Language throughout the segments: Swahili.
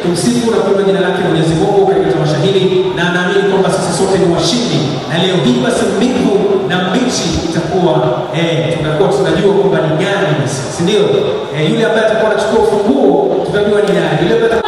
kumsifu na kuinua jina lake Mwenyezi Mungu katika tamasha hili, na naamini kwamba sisi sote ni washindi, na leo hii basi mbivu na mbichi itakuwa tutakuwa tunajua kwamba ni gani basi, si ndio? Yule ambaye atakuwa anachukua ufunguo tutajua ni nani. Yule ambaye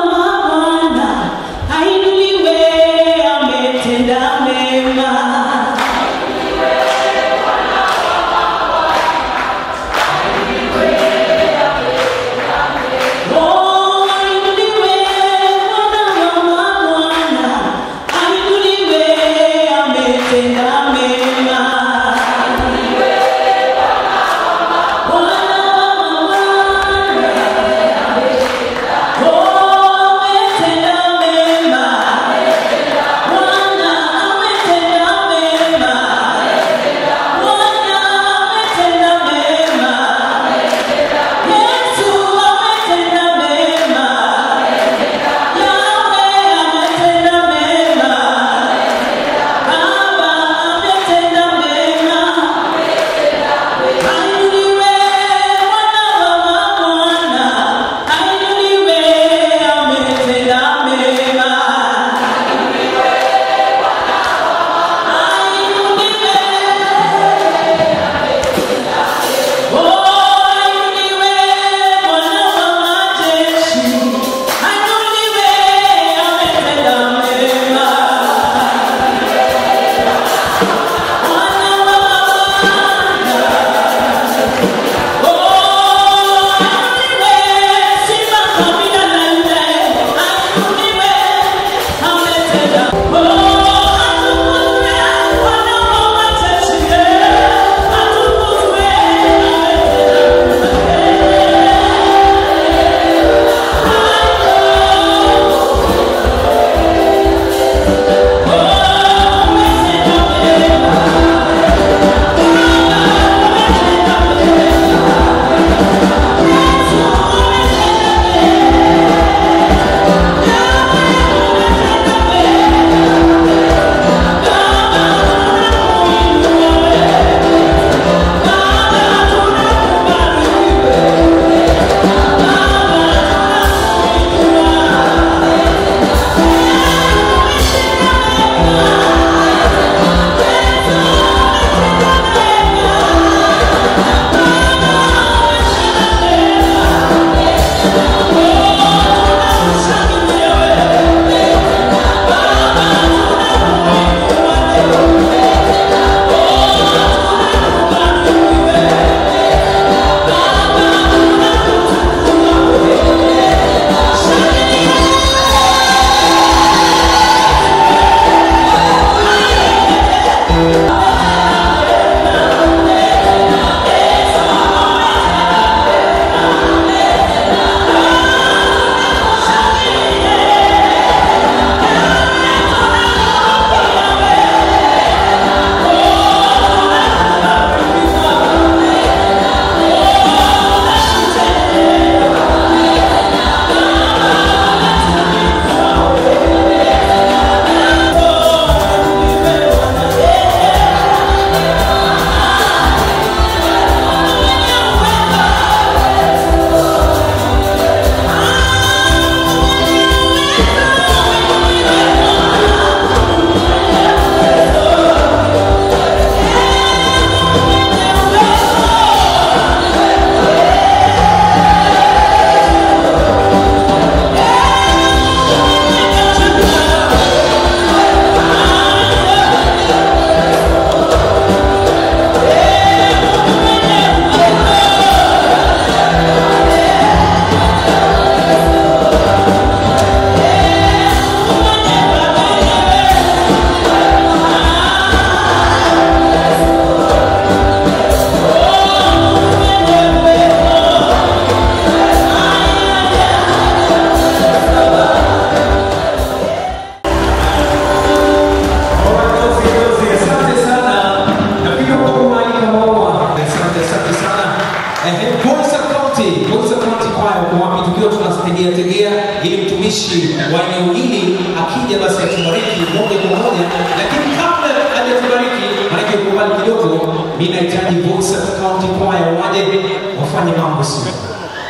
mtumishi wa eneo hili akija basi atubariki moja kwa moja, lakini kabla hajatubariki maana kubali kidogo, mimi nahitaji Voice of County Choir waje wafanye mambo sio.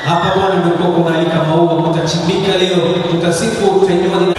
Hapa Bwana umekuwa kumalika maua, kutachimbika leo, tutasifu, tutainua jina.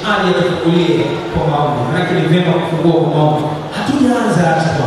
aje tufungulie kwa maombi. Maana ni vyema kufungua kwa maombi. Hatujaanza hata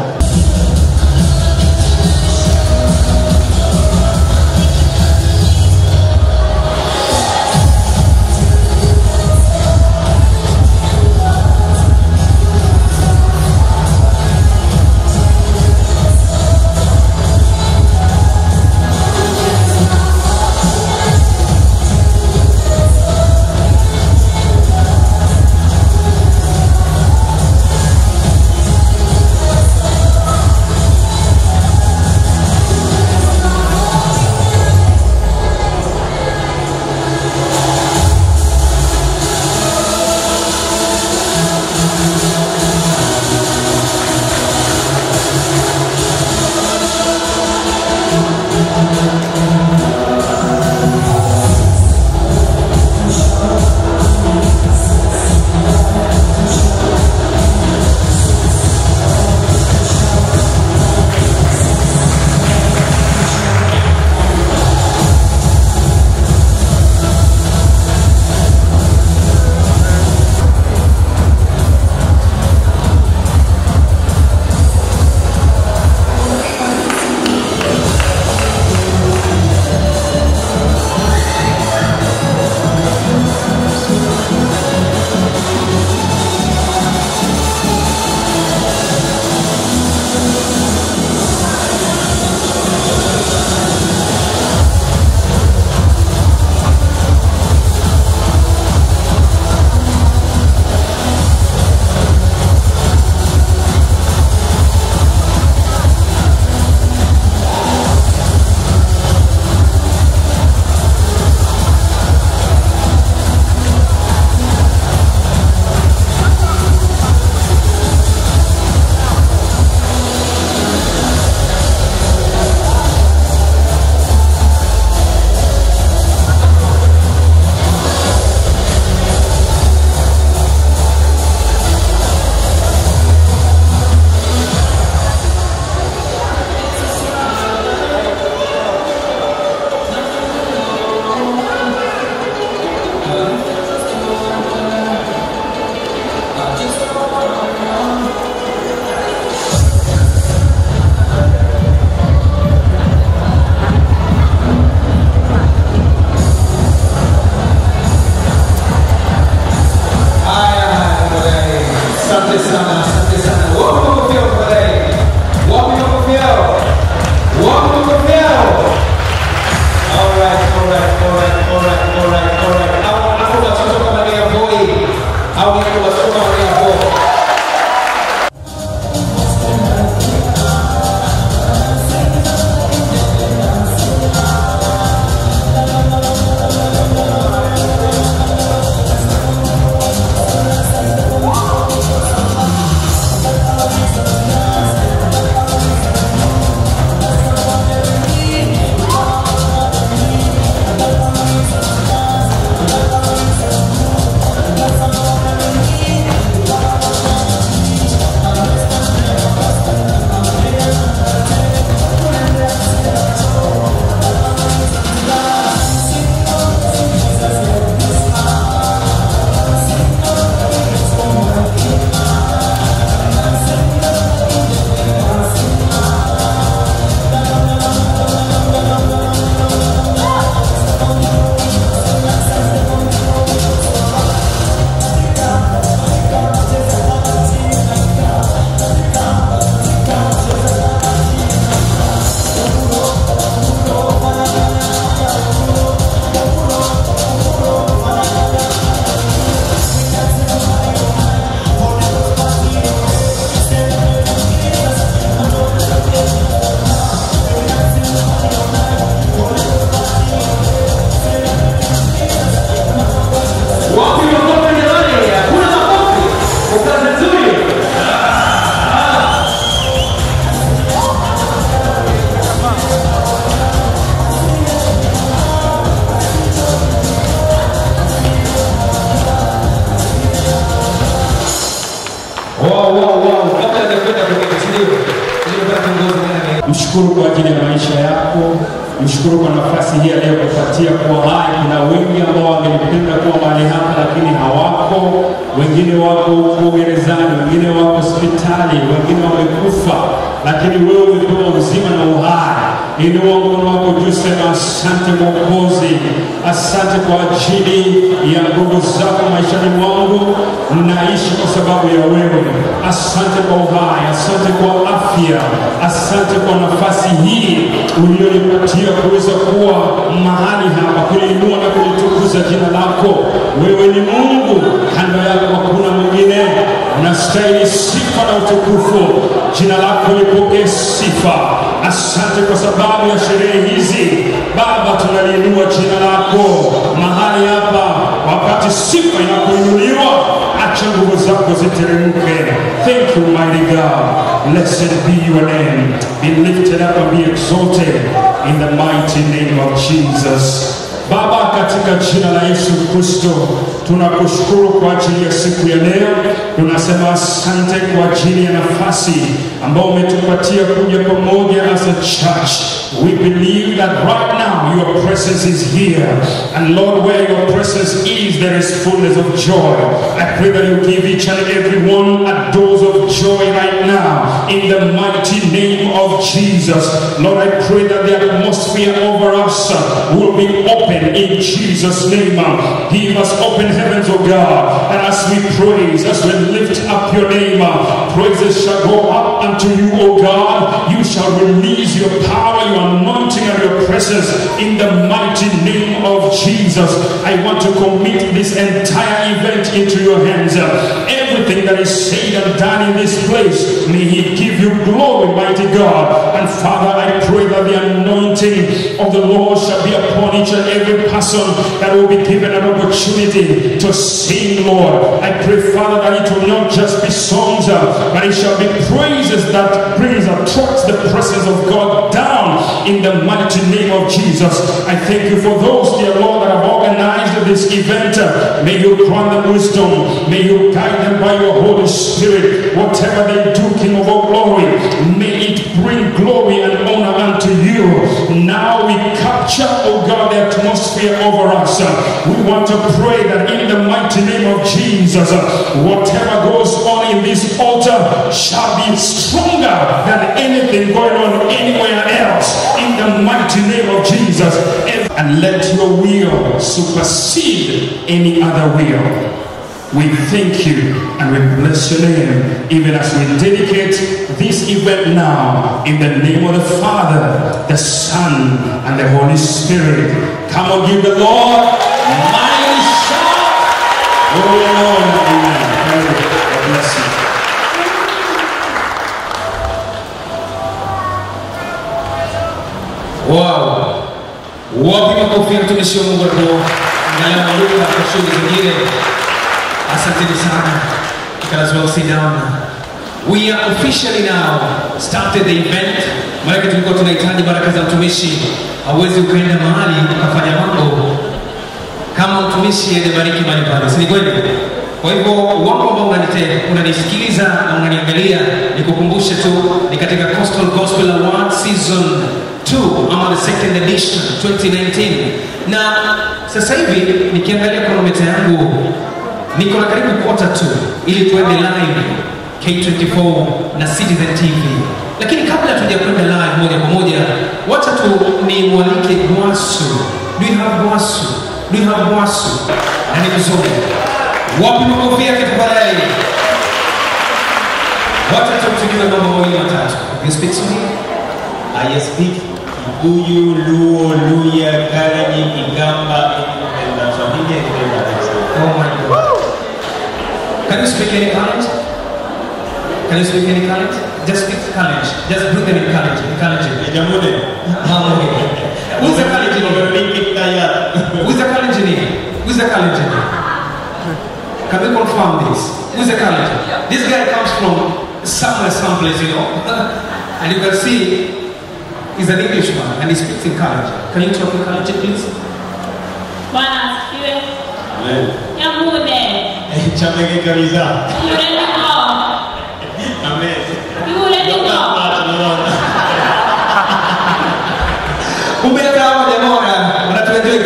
Mshukuru kwa ajili ya maisha yako. Mshukuru kwa nafasi hii aliyokupatia kuwa hai. Kuna wengi ambao wangependa kuwa mahali hapa lakini hawako. Wengine wako huko gerezani, wengine wako hospitali, wengine wamekufa, lakini wewe umepewa uzima na uhai. Inua mkono wako juu, sema asante Mwokozi, asante kwa ajili ya nguvu zako maishani mwangu. Naishi kwa sababu ya wewe. Asante kwa uhai, asante kwa afya, asante kwa nafasi hii uliyonipatia kuweza kuwa mahali hapa, kuliinua na kulitukuza jina lako. Wewe ni Mungu, kando yako hakuna mwingine. Unastahili sifa na utukufu. Jina lako lipokee sifa. Asante kwa sababu ya sherehe hizi Baba, tunaliinua jina lako mahali hapa. Wakati sifa inapoinuliwa, acha nguvu zako ziteremke. Thank you mighty God. Blessed be your name. Be lifted up and be exalted in the mighty name of Jesus. Baba, katika jina la Yesu Kristo, tunakushukuru kwa ajili ya siku ya leo. Tunasema asante kwa ajili ya nafasi ambao umetupatia kuja pamoja as a church. We believe that right now your presence is here. And Lord, where your presence is, there is fullness of joy. I pray that you give each and every one a dose of joy right now in the mighty name of Jesus. Lord, I pray that the atmosphere over us will be open in Jesus' name. Give us open heavens, O God. And as we praise, as we lift up your name, praises shall go up unto you, O God. You shall release your power, your anointing, and your presence in the mighty name of Jesus. I want to commit this entire event into your hands. Everything that is said and done in this place, may He give you glory, mighty God. And Father, I pray that the anointing of the Lord shall be upon each and every person that will be given an opportunity to sing, Lord. I pray, Father, that it will not just be songs, but it shall be praises that attracts the presence of God down in the mighty name of Jesus. I thank you for those, dear Lord, that have organized this event. May you grant them wisdom. May you guide them by your Holy Spirit. Whatever they do, King of all glory, may it bring glory and honor unto you. Now we capture, oh God, the atmosphere over us. We want to pray that in the mighty name of Jesus, whatever goes on in this altar shall be stronger than anything going on anywhere else. In the mighty name of Jesus. And let your will supersede any other will. We thank you and we bless your name even as we dedicate this event now in the name of the Father, the Son, and the Holy Spirit. Come on, give the Lord mighty shout. Oh Lord, amen. God bless you. Wow. Wapi makofi ya mtumishi wa Mungu hapo? Angalau maluka kwa shughuli zingine. Asanteni sana. You can as well sit down. We are officially now started the event. Maana tulikuwa tunahitaji baraka za mtumishi. Hauwezi ukaenda mahali ukafanya mambo kama mtumishi anabariki mahali pale. Si kweli? Kwa hivyo wako ambao unanisikiliza na unaniangalia, nikukumbushe tu ni katika Coastal Gospel Award Season 2 ama the second edition 2019. Na sasa hivi nikiangalia chronometer yangu niko na karibu quarter to ili tuende live K24 na Citizen TV. Lakini kabla tujakwenda live moja kwa moja, wacha tu ni mwalike Bwasu. Do you have Bwasu? Do you have Bwasu? Na ni mzuri. Wapi makofi yake tafadhali? Wacha tu tujue mambo mawili matatu. You speak to me? I speak Kikuyu, Luo, Luya, Kalenjin, Igamba, and Swahili and English. Oh my God. Can you speak any Kalenjin? Can you speak any Kalenjin? Just speak Kalenjin. Just bring them in Kalenjin. Kalenjin. Jamude. Who's the Kalenjin? Who's the Kalenjin? Who's the Kalenjin? Can we confirm this? Who's the Kalenjin? This guy comes from somewhere, someplace, you know. And you can see he's an Englishman and he speaks in Kalenjin. Can you talk in Kalenjin, please? Amen. Yamude. Chamege kabisa. You ready to go? Amen. You ready to go? Umea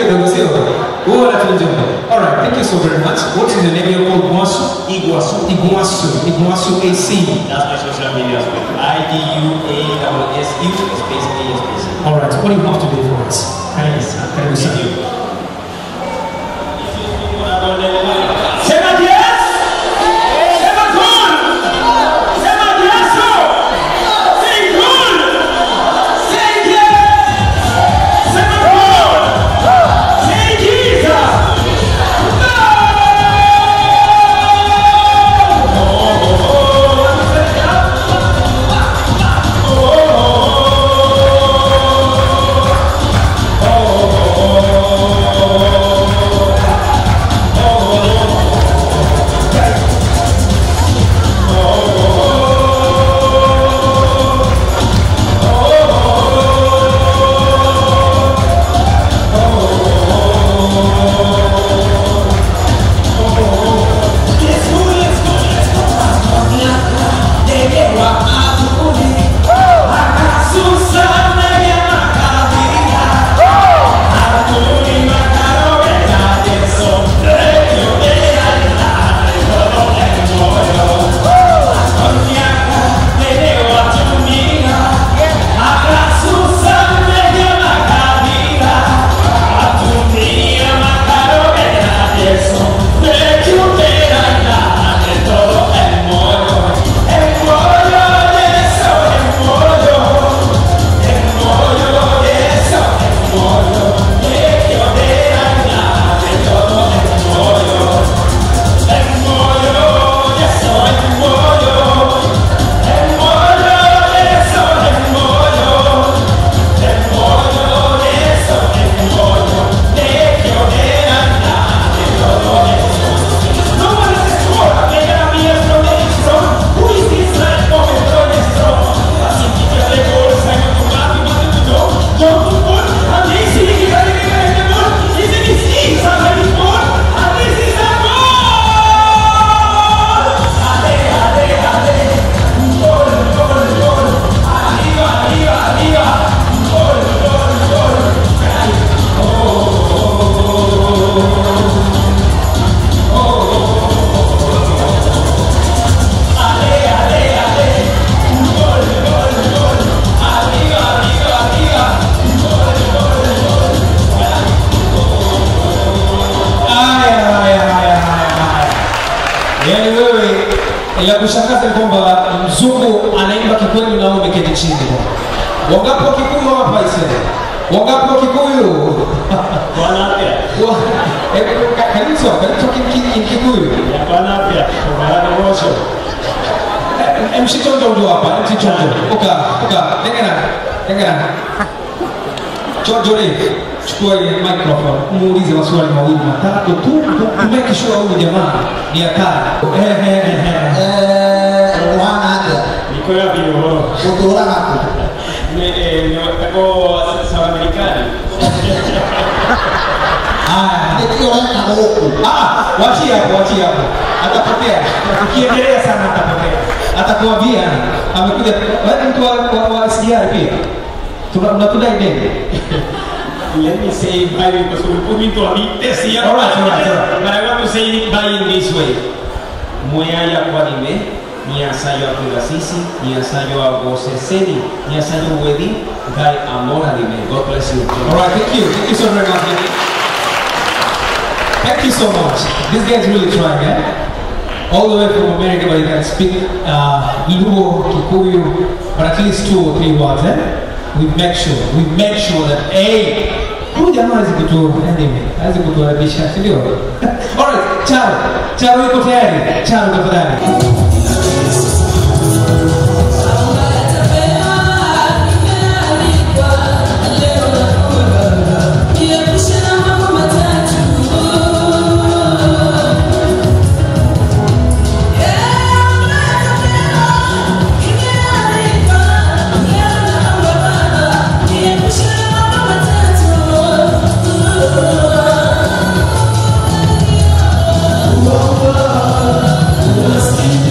kidogo sio? Wewe unatunja. All right, thank you so very much. What is the name? You're called Mwasu? Iguazu. Iguazu AC. That's my social media as well. IDUASSU space A space. All right, what do you have to do for us? Karibu sana. Karibu sana. Sema yes! Sema good! Sema yes! Say good! Say yes! Sema good! Say Jesus! Ya kushangaza ni kwamba mzungu anaimba Kikweli na wewe umeketi chini. Wangapi wa Kikuyu hapa iseme? Wangapi wa Kikuyu? Bwana afya. Kanisa Kikuyu. Bwana afya. Bwana mosho. Mshitonjo ndio hapa, mshitonjo. Oka, tengena. Chojo chukua ile microphone, muulize maswali mawili matatu tu, make sure huyu jamaa ni hatari. Niko ya bio. Kutura hapo. Tako Sudamericani. Wachia hapo. Atapotea. Ukiendelea sana atapotea. Atakuambia amekuja mtu wa SGR pia. Tunakudai nini? Let me say by because we put me to a bit test here. All right. But I want to say it by in this way. Moya ya kwanime, ni asayo akungasisi, ni asayo agoseseni, ni asayo wedi, gai amora dime. God bless you. All right, thank you so very much. Thank you so much. This guy's really trying, eh? All the way from America, but he can speak Luo, Kikuyu, but at least 2 or 3 words, eh? We make sure that huyu jamaa hawezi kutuharibisha, si ndio? Alright, Charo yuko tayari? Charo tafadhali. Let's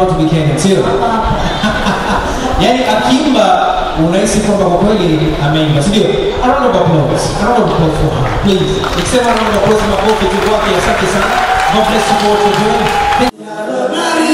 proud to be Kenyan, sio? Yaani akimba unahisi kwamba kwa kweli ameimba, sio? A round of applause. A round of applause for her, please. Nikisema round of applause makofi tu kwake, asante sana. God bless you all for doing.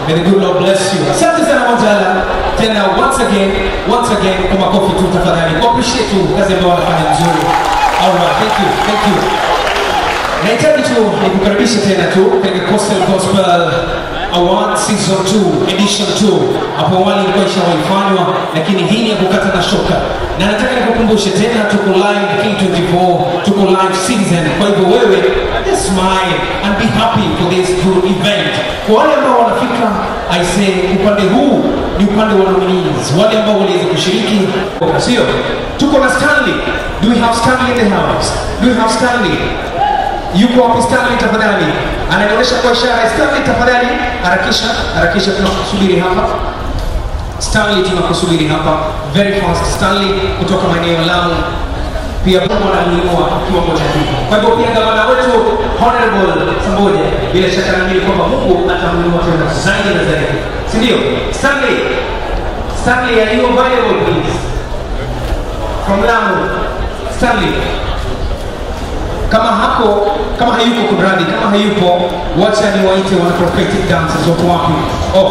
May the good Lord bless you. Asante sana Wanjala. Tena once again kwa makofi tu tafadhali. Kwa appreciate tu kazi ambayo wanafanya nzuri. Alright, thank you. Nahitaji tu nikukaribisha tena tu katika Coastal Gospel Award Season 2 Edition 2. Hapo awali ilikuwa ishawaifanywa, lakini hii ni ya kukata na shoka. Na nataka nikukumbushe tena tuko live K24, tuko live season. Kwa hivyo wewe just smile and be happy for this good event. Kwa wale ambao wanafika, I say upande huu ni upande wa nominees, wale ambao waliweza kushiriki. Sio? Tuko na Stanley. Do we have Stanley in the house? Do we have Stanley? Yuko wapi Stanley tafadhali? Anaonyesha kwa ishara. Stanley tafadhali, harakisha tunakusubiri hapa. Stanley tunakusubiri hapa. Very fast Stanley kutoka maeneo ya Lamu. Pia Mungu anamuinua kiwango cha juu. Kwa hivyo pia gavana wetu Honorable Samboja, bila shaka naamini kwamba Mungu atamuinua tena zaidi na zaidi. Si ndio? Stanley, are you available please? From Lamu. Stanley. Kama hayupo kumradi, kama hayupo, wacha ni waite wana prophetic dancers wako wapi? Oh.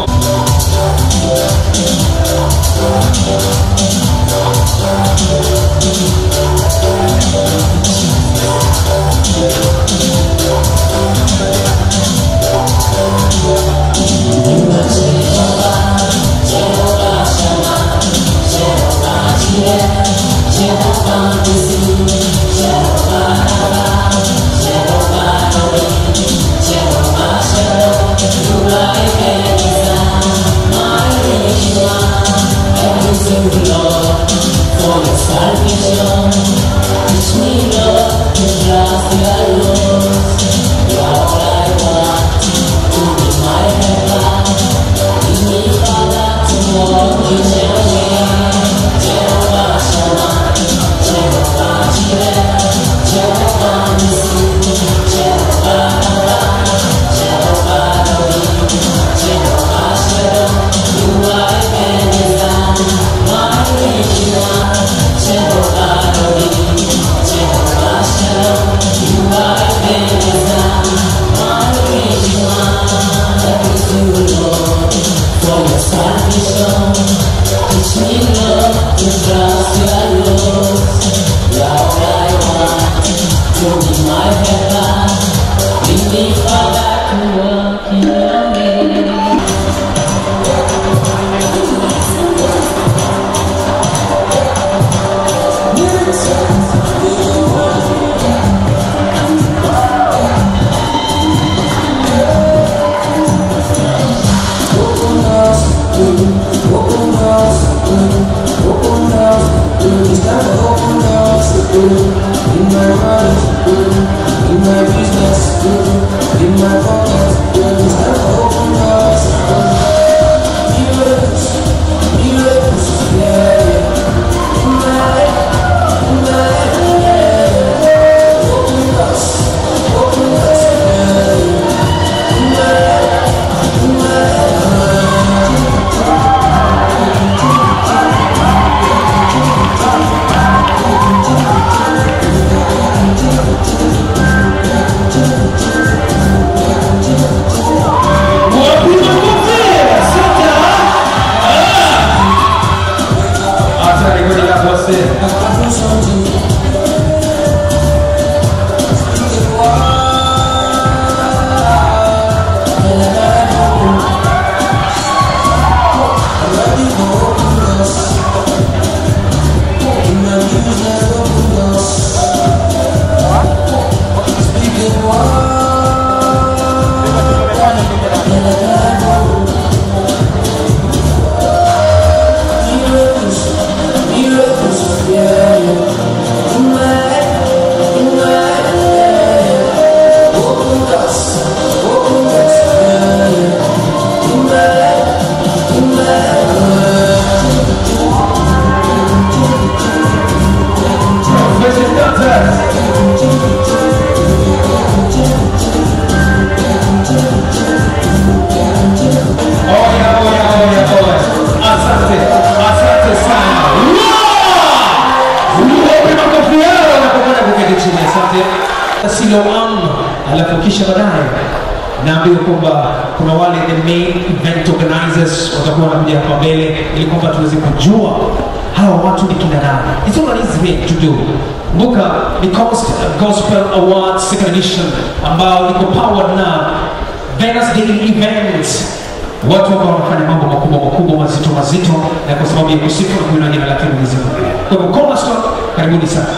Siloam, alafu kisha baadaye naambiwa kwamba kuna wale the main event organizers watakuwa wanakuja hapa mbele ili kwamba tuweze kujua hawa watu ni kina nani. It's not an easy thing to do. Kumbuka ni Gospel Awards second edition ambao iko powered na Venus Daily Events, watu ambao wanafanya mambo makubwa mazito, na kwa sababu ya kusifu na kuinua jina lake Mwenyezi Mungu. Kwa hivyo Cornerstone, karibuni sana.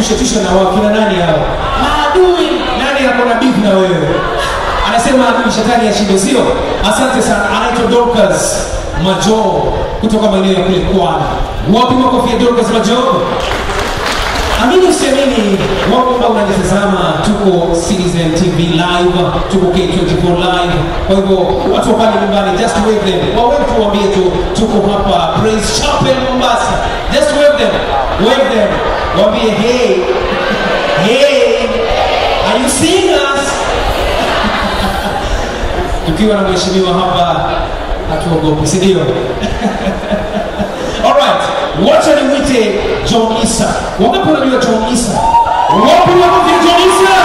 tushe na wao kina nani hao? Maadui. Nani ako na beef na wewe? Anasema adui shetani ashinde, sio? Asante sana. Anaitwa Dorcas Majo kutoka maeneo ya kule Kwani. Wapi makofi ya Dorcas Majo? Amini usiamini, wako ambao unajitazama, tuko Citizen TV live, tuko K24 live. Kwa hivyo watu wa pale nyumbani, just wave them. Wawe tuambie tu tuko hapa Praise Chapel Mombasa. Just wave them. Wave them. Waambie hey. Hey. Are you seeing us? Tukiwa na mheshimiwa hapa hatuogopi, si ndio? Alright, wacha nimwite John Issa. Wangapi wanajua John Issa? Wapi wanajua John Issa?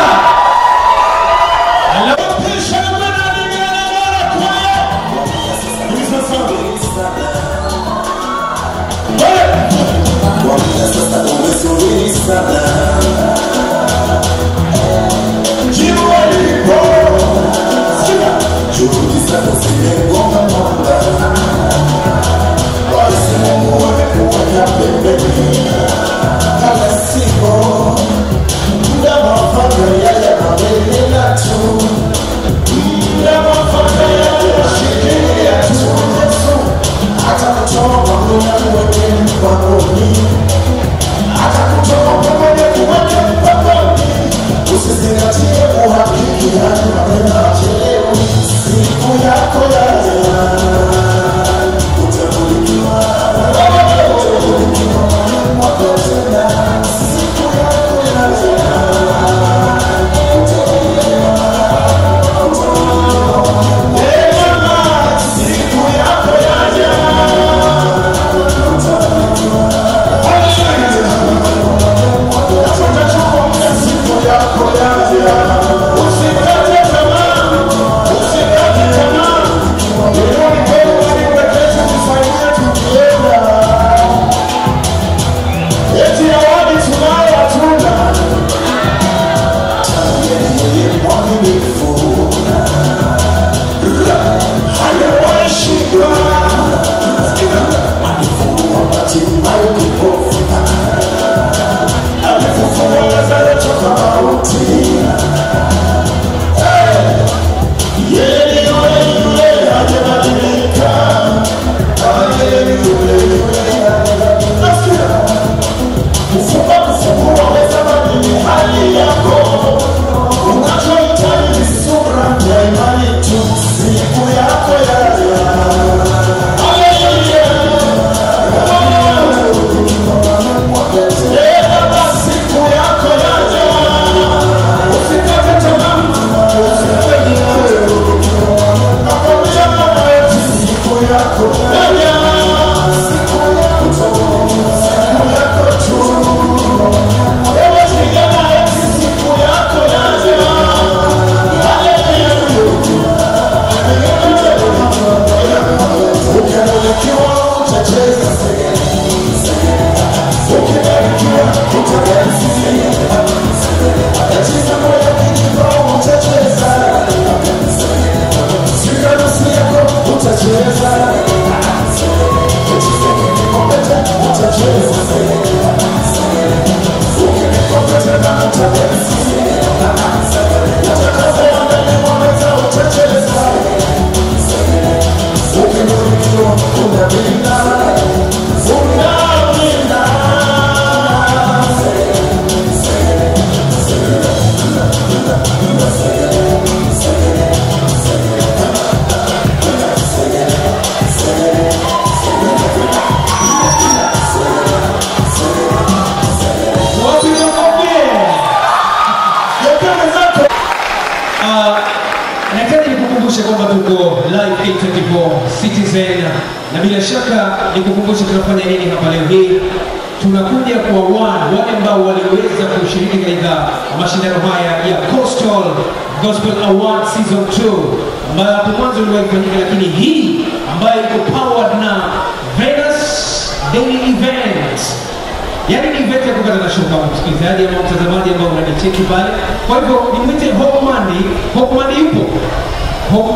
Citizen, na bila shaka nikukumbusha tunafanya nini hapa leo hii. Tunakuja kwa wale ambao waliweza kushiriki katika mashindano haya ya Coastal Gospel Award Season 2 ambayo hapo mwanzo ilifanyika, lakini hii ambayo iko powered na Venus Daily Events. Yaani ni event ya kukata na shuka msikilizaji ama mtazamaji ambao unanicheki pale. Kwa hivyo nimwite Hope Mandy. Hope Mandy yupo? Hope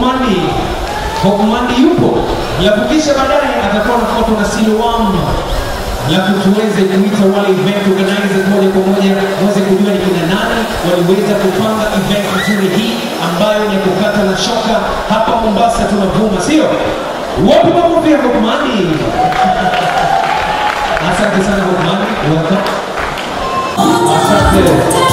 Mandy yupo. Alafu kisha baadaye atakuwa na foto na Siloam. Alafu tuweze kuita wale event organizers moja kwa moja wameweza kupanga event nzuri hii ambayo ni kukata na shoka. Hapa Mombasa tunavuma, sio? Wapi makofi ya Hokmani? Asante sana Hokmani, welcome. Asante.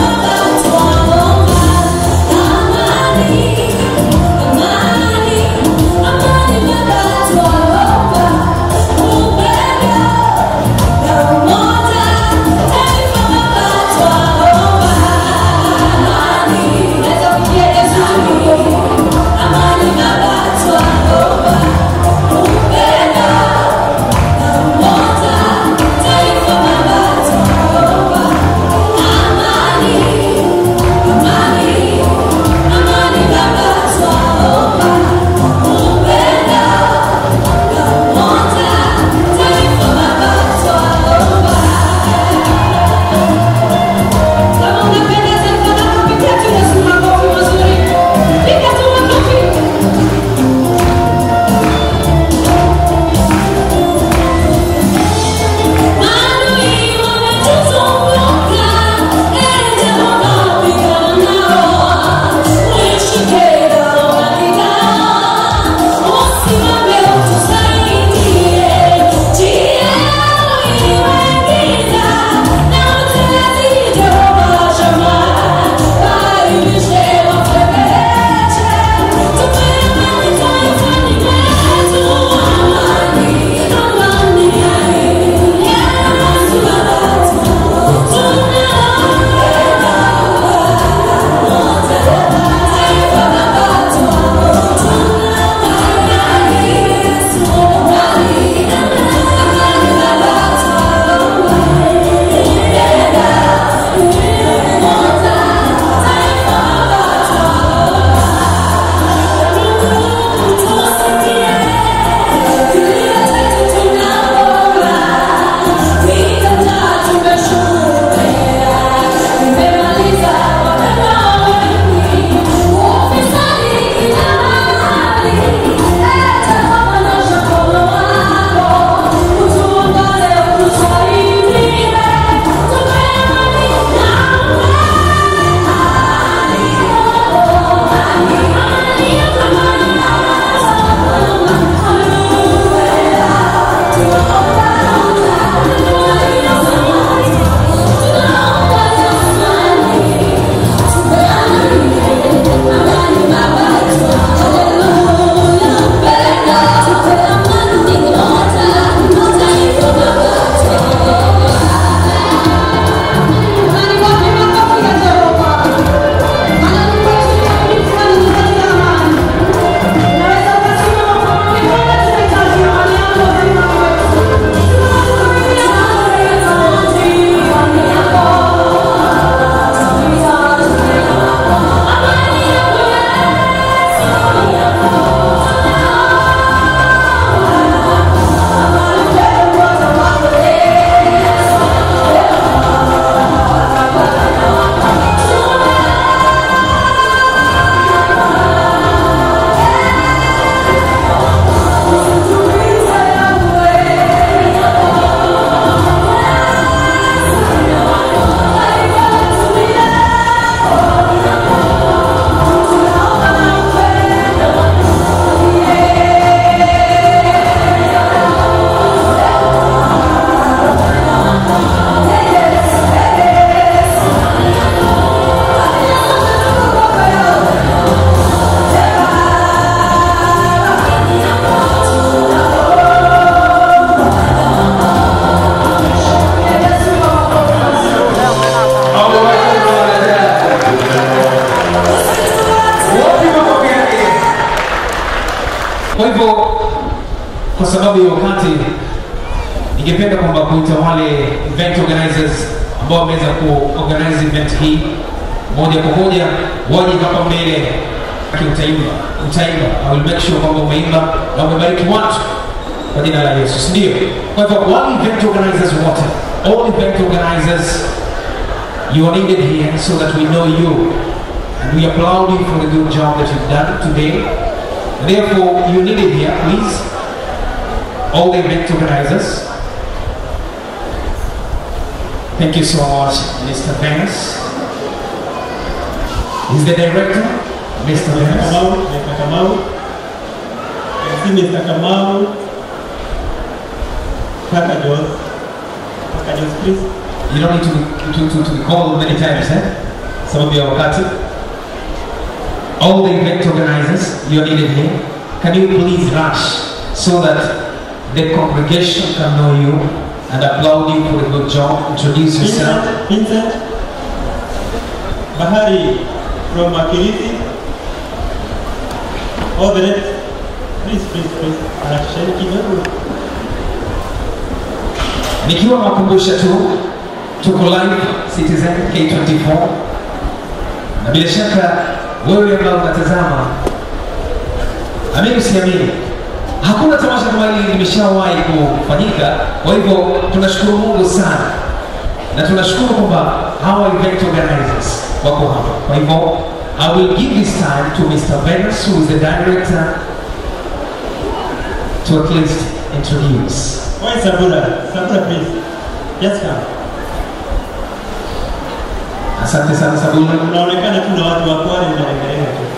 Kwa hivyo, kwa sababu ya wakati, ningependa kwamba kuita wale event organizers ambao wameweza ku-organize event hii moja kwa moja waje hapa mbele. Utaimba, I will make sure kwamba umeimba na umebariki watu kwa jina la Yesu, ndio. Kwa hivyo, wale event organizers wote, all event organizers, you are needed here so that we know you, and we applaud you for the good job that you've done today. Therefore, you need it here, please. All the event organizers. Thank you so much, Mr. Vance. He's the director, Mr. Venus. Mr. Kamau. I see Mr. Kamau. Kaka Jos, please. You don't need to be called many times, eh? Some of you are wakati. All the event organizers, you're needed here. Can you please rush so that the congregation can know you and applaud you for a good job? Introduce yourself. Vincent. Bahari from Makiriti. All the rest. Please. Anashiri kidogo. Nikiwa nakumbusha tu tuko live Citizen K24 na bila shaka wewe ambao unatazama, amini usiamini, hakuna tamasha kama hili limeshawahi kufanyika. Kwa hivyo tunashukuru Mungu sana na tunashukuru kwamba hawa event organizers wako hapa. Kwa hivyo I will give this time to Mr. Venus, who is the director, to at least introduce. Why Sabura, please. Yes, come. Asante sana Sabula. Unaonekana kuna watu wa kwani unaendelea tu.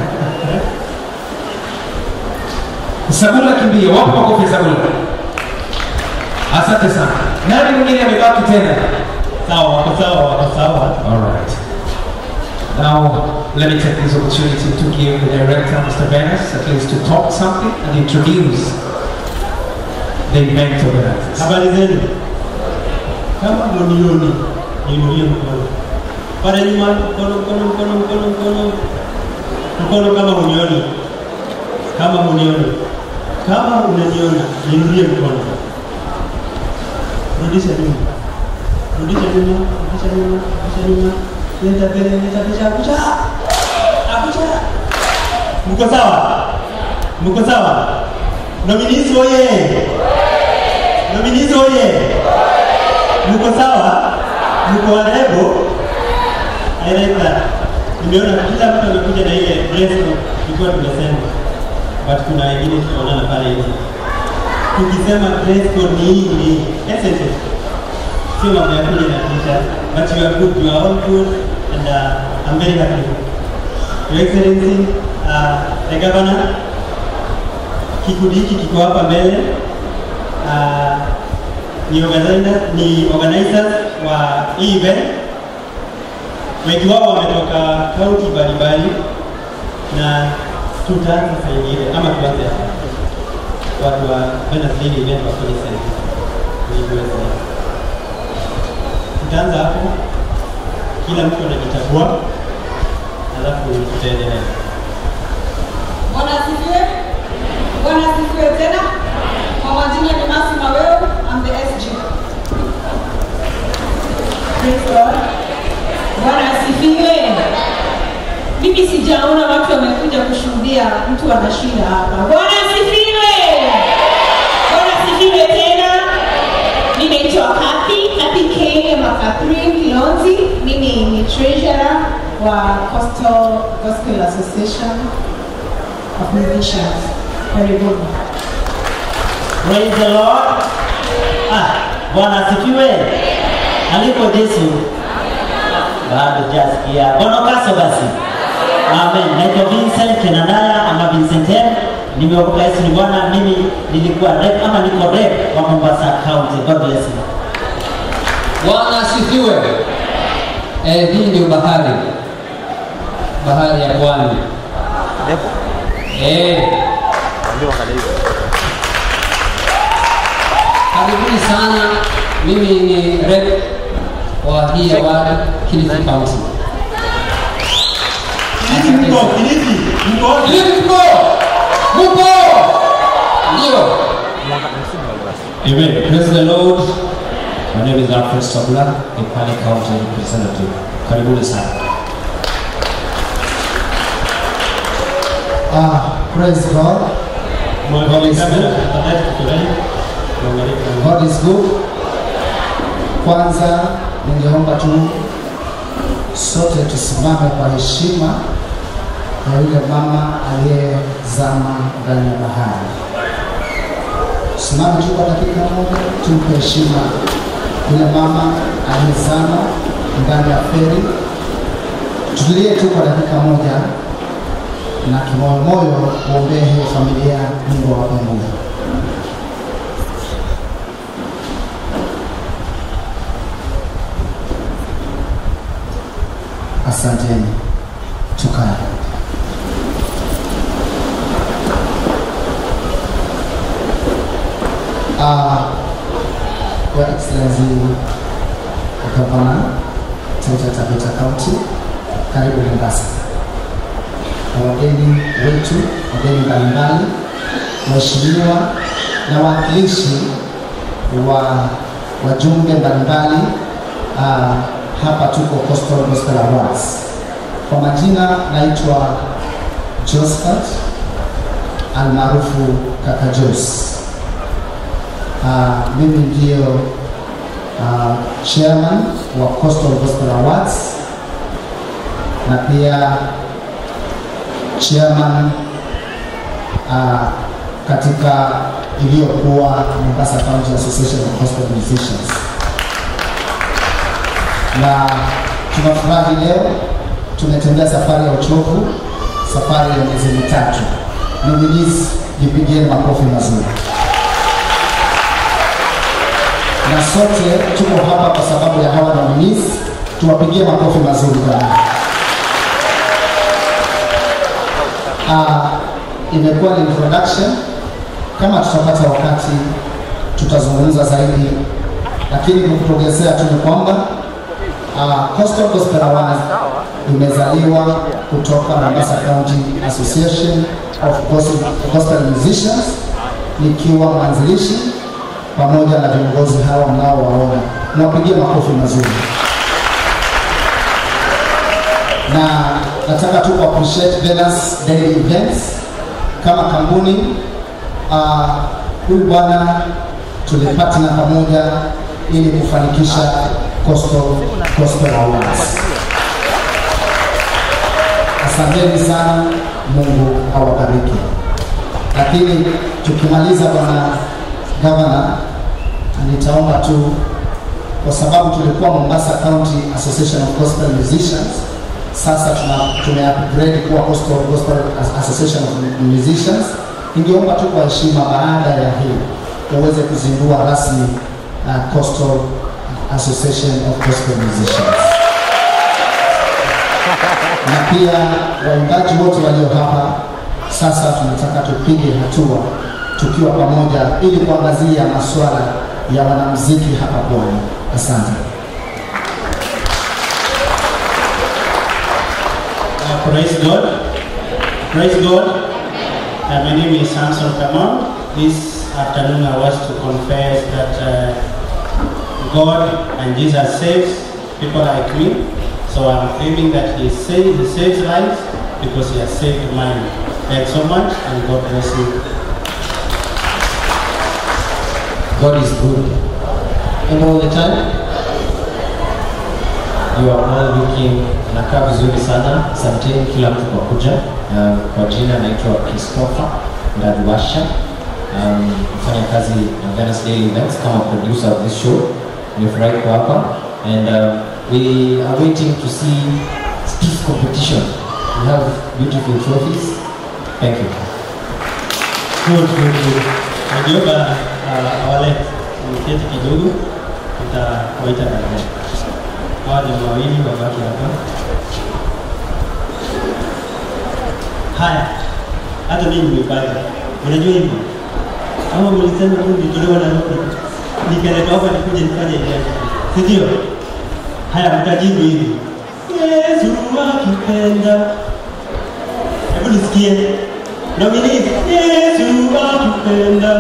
Sabula kimbia, wapo makofi Sabula. Asante sana. Nani mwingine amebaki tena? Wako sawa. All right. Now, let me take this opportunity to give the director, Mr. Venus, at least to talk something and introduce the event organizers. Habari zenu. Kama mnioni, niinulie mkono. Pale nyuma, mkono kama unioni. Kama unaniona, niinulie mkono. Rudisha nyuma. Leta kucha. Mko sawa? Nominees oye. Mko sawa? Mko warebo? I like that. Nimeona kila mtu amekuja na ile dress code tulikuwa tumesema. But kuna wengine tunaona pale hivi. Tukisema dress code ni essential. Sio mambo ya kuja na t-shirt, but you are good, you are all good, and I'm very happy. Your Excellency, the Governor, kikundi hiki kiko hapa mbele, ni organizers wa hii event. Wengi wao wametoka kaunti mbalimbali na tutaanza sasa hivi ama tuanze hapa. Watu wa Venus event wa Kenya. Tutaanza hapo, kila mtu anajitambua, alafu tutaendelea. Bwana asifiwe tena. Kwa majina ni Masi Maweo, I'm the SG. Praise God. Bwana asifiwe. Mimi sijaona watu wamekuja kushuhudia mtu anashinda hapa. Bwana asifiwe. Bwana asifiwe tena. Mimi naitwa Kathy K. Catherine Kilonzi. Mimi ni treasurer wa Coastal Gospel Association of Musicians. Karibuni. Praise the Lord. Bwana asifiwe. Alipo Yesu. Bado jasikia. Bwana kaso basi. Amen. Naitwa Vincent Kenanaya ama Vincent M. Nimeokoka Yesu ni Bwana. Mimi nilikuwa rep ama niko rep wa Mombasa County. God bless you. Bwana asifiwe. Hii ndio bahari ya Bwana. Karibuni sana. Mimi ni rep wa hii award Kilifi County. Kilifi. Ndio. Amen. Praise the Lord. My name is Alfred Sabula, a Pali County representative. Karibuni sana. Praise God. God is good. Kwanza ningeomba tu sote tusimame kwa heshima ya yule mama aliyezama ndani ya bahari. Simame tu kwa dakika moja, tumpe heshima yule mama aliyezama ndani ya feri. Tutulie tu kwa dakika moja na kimoyomoyo kuombea hiyo familia, Mungu awape nguvu. Asanteni. Tukae. Your Excellency Governor Taita Taveta County, karibu Mombasa. Wageni wetu, wageni mbalimbali, waheshimiwa na wawakilishi wa wajumbe mbalimbali, hapa tuko Coastal Gospel Awards. Kwa majina naitwa Josephat almaarufu Kaka Jos. Mimi ndio chairman wa Coastal Gospel Awards na pia chairman katika iliyokuwa Mombasa County Association of Gospel Musicians. Na tunafurahi leo tumetembea safari ya uchovu, safari ya miezi mitatu. Nominees, jipigie makofi mazuri. Na sote tuko hapa kwa sababu ya hawa nominees, tuwapigie makofi mazuri sana. Imekuwa ni introduction. Kama tutapata wakati tutazungumza zaidi, lakini kukutokezea tu ni kwamba Coastal Gospel Awards imezaliwa kutoka Mombasa County Association of Gospel Musicians, nikiwa mwanzilishi pamoja na viongozi hawa mnaowaona. Niwapigie makofi mazuri. Na nataka tu appreciate Venus Daily Events kama kampuni. Huyu bwana tulipatana pamoja ili kufanikisha Coastal Gospel Awards. Asanteni sana, Mungu awabariki. Lakini tukimaliza, bwana Governor, nitaomba tu, kwa sababu tulikuwa Mombasa County Association of Gospel Musicians, sasa tume-upgrade kuwa Coastal Gospel Association of Musicians. Ningeomba tu kwa heshima, baada ya hii uweze kuzindua rasmi Coastal Association of Gospel Musicians. Na pia waimbaji wote walio hapa, sasa tunataka tupige hatua tukiwa pamoja ili kuangazia masuala ya wanamuziki hapa Pwani. Asante. Praise God. Praise God. My name is Samson Kamau. This afternoon I was to confess that God and Jesus saves people like me. So I'm claiming that He saves lives because He has saved mine. Thanks so much, and God bless you. God is good. And all the time, you are all looking, nakaa vizuri sana. Asanteni kila mtu kwa kuja. Kwa jina naitwa Christopher Ndadwasha. Mfanya kazi na Venus Daily Events kama producer of this show. Nimefurahi kwa hapa. And we are waiting to see stiff competition. We have beautiful trophies. Thank you. Good. Najiomba awale mketi kidogo, tutawaita baadaye. Hawa ni wawili wabaki hapa. Haya, hata mimi nimepata. Unajua hivi? Kama mlisema tu nitolewa na roho, nikaleta hapa nikuje nifanye hivi. Ndio. Haya, mtajibu hivi. Yesu akipenda. Hebu nisikie. Nominees, Yesu akipenda.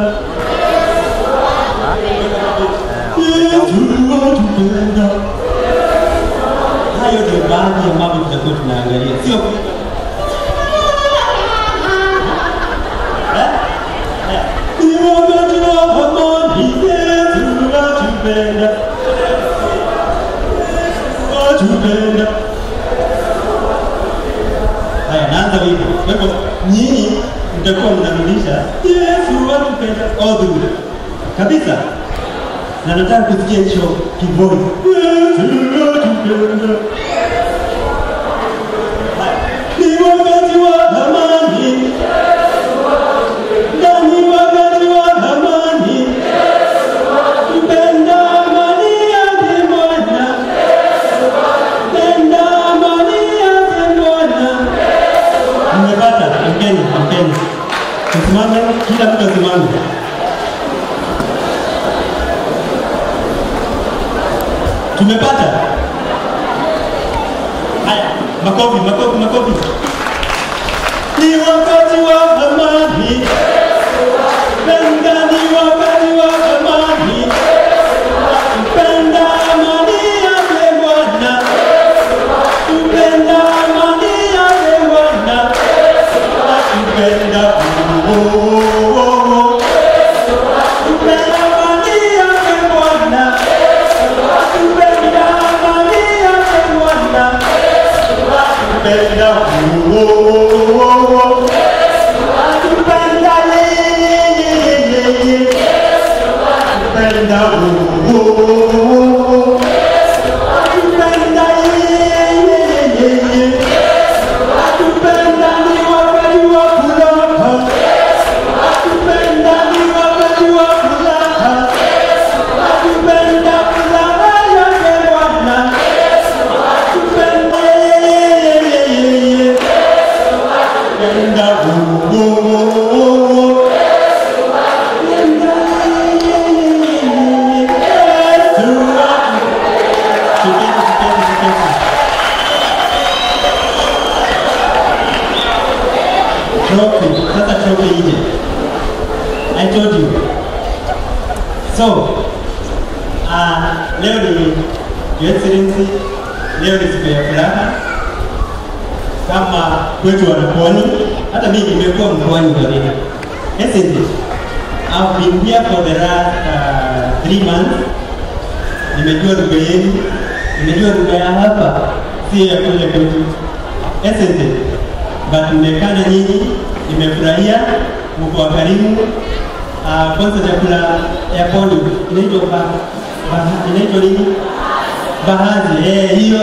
Yesu akipenda. Hayo ndio baadhi ya mambo tutakuwa tunaangalia. Sio haya, naanza hivyo. Kwa hivyo nyinyi mtakuwa mnarudisha Yesu atupenda all the way kabisa, na nataka kusikia hicho kiboi Yesu atupenda. Tumepata? Haya, makofi, makofi, makofi. Ni wakati wa amani. Penda ni wakati wa amani. Penda amani yake Bwana. Penda amani yake Bwana. Penda I told you. So, leo ni Your Excellency, leo ni siku ya furaha kama kwetu wanapwani. Hata mimi nimekuwa mpwani kwa nini? Isn't it? I've been here for the last 3 months. Nimejua lugha yenu, nimejua lugha ya hapa, si ya kule kwetu. Isn't it? But nimekaa na nyinyi, nimefurahia, mko wakarimu. Kwanza chakula ya pwani inaitwa inaitwa nini? Bahazi. Hiyo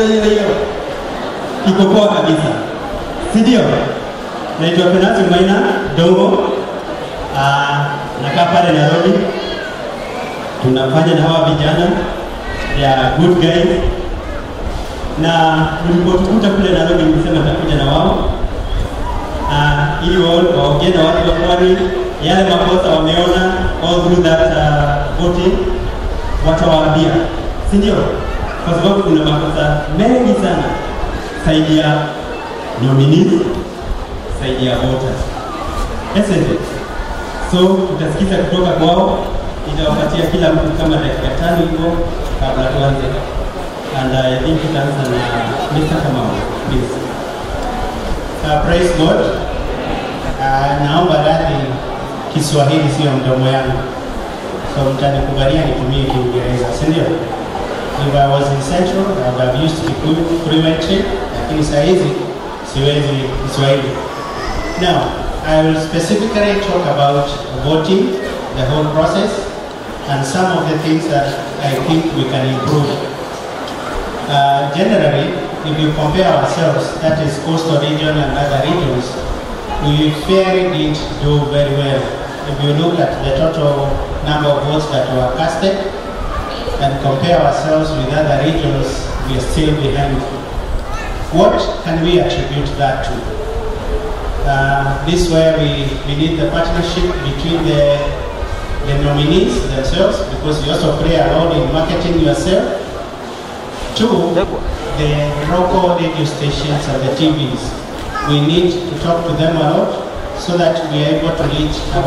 iko poa kabisa, si ndio? Naitwa Penati Maina Dongo. Nakaa pale Nairobi. Tunafanya na hawa vijana ya good guys, na nilipotukuta kule Nairobi nilisema nitakuja na wao ili waongee na watu wa pwani yale makosa wameona all through that voting, watawaambia, si ndio? Kwa sababu kuna makosa mengi sana saidi ya nominees, saidi ya voters. Isn't it? So tutasikiza kutoka kwao, itawapatia kila mtu kama dakika 5 hivyo kabla tuanze. And I think tutaanza na Mr. Kamau, please. Praise God. Naomba radhi, Kiswahili sio mdomo yangu, so mtanikubalia nitumie Kiingereza, si ndio? If I was in Central, I would have used Kikuyu fluently, lakini saa hizi siwezi Kiswahili. Now, I will specifically talk about voting, the whole process, and some of the things that I think we can improve. Generally, if you compare ourselves, that is coastal region and other regions, we fairly did do very well. If you look at the total number of votes that were casted and compare ourselves with other regions, we are still behind. What can we attribute that to? This is where we need the partnership between the nominees themselves, because you also play a role in marketing yourself. 2, the local radio stations and the TVs. We need to talk to them a lot so that we are able to reach a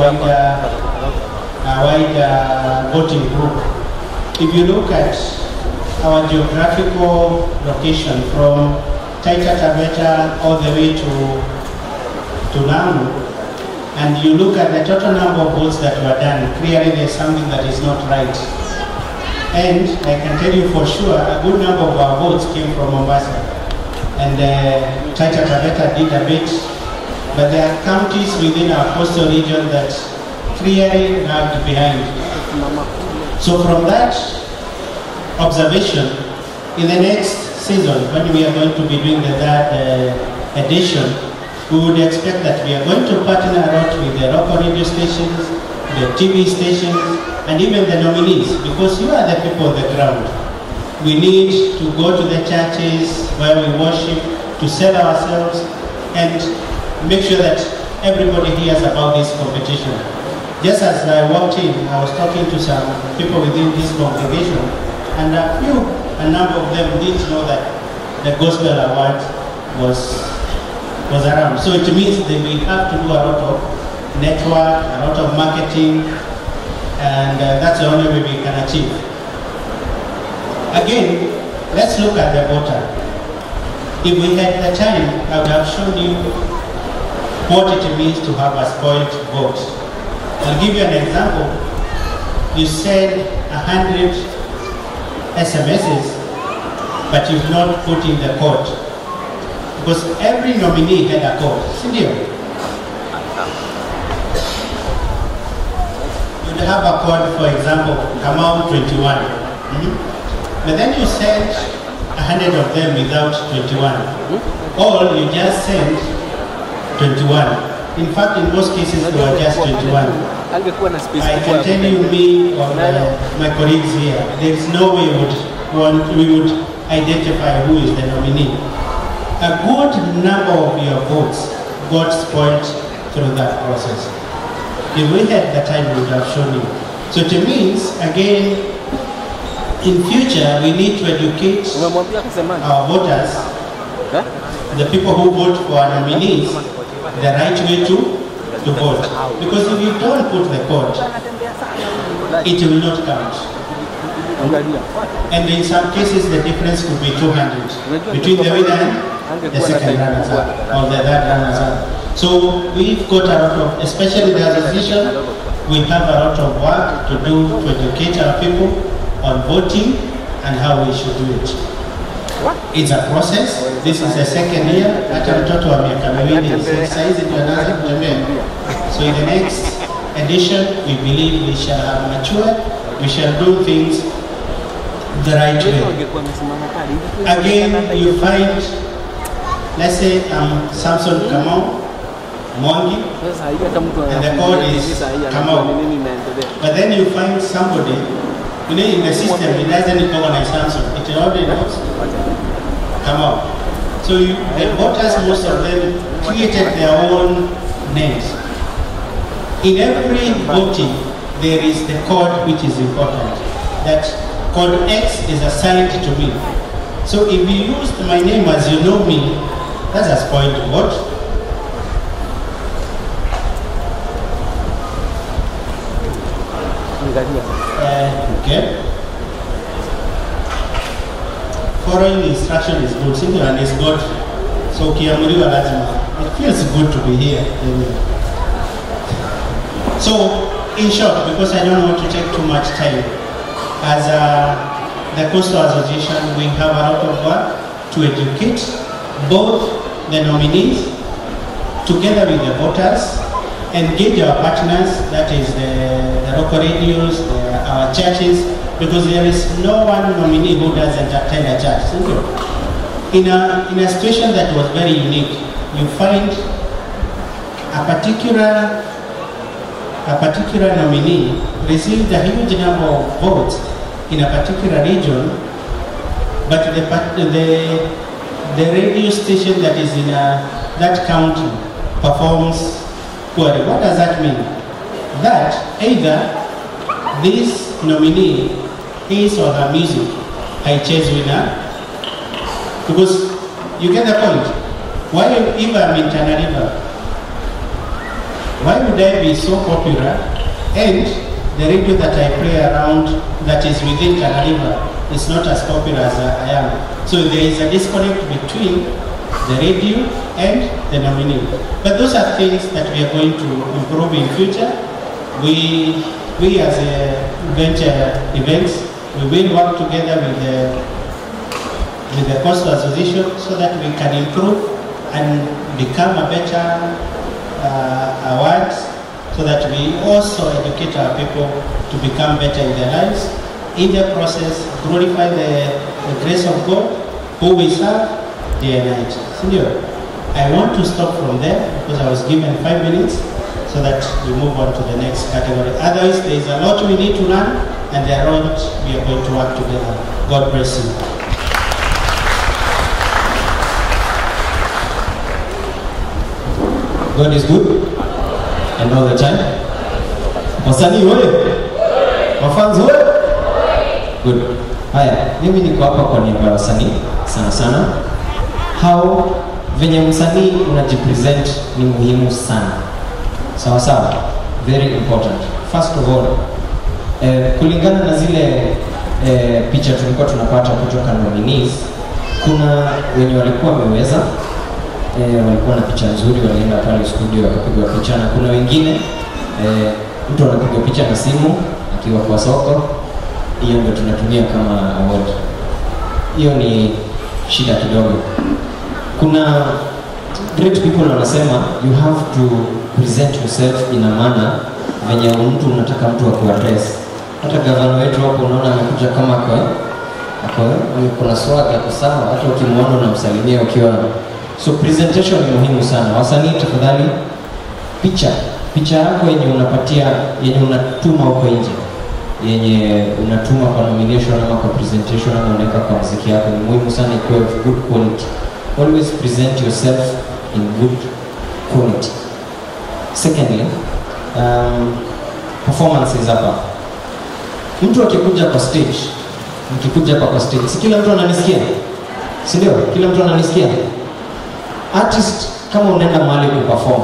wider voting group. If you look at our geographical location from Taita Taveta all the way to Lamu, and you look at the total number of votes that were done, clearly there's something that is not right. And I can tell you for sure, a good number of our votes came from Mombasa. And Taita Taveta did a bit, but there are counties within our coastal region that clearly lagged behind. So from that observation, in the next season, when we are going to be doing the third edition, we would expect that we are going to partner a lot with the local radio stations, the TV stations, and even the nominees, because you are the people on the ground. We need to go to the churches where we worship, to sell ourselves, and make sure that everybody hears about this competition. Just as I walked in, I was talking to some people within this congregation, and a few a number of them didn't know that the Gospel Award was around. So it means that we have to do a lot of network, a lot of marketing, and that's the only way we can achieve. Again, let's look at the voter. If we had the time, I would have shown you what it means to have a spoiled vote. I'll give you an example. You send 100 SMSs, but you've not put in the code. Because every nominee had a code. You'd have a code, for example, Kamau 21. But then you send 100 of them without 21. Or you just send 21. In fact, in most cases, they were just 21. I can tell you, me or my colleagues here, there is no way we would identify who is the nominee. A good number of your votes got spoiled through that process. If we had the time, we would have shown you. So it means, again, in future, we need to educate our voters, the people who vote for our nominees, the right way to vote. Because if you don't put the code, it will not count. And in some cases, the difference could be 200 between the winner and the second runner-up or the third runner-up. So we've got a lot of, especially the association, we have a lot of work to do to educate our people on voting and how we should do it. It's a process. This is the second year. So in the next edition, we believe we shall have matured. We shall do things the right way. Again, you find, let's say Samson Kamau, Mwangi, and the code is Kamau. But then you find somebody, in the system, it doesn't recognize Samson. It already knows Kamau. So the voters, most of them, created their own names. In every voting, there is the code which is important. That code X is assigned to me. So if you used my name as you know me, that's a spoiled vote. Okay. Following instruction is good, simple and is good. So kiamuriwa lazima. It feels good to be here. So, in short, because I don't want to take too much time, as the Coastal Association, we have a lot of work to educate both the nominees, together with the voters, engage our partners, that is the local radios, our churches, because there is no one nominee who doesn't attend a church. In a situation that was very unique, you find a particular nominee received a huge number of votes in a particular region, but the radio station that is in that county performs poorly. What does that mean? That either this nominee, his or her music, I chase winner, because you get the point. Why, if I'm in Tana River, why would I be so popular and the radio that I play around that is within Tana River is not as popular as I am? So there is a disconnect between the radio and the nominee. But those are things that we are going to improve in future. We as a venture events, we will work together with the Coastal Association so that we can improve and become a better awards, so that we also educate our people to become better in their lives. In the process, glorify the grace of God, who we serve day and night. Senior, I want to stop from there because I was given 5 minutes so that we move on to the next category. Otherwise, there is a lot we need to learn and there are a lot we are going to work together. God bless you. God is good and all the time. Wasanii wewe? Wafans wewe? Good. Haya, mimi niko hapa kwa niaba ya wasanii sana sana. How venye msanii unajipresent ni muhimu sana. Sawa sawa, very important. First of all, kulingana na zile picha tulikuwa tunapata kutoka nominees, kuna wenye walikuwa wameweza walikuwa na picha nzuri, walienda pale studio wakapigwa picha, na kuna wengine mtu anapiga picha na simu akiwa kwa soko. Hiyo ndio tunatumia kama award. Hiyo ni shida kidogo. Kuna great people wanasema you have to present yourself in a manner venye mtu unataka mtu akuaddress. Hata gavana wetu hapo unaona amekuja kama kuna swag yako sawa, hata ukimwona unamsalimia ukiwa. So presentation ni muhimu sana. Wasanii tafadhali, picha yako yenye unapatia, yenye unatuma huko nje, yenye unatuma kwa nomination ama kwa presentation ama unaweka kwa muziki yako, ni muhimu sana ikuwe of good quality. Always present yourself in good quality. Secondly, performances hapa. Mtu akikuja kwa stage, si kila mtu ananisikia? Si ndio? Kila mtu ananisikia? Artist, kama unaenda mahali kuperform,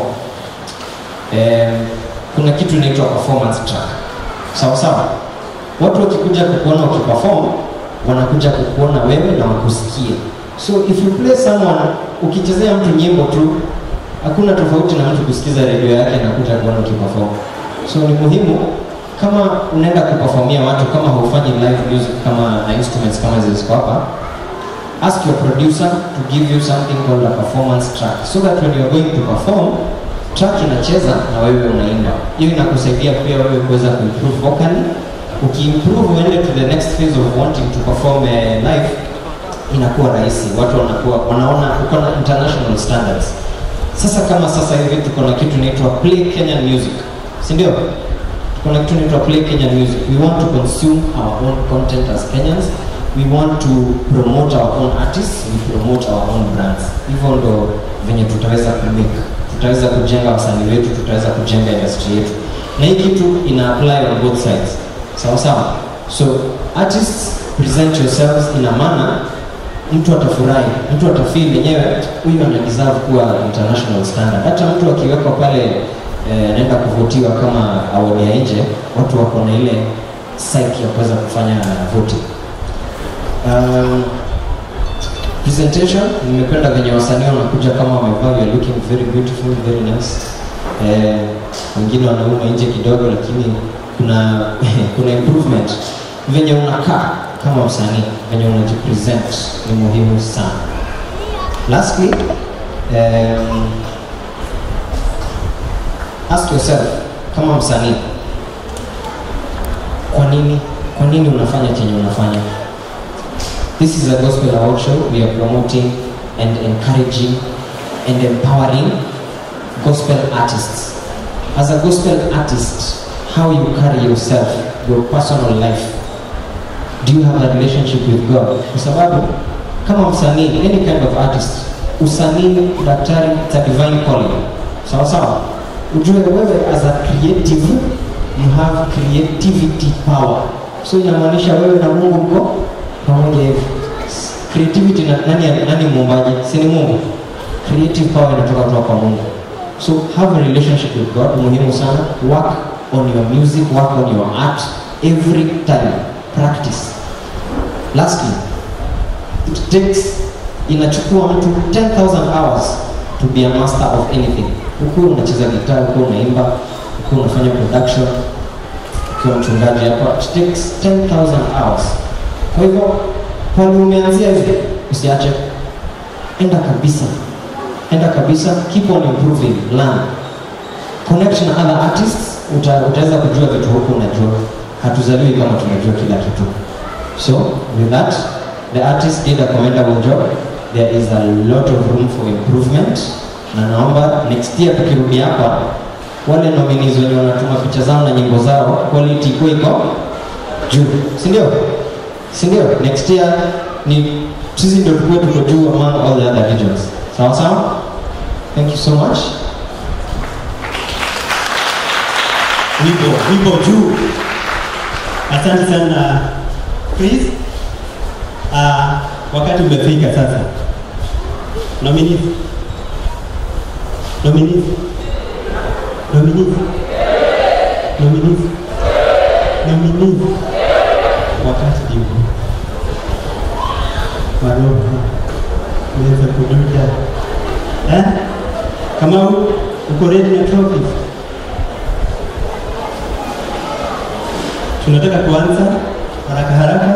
kuna kitu inaitwa performance track. Sawa sawa. Watu wakikuja kukuona ukiperform, wanakuja kukuona wewe na wakusikie. So if you play someone, ukichezea mtu nyimbo tu, hakuna tofauti na mtu kusikiza radio yake na kuja kuona ukiperform. So ni muhimu kama unaenda kuperformia watu, kama haufanyi live music kama na instruments kama zilizo hapa, ask your producer to give you something called a performance track, so that when you are going to perform, track inacheza na wewe unaimba. Hiyo inakusaidia pia wewe kuweza kuimprove vocally. Ukiimprove uende to the next phase of wanting to perform live, inakuwa rahisi. Watu wanaona uko na international standards. Sasa kama sasa hivi tuko na kitu inaitwa Play Kenyan Music, si ndio? Tuko na kitu inaitwa Play Kenyan Music. We want to consume our own content as Kenyans. We want to promote our own artists, we promote our own brands. Hivyo ndo venye tutaweza tutaweza kujenga wasanii wetu, tutaweza kujenga industry yetu. Na hii kitu ina apply on both sides. Sawa sawa. So artists, present yourselves in a manner mtu atafurahi, mtu atafeel yenyewe huyu ana deserve kuwa international standard. Hata mtu akiwekwa pale anaenda kuvutiwa kama award ya nje, watu wako na ile psyche ya kuweza kufanya voting. Presentation, nimependa venye wasanii wanakuja kama wamevaa, you are looking very beautiful, very nice. Wengine wanauma nje kidogo, lakini kuna improvement. Venye unakaa kama msanii, venye unajipresent ni muhimu sana. Lastly, ask yourself kama msanii, kwa nini unafanya chenye unafanya? This is a gospel award show. We are promoting and encouraging and empowering gospel artists. As a gospel artist, how you carry yourself, your personal life. Do you have a relationship with God? Kwa sababu kama msanii, any kind of artist, usanii, daktari, it's a divine calling. Sawa sawa. Ujue wewe as a creative, you have creativity power. So inamaanisha wewe na Mungu mko pamoja hivi. Creativity na nani muumbaji? Si ni Mungu. Creative power inatoka kwa Mungu. So have a relationship with God, muhimu sana. Work on your music, work on your art every time. Practice. Lastly, it takes, inachukua mtu 10,000 hours to be a master of anything. Ukiwa unacheza gitaa, ukiwa unaimba, ukiwa unafanya production, ukiwa mchungaji hapa, it takes 10,000 hours. Kwa hivyo, pale umeanzia hivi, usiache. Enda kabisa, keep on improving, learn. Connect na other artists, utaweza kujua vitu huku unajua. Hatuzaliwi kama tunajua kila kitu. So, with that, the artist did a commendable job. There is a lot of room for improvement. Na naomba next year tukirudi hapa, wale nominees wenye wanatuma picha zao na nyimbo zao, quality iko juu. Si ndio? Next year ni sisi ndio tuko juu among all the other regions. Sawa sawa? Thank you so much. Wibo juu. Asante sana Chris Wakati umefika sasa. Nominees. Nominees. Nominees. Nominees. Nominees. Wakati ndio. Maroho. Unaweza kududa. Kama uko ready na trophies. Tunataka kuanza haraka haraka.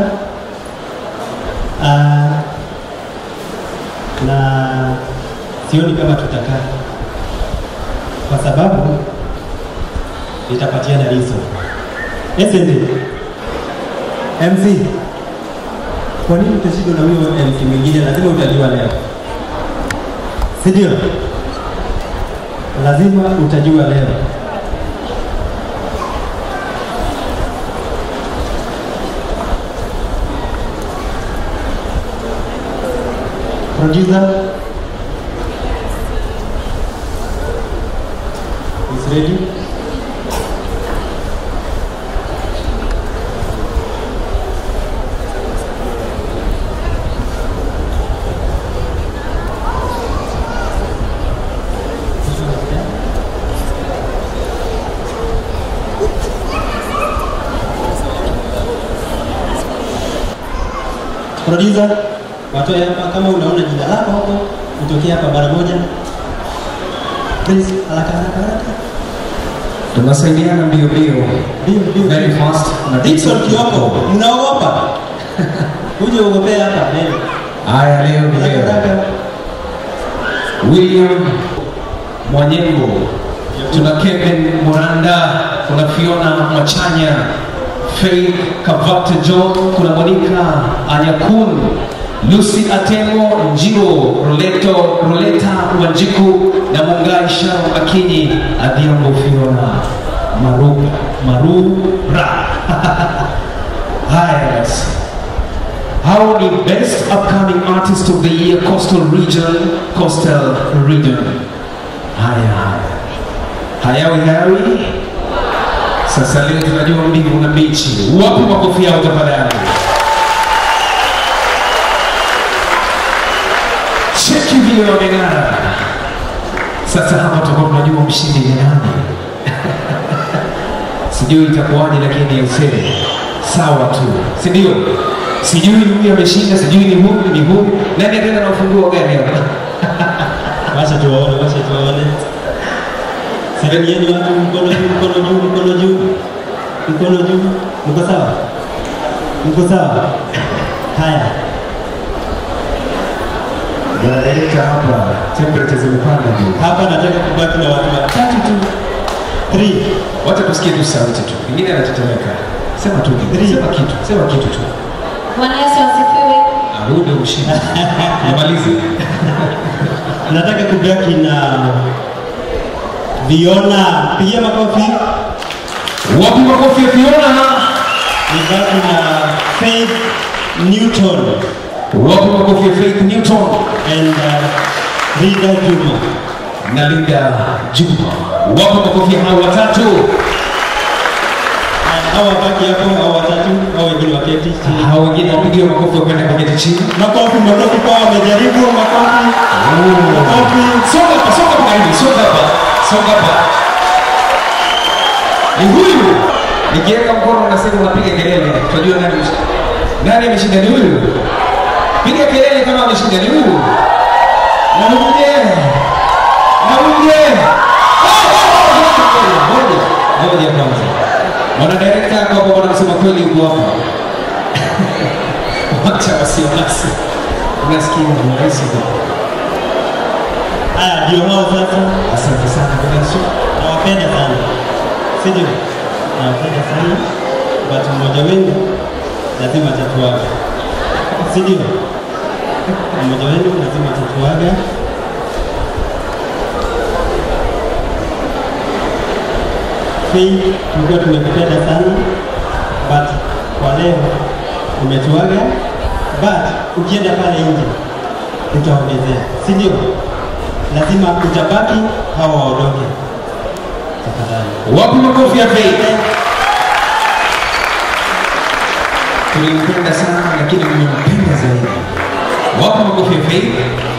Na sioni kama tutakaa kwa sababu nitapatiana hizo. SND MC, kwa nini utashindwa na huyo MC mwingine? Lazima utajua leo, si ndio? Lazima utajua leo. Producer is ready. Producer, watoe hapa kama unaona jina lako hapo, utokee hapa mara moja. Please, haraka haraka. Tunasaidiana mbio. Very fast. Na Dickson Kioko, mnaogopa? Uje uogopee hapa mbele. Haya leo. William Mwanyembo. Tuna Kevin Muranda, kuna Fiona Machanya, Faith Kavate John, kuna Monica Anyakun, Lucy Atemo, Njiro, Roleta Wanjiku, na Mungai Sharon Akinyi, Adhiambo Fiona, Marura. Hi, how the best upcoming artist of the year, Coastal Region. Hayawi. Sasa leo tunajua mbivu na mbichi. Wapi makofi yao tafadhali? Cheki vile wameng'ara. Sasa hapa tutakuwa tunajua mshindi ni nani. Sijui itakuwaje, lakini useme sawa tu, si ndio? Sijui huyu ameshinda, sijui ni huyu. Nani ataenda na ufunguo gani hapa? Wacha tuone. Salimieni watu, mkono juu. Mko sawa? Haya. Naleta hapa, temperature zimepanda juu. Hapa nataka kubaki na watu watatu tu. 3. Wacha tusikie tu sauti tu. Pengine anatetemeka. Sema tu kitu tu. Bwana Yesu asifiwe. Arudi ushindi. Nimalize. Nataka kubaki na Fiona. Pigia makofi. Wapi makofi ya Fiona? Nibaki na Faith Newton. Wapi makofi ya Faith Newton? And Linda Juma. Na Linda Juma. Wapi makofi ya hao watatu? Hao wabaki hapo, hao watatu, hao wengine waketi chini. Hao wengine wapigiwe makofi kwenda kuketi chini. Makofi kwa wamejaribu makofi. Songa hapa. Ni huyu. Nikiweka mkono unasema unapiga kelele. Tunajua nani ameshinda, ni huyu. Piga kelele kama ameshinda, ni huyu. Na mwingine. Ngoja kwanza. Mwana director hapo wanasema kweli uko hapa. Wacha wasiwasi. Unasikia mwezi hapa. Haya ndio hao sasa. Asante sana kwa Yesu. Nawapenda sana. Sije. Nawapenda sana. Watu mmoja wenu lazima atatuaga. Sije. Mmoja wenu lazima atatuaga. Tulikuwa tumekupenda sana, but kwa leo umetuaga, but ukienda pale nje utaongezea, si ndio? Lazima utabaki hawa waondoke. Tafadhali. Wapi makofi ya Faith? Tulimpenda sana, lakini nimempenda Afrika zaidi. Wapo makofi ya faith.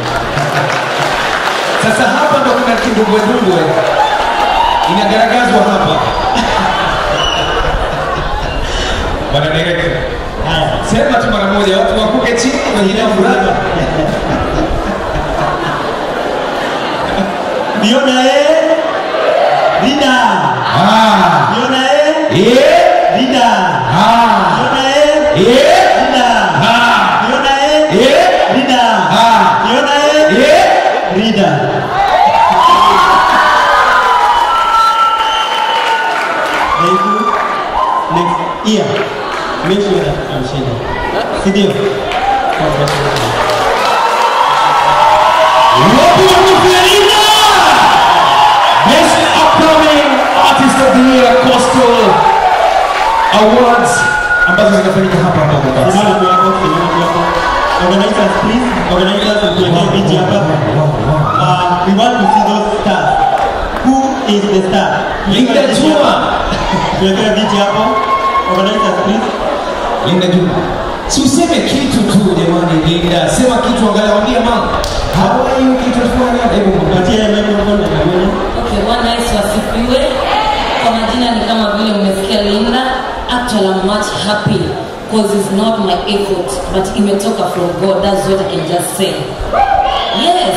Sasa hapa ndo kuna kidumbwe inagaragazwa hapa. Bwana director. Sema tu mara moja watu wakuke chini kwa ajili ya furaha. Niona Rida. Niona Rida. Niona Rida. Niona Rida. Niona Rida. Thank you. Next year, make sure that I'm sharing. Sidio? Congratulations. Best upcoming artist of the year Coastal Awards ambazo zinafanyika hapa Mombasa. Organizers, please. Organizers, tuwekee viti hapa. We want to see those stars. Who is the star? Linda Juma. Tuwekee viti hapo. Organizers, please. Linda Juma. Si useme kitu tu jamani Linda. Sema kitu angalau ambia mama. How are you kitu fulani? Hebu mpatie microphone na mimi. Okay, Bwana Yesu asifiwe. Kwa majina ni kama vile umesikia Linda. Actually, I'm much happy because it's not my effort, but imetoka from God. That's what I can just say. Yes.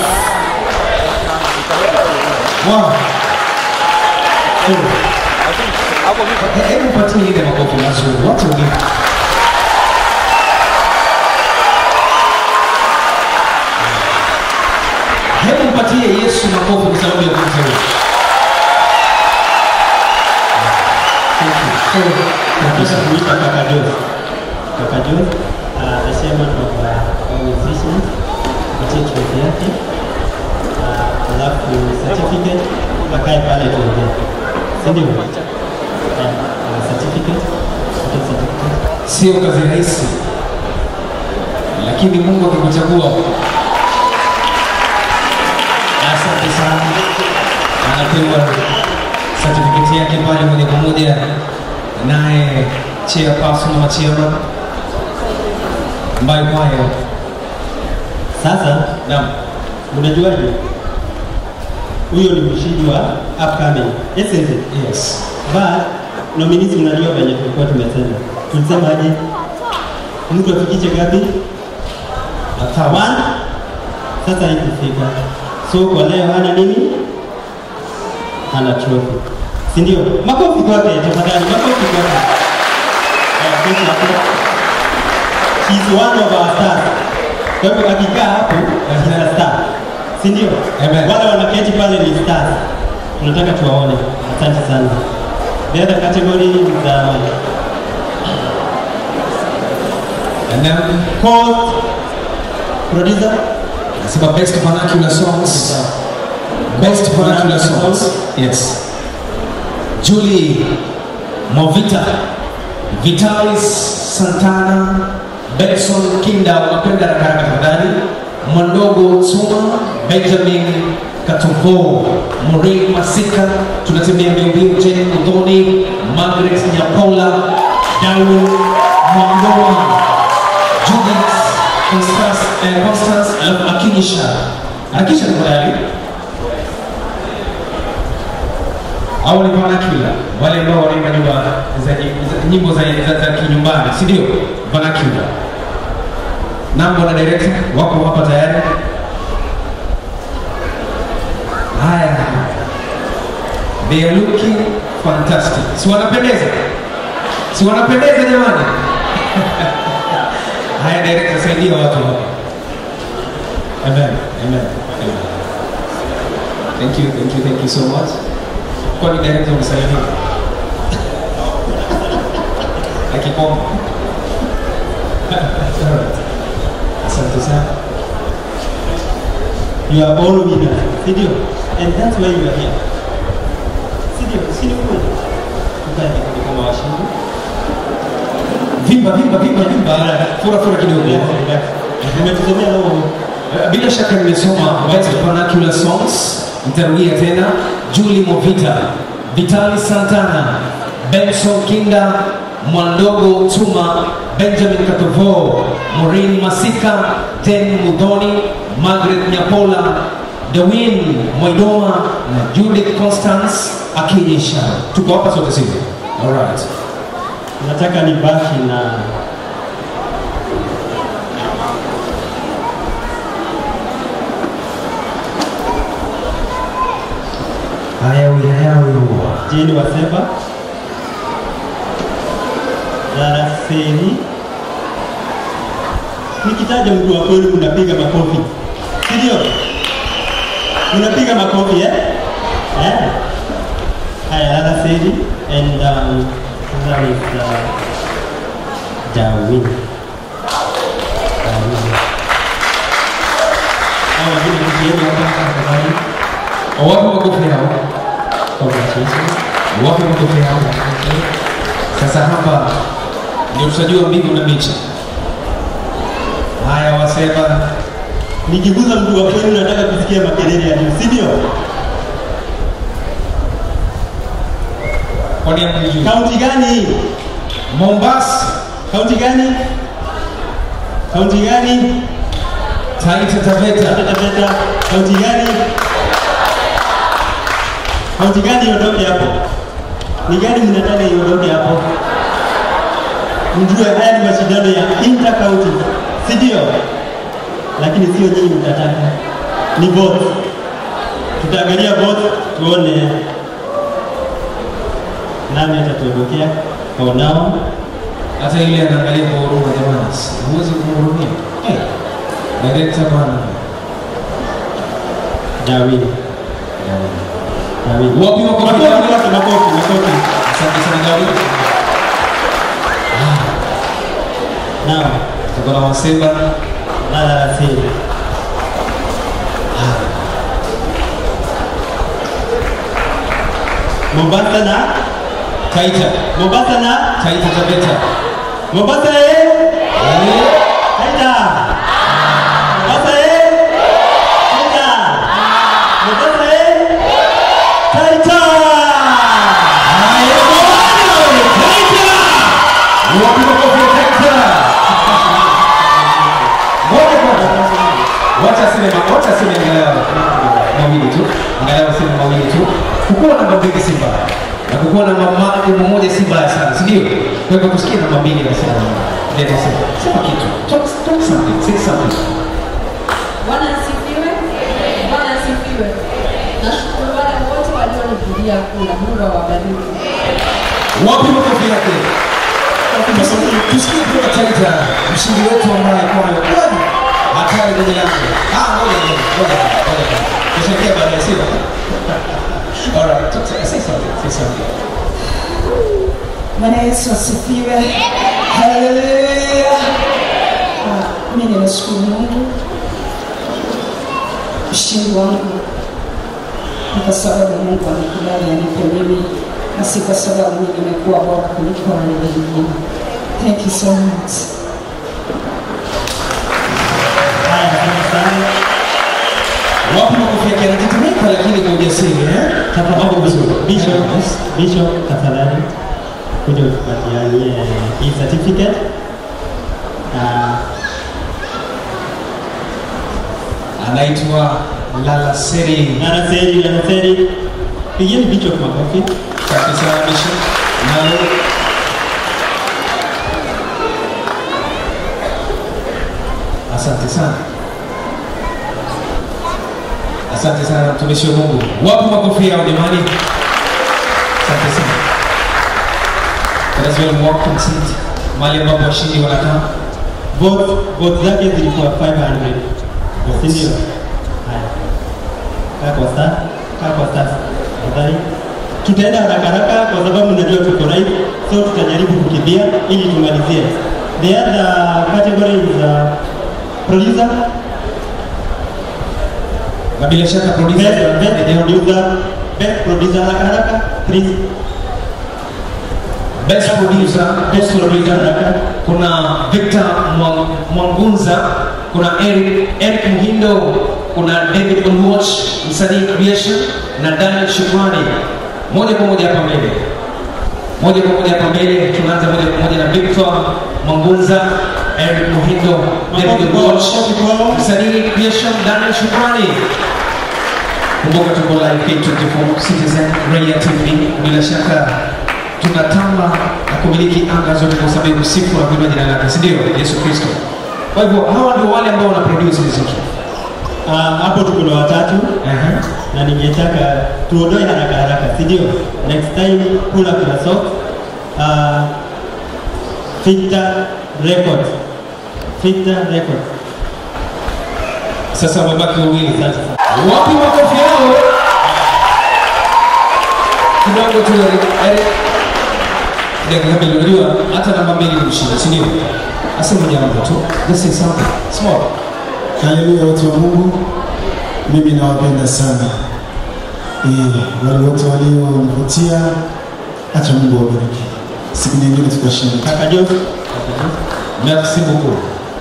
Wow. Hebu patie ile makofi mazuri. Watu wengi. Hebu patie Yesu makofi kwa sababu ya kumteua. Kabisa kuita Kaka Joe. Kaka Joe, the chairman of our musicians, kupitia chuo yake. Alafu certificate, akae pale tuongee. Sindio? Certificate. Sio kazi rahisi. Lakini Mungu akikuchagua. Asante sana. Anapewa certificate yake pale moja kwa moja. Naye chairperson wa chairman ambaye kwayo sasa, naam, unajuaje huyo ni mshindi wa upcoming? Yes, yes. But nominees, unajua venye tulikuwa tumesema, tulisema aje mtu afikiche gapi? One. Sasa ikifika, so kwa leo hana nini? Hana trophy. Sindio? Makofi kwake tafadhali, makofi kwake. She's one of our stars. Kwa hivyo akikaa hapo, she's a star. Sindio? Wale wanaketi pale ni stars. Tunataka tuwaone. Asante sana. The other category is and then producer. It's about best vernacular songs. Best vernacular songs. Yes. Julie Movita, Vitalis Santana, Benson Kinda, unapenda rakaraka tafadhali. Mondogo Tsuma, Benjamin Katumbo, Maureen Masika, tunatembea mbio Jane Udoni, Margaret Nyapola, Darwin Mwangoa, Judith Constance, alafu Akinisha. Akisha tafadhali. Hao ni vernacular, wale ambao wanaimba nyimbo za kinyumbani, si ndio? Vernacular. Nambo na director wako hapa tayari. Haya. They are looking fantastic. Si wanapendeza? Si wanapendeza jamani? Haya director, saidia watu hapa. Amen. Amen. Amen. Thank you so much. Kwa ni director unisaidie. Akipomba. Asante sana. You are all winners. Sindio? And that's why you are here. Sindio? Sindio kweli? Tukae kama washindi. Vimba. Fura kidogo. Nimetusomea leo. Bila shaka nimesoma best vernacular songs. Nitarudia tena. Julie Movita, Vitalis Santana, Benson Kinda, Mwandogo Tuma, Benjamin Katovo, Maureen Masika, Den Mudhoni, Margaret Nyapola, Dewin Moidoma na Judith Constance Akinyesha. Tuko hapa sote sisi. Alright. Nataka nibaki na hayawi huwa Jane Waseba, Lara Seni. Nikitaja mtu wa kweli mnapiga makofi, si ndio? Mnapiga makofi Haya, Lara Seni and that is Dawin. Hawa vile kujieni hapa tafadhali. Wapi makofi hao? Congratulations. Wapi makofi hao? Sasa hapa ndio tutajua mbingu na michi. Haya, Waseba, nikiguza mtu wa kweli nataka kusikia makelele ya juu, si ndio? Kwani hamjui? Kaunti gani? Mombasa. Kaunti gani? Kaunti gani? Taita Taveta. Kaunti gani? Kaunti gani iondoke hapo? Ni gani mnataka iondoke hapo? Mjue haya ni mashindano ya inter county, si ndio? Lakini sio nyinyi mtataka, ni vote. Tutaangalia vote tuone nani atatuondokea kwa nao. Hata ile anaangalia kwa huruma jamani. Huwezi kumhurumia. Director bwana. Dawin. Wapi makofi? Makofi. Asante sana Dawin. Naam, tuko na Waseba na Lasiri. Mombasa na Taita. Mombasa na Taita Taveta. Mombasa Taita. Mombasa Taita. Mombasa Taita. Wapi makofi ya Taita? Wacha sema mawili tu. Angalau sema mawili tu. Kukuwa namba mbili si mbaya. Na kukuwa namba moja si mbaya sana, si ndio? Kwa hivyo kusikia namba mbili nasema ndio nasema. Sema kitu. Talk something. Say something. Bwana asifiwe. Bwana asifiwe. Nashukuru wale wote walionipigia kura. Mungu awabariki. Wapi makofi yake? Tusikie kwa Taita mshindi wetu ambaye kwa kwani hatari kwenye lango. Ngoja. Tushakia baada ya siku. All right, say something. Bwana Yesu asifiwe. Haleluya. Mimi ninashukuru Mungu. Ushindi wangu ni kwa sababu Mungu alikubali anipe mimi, na si kwa sababu mimi nimekuwa bora kuliko wale wengine. Thank you so much. Wapi makofi yake yanatetemeka lakini kwa ujasiri Tafadhali Bishop, tafadhali kuja utupatianie hii certificate. Anaitwa Lalaseri. Pigeni Bishop makofi. Asante sana Bishop. Asante sana. Asante sana mtumishi wa Mungu. Wapi makofi yao jamani? Asante sana. As well walk and sit. Mahali ambapo washindi wanakaa. Vote zake zilikuwa 500. Ndio. Haya. Kaa kwa sasa. Tafadhali. Tutaenda haraka kwa sababu najua tuko right. So tutajaribu kukimbia ili tumalizie. The other category is producer. Na bila shaka producer, best producer haraka, please. Best producer, kuna Victor Mwangunza, kuna Eric Muhindo, kuna David Onwatch, msanii Creation, na Daniel Shukrani. Moja kwa moja hapa mbele. Moja kwa moja hapa mbele, tunaanza moja kwa moja na Victor Mangunza, Eric Muhindo, David Watch, msanii Biasham Daniel Shukrani. Kumbuka tuko live K24 Citizen Raia TV. Bila shaka tunatamba na kumiliki anga zote kwa sababu sifu na kuinua jina lake, si ndio? Yesu Kristo. Kwa hivyo hawa ndio wale ambao wana produce muziki. Hapo tuko na watatu. Na ningetaka tuondoe haraka, si ndio? Next time kula kuna song. Victor Records. Sasa wamebaki wawili sasa. Wapi makofi yao? Kidogo tu Eric. Ndio unajua hata namba 2 ni mshindi, si ndio? Asema jambo tu. This is something small. Haleluya watu wa Mungu. Mimi nawapenda sana. Wale wote walionivutia, acha Mungu awabariki. Siku nyingine tutashinda. Kaka Job. Merci beaucoup.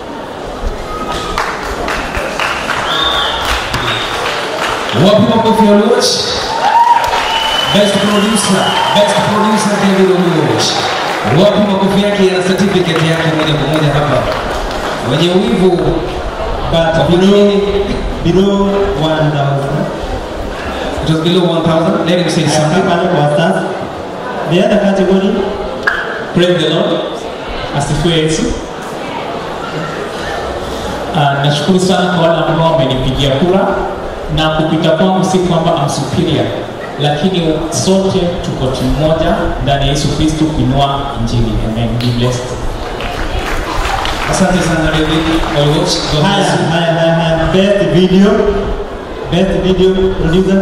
Wapi makofi ya Oluoch? Best producer David Oluoch. Wapi makofi yake na certificate yake moja kwa moja hapa. Wenye wivu but below 1,000. It was below 1,000. Let him say something. The other category, praise the Lord. Asifiwe Yesu. Nashukuru sana kwa wale ambao wamenipigia kura, na kupita kwangu si kwamba I'm superior, lakini sote tuko timu moja ndani ya Yesu Kristo kuinua injili. Amen. Be blessed. Asante sana David Oluoch. Haya. Best video producer.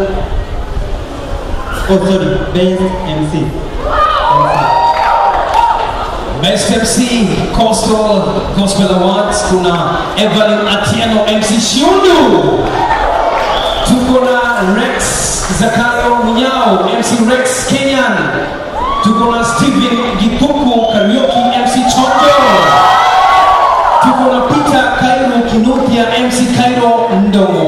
Best MC. Best MC Coastal Gospel Awards kuna Evelyn Atieno MC Shundu. Tuko na Rex Zakayo Munyao MC Rex Kenyan. Tuko na Steven Gikuku Karaoke MC Chonjo. Tuko na Peter Kairo Kinuthia MC Kairo Ndomo.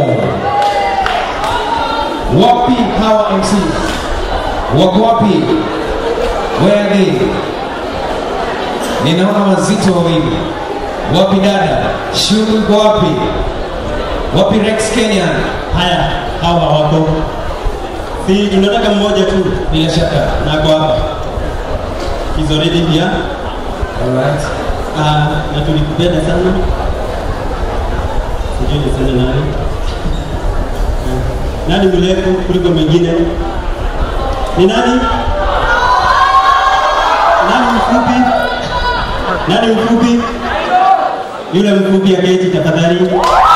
Wapi hawa MC? Wako wapi? Where are they? Ninaona wazito wawili. Wapi dada? Shundu uko wapi? Wapi Rex Kenyan? Haya, hawa wako. Si tunataka mmoja tu. Bila shaka. Na kwa hapa. He's already here. Alright. Na tulikupenda sana. Sijui niseme nani. Nani mrefu kuliko mwingine? Ni nani? Nani mfupi? Yule mfupi aketi tafadhali.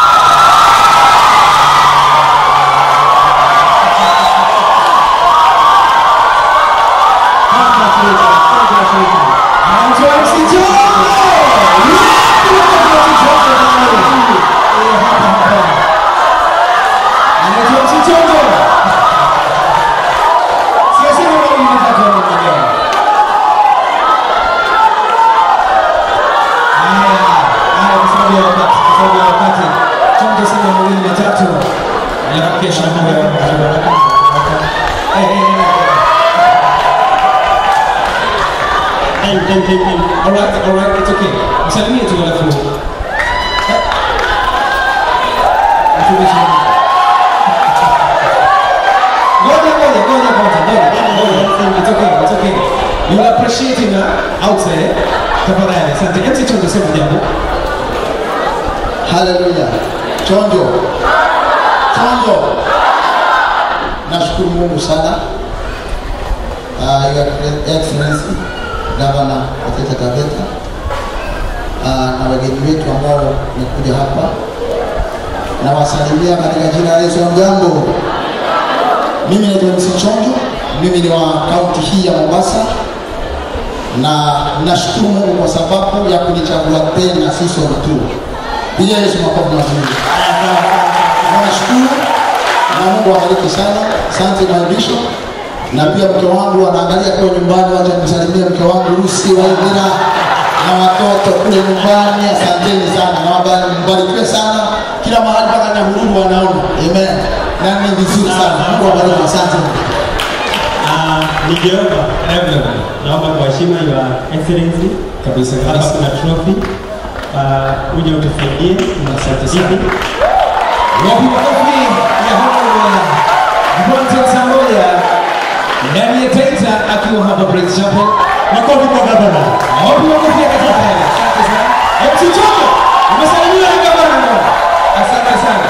Alright, it's okay. Msalimie tu alafu. Ngoja. It's okay. You are appreciating her out there. Tafadhali, asante. MC Chonjo sema jambo. Hallelujah. Chonjo. Nashukuru Mungu sana. Your Excellency Governor wa Taita Taveta na wageni wetu ambao wamekuja hapa, na wasalimia katika jina la Yesu. Jambo. Mimi ni MC Chonjo, mimi ni wa kaunti hii ya Mombasa, na nashukuru Mungu kwa sababu ya kunichagua tena sisi wote. Bila Yesu makofi mazuri. Nashukuru na Mungu awabariki sana. Asante my bishop. Na pia mke wangu anaangalia kwa nyumbani, wacha nimsalimie mke wangu Lucy Waithira na watoto kule nyumbani. Asanteni sana na mbarikiwe sana kila mahali mpaka Nyahururu wanaona. Amen. Na ni vizuri sana. Mungu awabariki. Asante. Nigeomba naomba kwa heshima ya excellency kabisa hapa kuna trophy uje utusaidie. Asante sana. Wapi makofi ya Honorable Bronson Samboya ndani ya Taita akiwa hapa Praise Chapel. Makofi kwa gavana. Wapi makofi ya gavana. Asante sana. MC Chomo, umesalimiwa na gavana. Asante sana.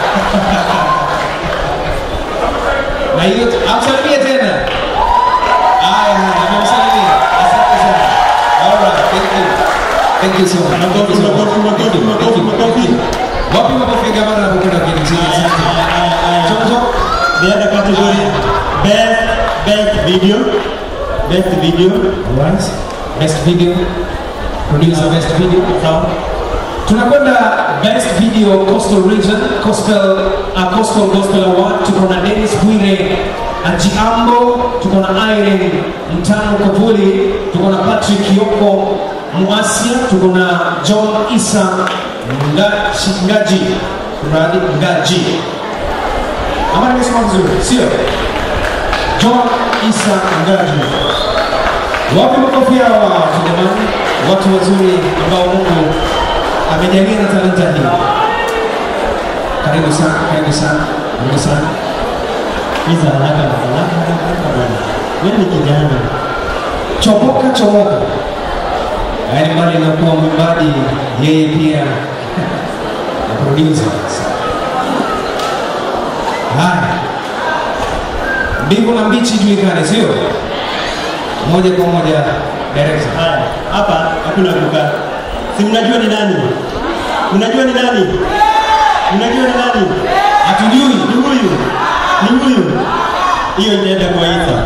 Na hiyo amsalimie tena. Haya, amemsalimia. Asante sana. All right, thank you. Thank you so much. Makofi. Wapi makofi ya gavana na bukuna kini chini. Chomo. The other category, best video. Alright. Best video. Producer best video. Tunakwenda best video coastal region, coastal gospel award. Tuko na Dennis Bwire Ajiambo, tuko na Irene Mtano Kapuli, tuko na Patrick Yoko Muasia, tuko na John Isa Ngaji. Ama nimesema vizuri, sio? John Isa Ngaji. Wapi makofi hawa jamani? Watu wazuri ambao Mungu amejalia na talanta hii. Karibu sana, karibu sana, karibu sana. Hizo haraka bwana. Wewe ni kijana. Chomoka. Yaani mbali na kuwa mwimbaji, yeye pia na producer. Haya. Mbivu na mbichi julikane, sio? Moja kwa moja director. Haya, hapa hakuna kukaa. Si mnajua ni nani? Mnajua ni nani? Hatujui. Ni huyu. Hiyo inaenda kwa Isa.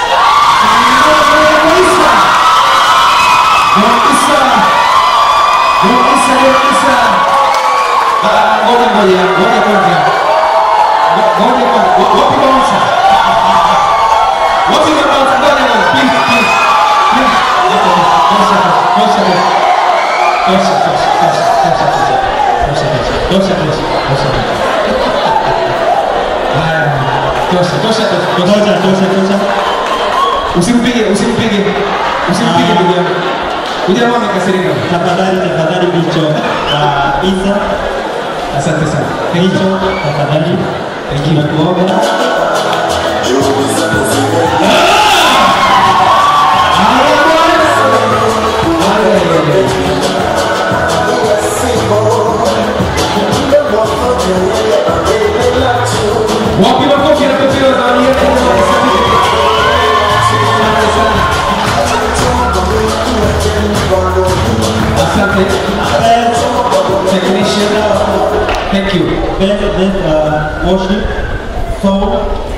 Tosha. Usimpige ndugu yangu. Ujamaa amekasirika. Tafadhali bicho Isa. Asante sana. Bicho tafadhali. Tunakuomba. Wapi makofi yanapopewa zawadi yetu? Asante. Technician. Thank you. Best worship song.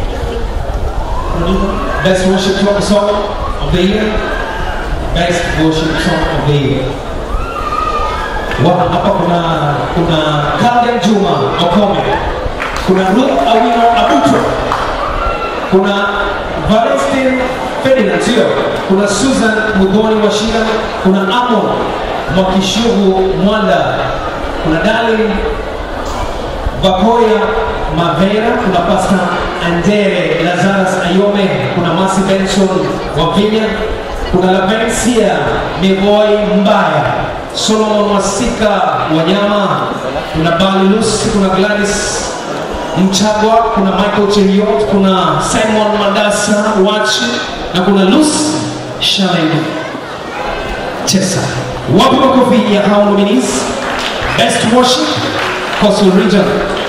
Best worship song of the year. Best worship song of the year. Hapa kuna Kalden Juma Okome, kuna Ruth Awino Abuto, kuna Valentine Ferdinand sio, kuna Susan Mudhoni Washira, kuna Amon Mwakishugu Mwanda, kuna Darling Bakoya Mavera, kuna Pastor Andere Lazarus Ayome, kuna Mercy Benson Wavinya, kuna Lavencia Mevoi Mbaya, Solomon Wasika Wanyama, kuna Balilus, kuna Gladys Mchagwa, kuna Michael Cheriot, kuna Simon Mandasa Wachi, na kuna Lucy Shine Chesa. Wapi makofi ya hao nominees? Best Worship Coastal Region.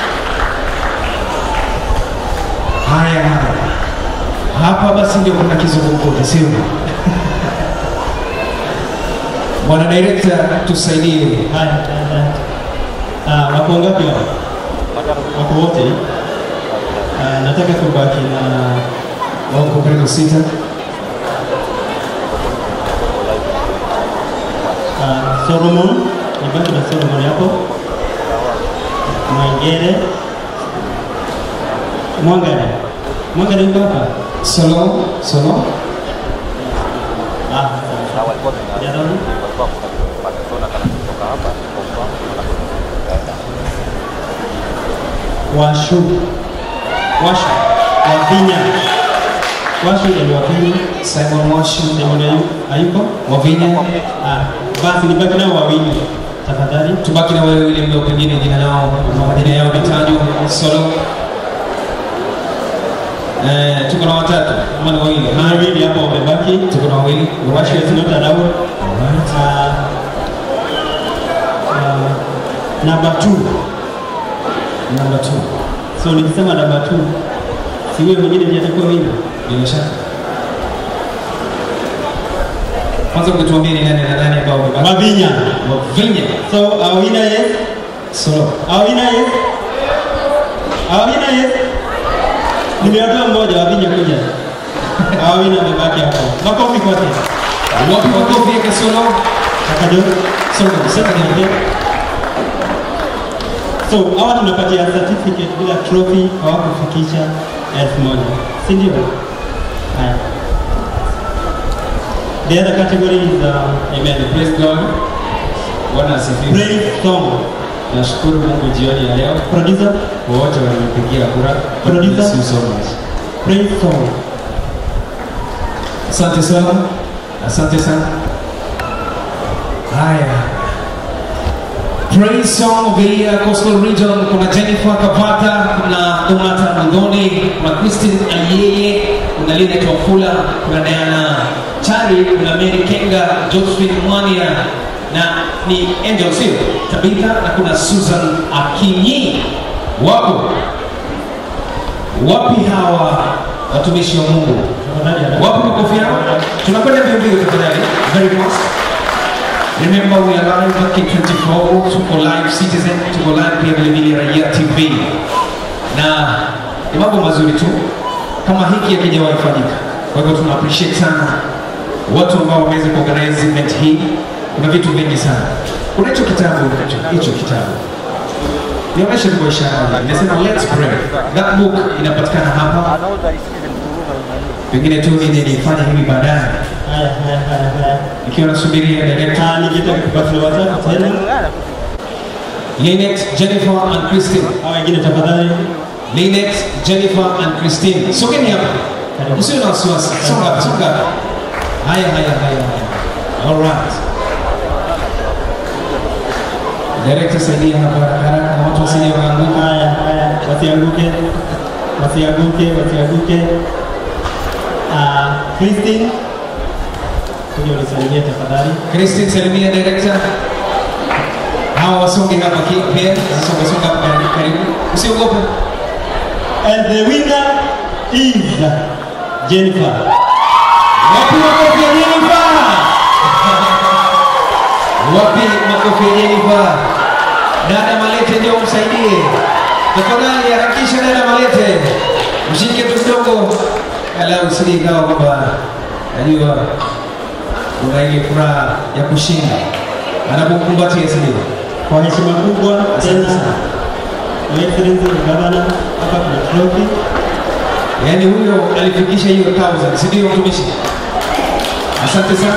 Haya, hapa basi ndio kuna kizungumkuti, sio? Bwana director tusaidie. Wako ngapi hapa? Wako wote. Nataka kubaki na wako karibu 6. Solomon, nibaki na Solomon hapo. Mwengere. Mwangale yuko hapa. Solo. Washu Wavinya Washu ndio wapili. Simon Washu. Simon hayuko? Wavinya. Basi nibaki nao wawili. Tafadhali. Tubaki na wewe ile mlio pengine jina lao na majina yao vitajwa solo. Tuko na watatu ama ni wawili? Wawili hapo wamebaki. Tuko na wawili. Washu is not allowed. Number 2. Number 2. So nikisema number 2, si wewe mwingine ndiye atakuwa wingi. Bila shaka. Kwanza kutuambia ni nani na nani ambao wamebaki? Wavinya. Wavinya. So our winner is Solo. Our winner is nimewatoa mmoja Wavinya kuja. Our winner amebaki hapo. Makofi kwake. Wapi makofi yake Solo? Akajo. Solo. So hawa tunapatia certificate bila trophy hawakufikisha 1000. Si ndio? Haya. The other category is amen. Praise God. Bwana asifiwe. Praise song. Nashukuru Mungu jioni ya leo. Producer wote walinipigia kura. Producer Thank you so much. Praise song. Asante sana. Asante sana. Haya. Praise Song of the Year Coastal Region, kuna Jennifer Kapata, kuna Donata Mangoni, kuna Christine Ayeye, kuna Lynette Wafula, kuna Diana Chari, kuna Mary Kenga, Josephine Mwania, na ni Angel Sio, Tabitha, na kuna Susan Akinyi. Wapi hawa watumishi wa Mungu? Wapi makofi yao? Tunakwenda mbio tafadhali. Very fast. Remember, we are live at K24, tuko live Citizen, tuko live pia vile vile Raia TV. Na ni mambo mazuri tu kama hiki hakijawahi fanyika. Kwa hivyo tuna appreciate sana watu ambao wameweza kuorganize event hii. Kuna vitu vingi sana. Kuna hicho kitabu. Nionyeshe kwa ishara. Inasema let's pray. That book inapatikana hapa. Pengine tu nifanye hivi baadaye. Ikiwa nasubiria director nikitaka kupata watatu tena. Lynette, Jennifer and Christine. Hawa wengine tafadhali. Lynette, Jennifer and Christine. Sogeni hapa. Usiwe na wasiwasi. Songa. Haya. All right. Director saidia hapa haraka na watu wasije wakaanguka. Haya. Wasianguke. Christine. Kuja unisalimie tafadhali. Christine, salimia director. Hawa wasonge hapa pia. Songa hapa karibu. Usiogope. And the winner is Jennifer. Wapi makofi ya Jennifer? Wapi makofi ya Jennifer? Dada Malete ndio msaidie. Tafadhali harakisha dada Malete. Mshike tu kidogo. Ala usije ikawa kwamba najua una ile furaha ya kushinda. Anapokumbatia sisi. Kwa heshima kubwa tena. Excellency Governor hapa kuna trophy. Yaani huyo alifikisha hiyo 1000, si ndio mtumishi? Asante sana.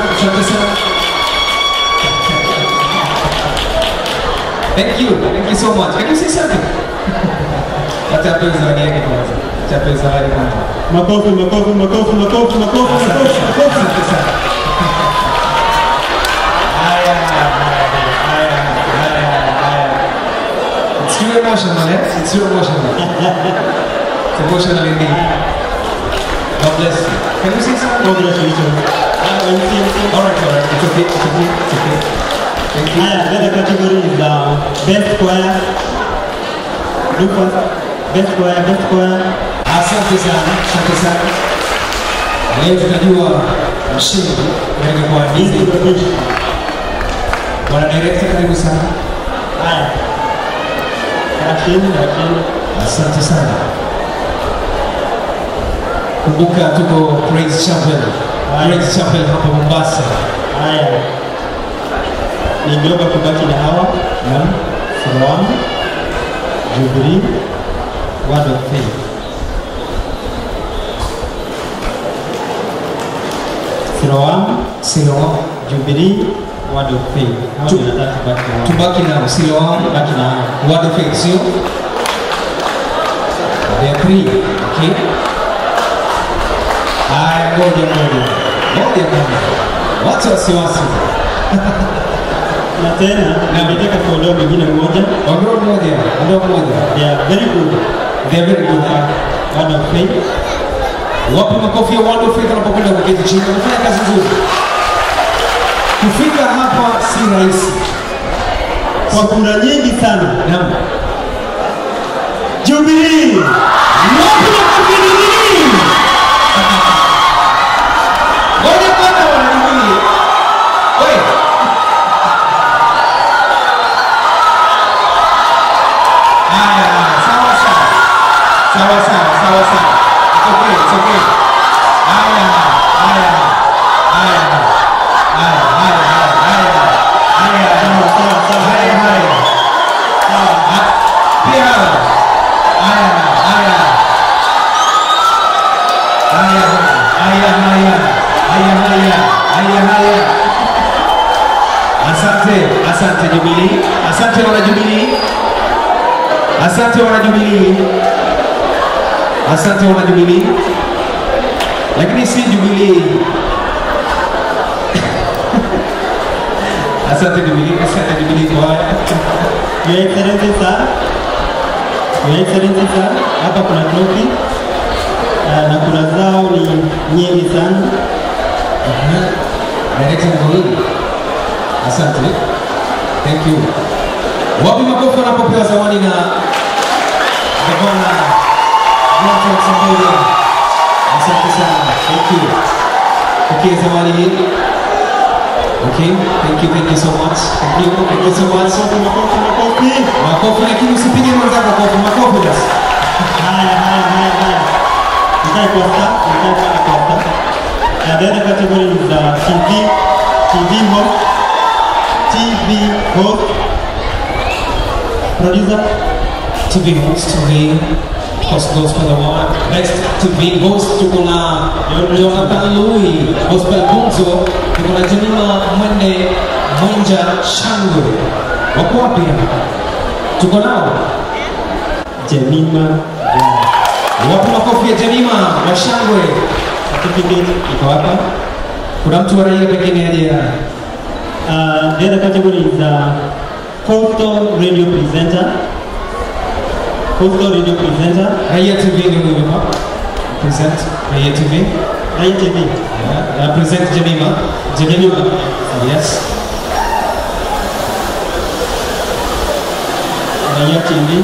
Thank you so much. Can you say something? Acha pewe zawadi yake kwanza. Makofi. Asante sana. Haya. It's too emotional, eh? It's emotional indeed. God bless you. Can you say something? Congratulations. All right. It's okay. Thank you. The category is best choir. Look for best choir. Asante sana. Leo tunajua mshindi katika kwa hizi. Bwana director, karibu sana. Haya. Action. Asante sana. Kumbuka tuko Praise Chapel hapa Mombasa. Haya. Ningeomba kubaki na hawa. Siloam, Jubilee, Word of Faith. Siloam, Jubilee, Word of Faith. Tubaki na Siloam, Word of Faith, sio? There are 3, okay? Haya, ngoja. Wacha wasiwasi. Na tena nataka kuondoa mwingine mmoja. Ondoa mmoja. Yeah, very good. They are very good. Word of faith. Wapi makofi ya word of faith wanapokwenda kuketi chini. Wanafanya kazi nzuri. Kufika hapa si rahisi. Kwa kura nyingi sana. Naam. Jubilee. Wapi makofi ya Jubilee? Ngoja kwanza wana Jubilee. Wewe. Sawa. It's okay. Haya. Asante Jubilee. Asante wana Jubilee. Lakini si Jubilee. Asante Jubilee kwa haya. Your Excellency sir, hapa kuna trophy na kura zao ni nyingi sana. Director Ngolini. Asante. Thank you. Wapi makofi wanapopewa zawadi na Gavana Johnson Samburu. Asante sana. Thank you. Okay, zawadi hii. Okay, thank you so much. Thank you so much. Makofi lakini usipige mwenzako makofi basi. Haya. Nitaka kuwasta. The other category is TV host, producer. TV host Gospel Award. Best TV host tuko na Jonathan Lui, Gospel Bunzo, tuko na Jemima Mwenja Shangwe. Wako wapi hapa? Tuko nao? Jemima. Wapo makofi ya Jemima wa Shangwe. Certificate iko hapa. Kuna mtu wa raia pengine aje? The other category is Coastal Radio Presenter. Raia TV ndio huyo hapa. Present Raia TV. Yeah. Present Jemima. Yes. Raia TV.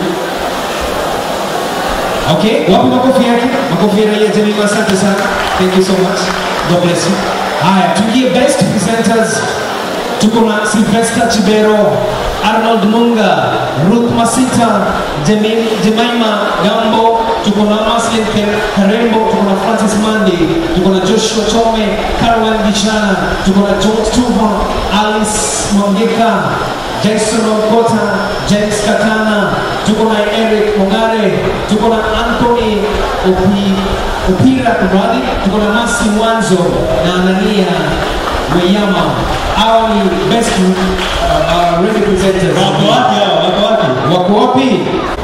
Okay, wapi makofi yake? Makofi ya Raia Jemima, asante sana. Thank you so much. God bless you. Haya, tuingie best presenters. Tuko na Sylvester Chibero, Arnold Munga, Ruth Masita, Jemima Gambo, tuko na Maslin Karembo, tuko na Francis Mandi, tuko na Joshua Chome, Caroline Gichana, tuko na George Tuva, Alice Mwangeka, Jason Okota, James Katana, tuko na Eric Mongare, tuko na Anthony Upira Kumradi, tuko na Masi Mwanzo na Anania Weyama. Hawa ni best radio presenters. Wako wapi?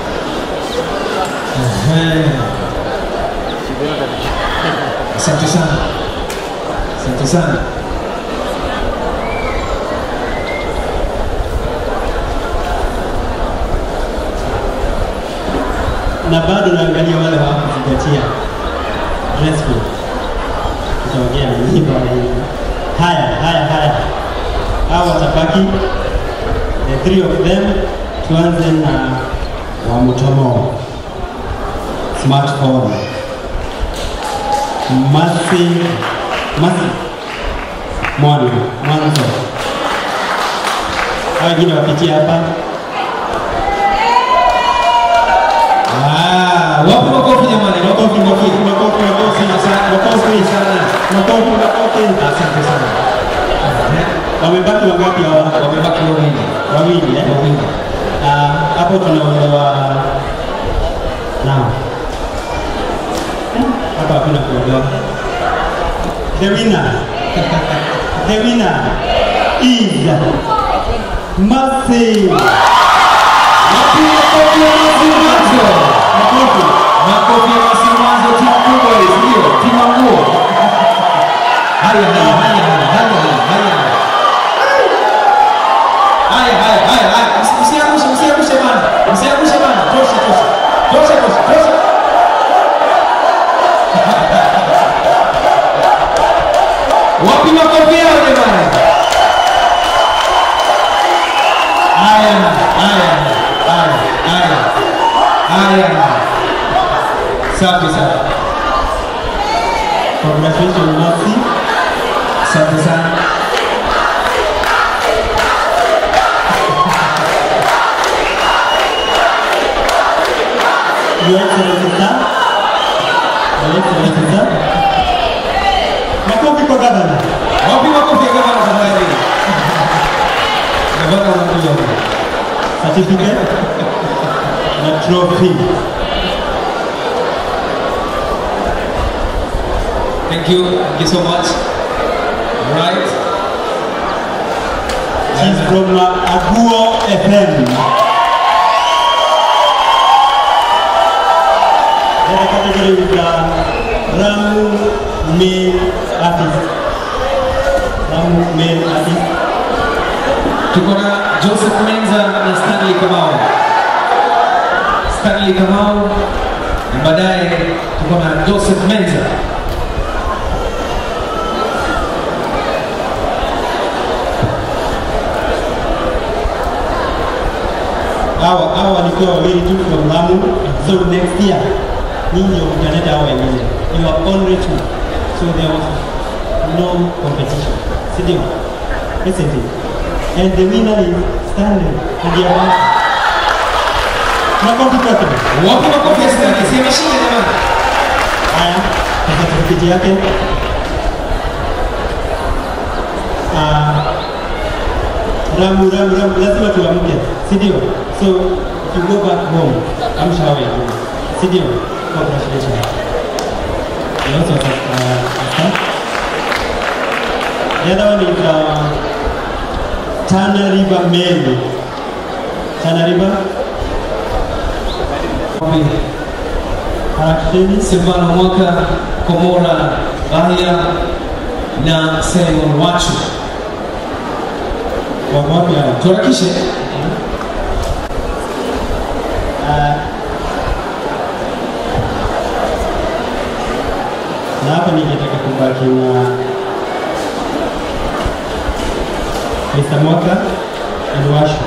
Asante sana. Na bado naangalia wale hawakuzingatia dress code. Tutaongea na nyinyi baada hivi. Haya. Hawa watabaki the three of them. Tuanze na Wamutomo smartphone. Masi mwanzo. Hawa wengine wapitia hapa. Wapo makofi jamani, makofi. Asante sana. Wamebaki wangapi hawa? Wamebaki wawili. Hapo tunaondoa hapa hakuna kuondoa. The winner is Masi. Makofi ya Masi Mwanzo, timu kubwa hiyo, timu nguo. Safi sana. Congratulations, Mercy. Asante sana. Your Excellency, sir. Your Excellency, sir. Makofi kwa gavana. Wapi makofi ya gavana tafadhali? Gavana anakuja. Certificate na trophy. Thank you so much. Right. She's from Aguo FM. The category is Ramu Male Artist. Ramu Male Artist. Tuko na Joseph Menza na Stanley Kamau. Stanley Kamau na baadaye tuko na Joseph Menza. Hawa walikuwa wawili tu from Lamu. So next year ninyi mtaleta hao wengine. You are only two. So there was no competition. Sitting. Isn't it? And the winner is Stanley. Ndiye makofi kwake. Wapi makofi ya Stanley? Si ameshinda jamani. Haya, certificate yake. Ramu, lazima tuamke, si ndio? So if you go back home, amsha hao wengine, si ndio? Congratulations. You also have the other one is Tana River Male. Tana River. Silvano Mwaka, Komora Bahia na Simon Wachu. Wamoja tuharakishe. Na hapa ningetaka kubaki na Mr. Mwaka and Washu.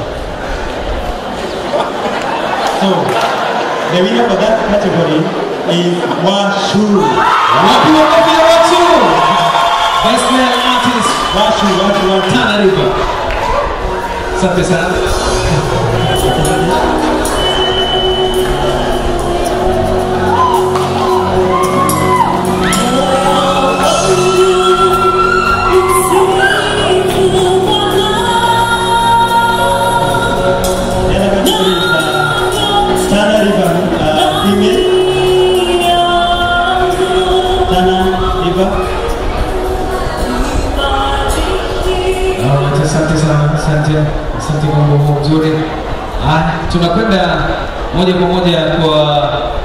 So the winner for that category is Washu. Wapi wakofi ya Washu? Best male artist Washu. Tana River. Asante sana. Asante kwa mambo mzuri. Tunakwenda moja kwa moja kwa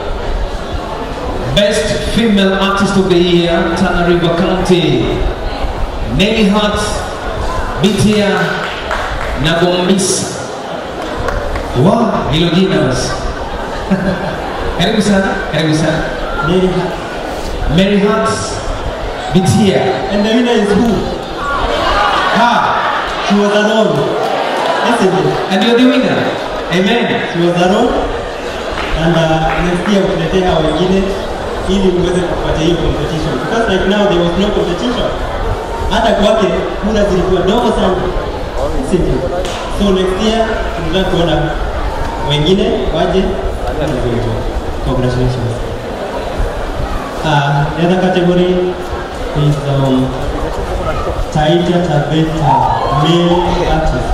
Best Female Artist of the Year, Tana River County. Nelly Hart, Bitia na Gombisa. Wow, hilo jina basi. Karibu sana, karibu sana. Mary Hart, Bitia. And the winner is who? She was alone. And you're the winner. Amen. She was alone. And next year utuletea hao wengine ili muweze kupata hiyo competition. Because right now there was no competition. Hata kwake kura zilikuwa ndogo sana. So next year tunataka kuona wengine waje. Congratulations. The other category is Taita Taveta Male Artist.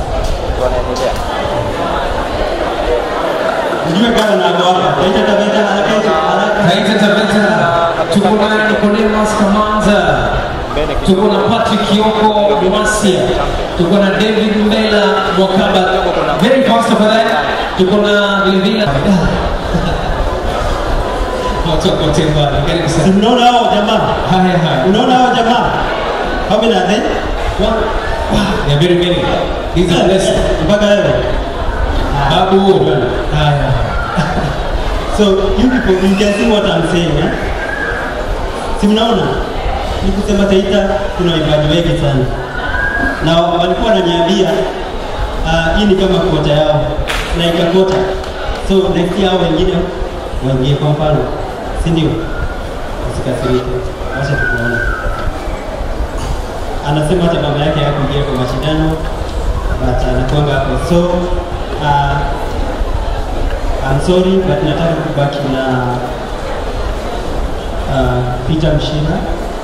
Ndio kama na hapa. Taita Taveta haraka. Taita Taveta tuko na Nicodemus Kamanza. Tuko na Patrick Yoko Masia. Tuko na David Mbela Mwakaba. Very fast for that. Tuko na vile Unaona hao jamaa? Haya. Unaona hao jamaa? How many are they? One. They are very many. These are blessed. Mpaka wewe. Babu. Haya. So you people, you can see what I'm saying, eh? Si mnaona? Ni kusema Taita kuna waimbaji wengi sana. Na walikuwa wananiambia hii ni kama kota yao. Na ikakota. So next year hao wengine waingie kwa mfano. si ndio? Usikasirike, acha tukuone. Anasema hata baba yake hakuingia kwa mashindano, but anakuanga hapo. So I'm sorry, but nataka kubaki na Peter Mshina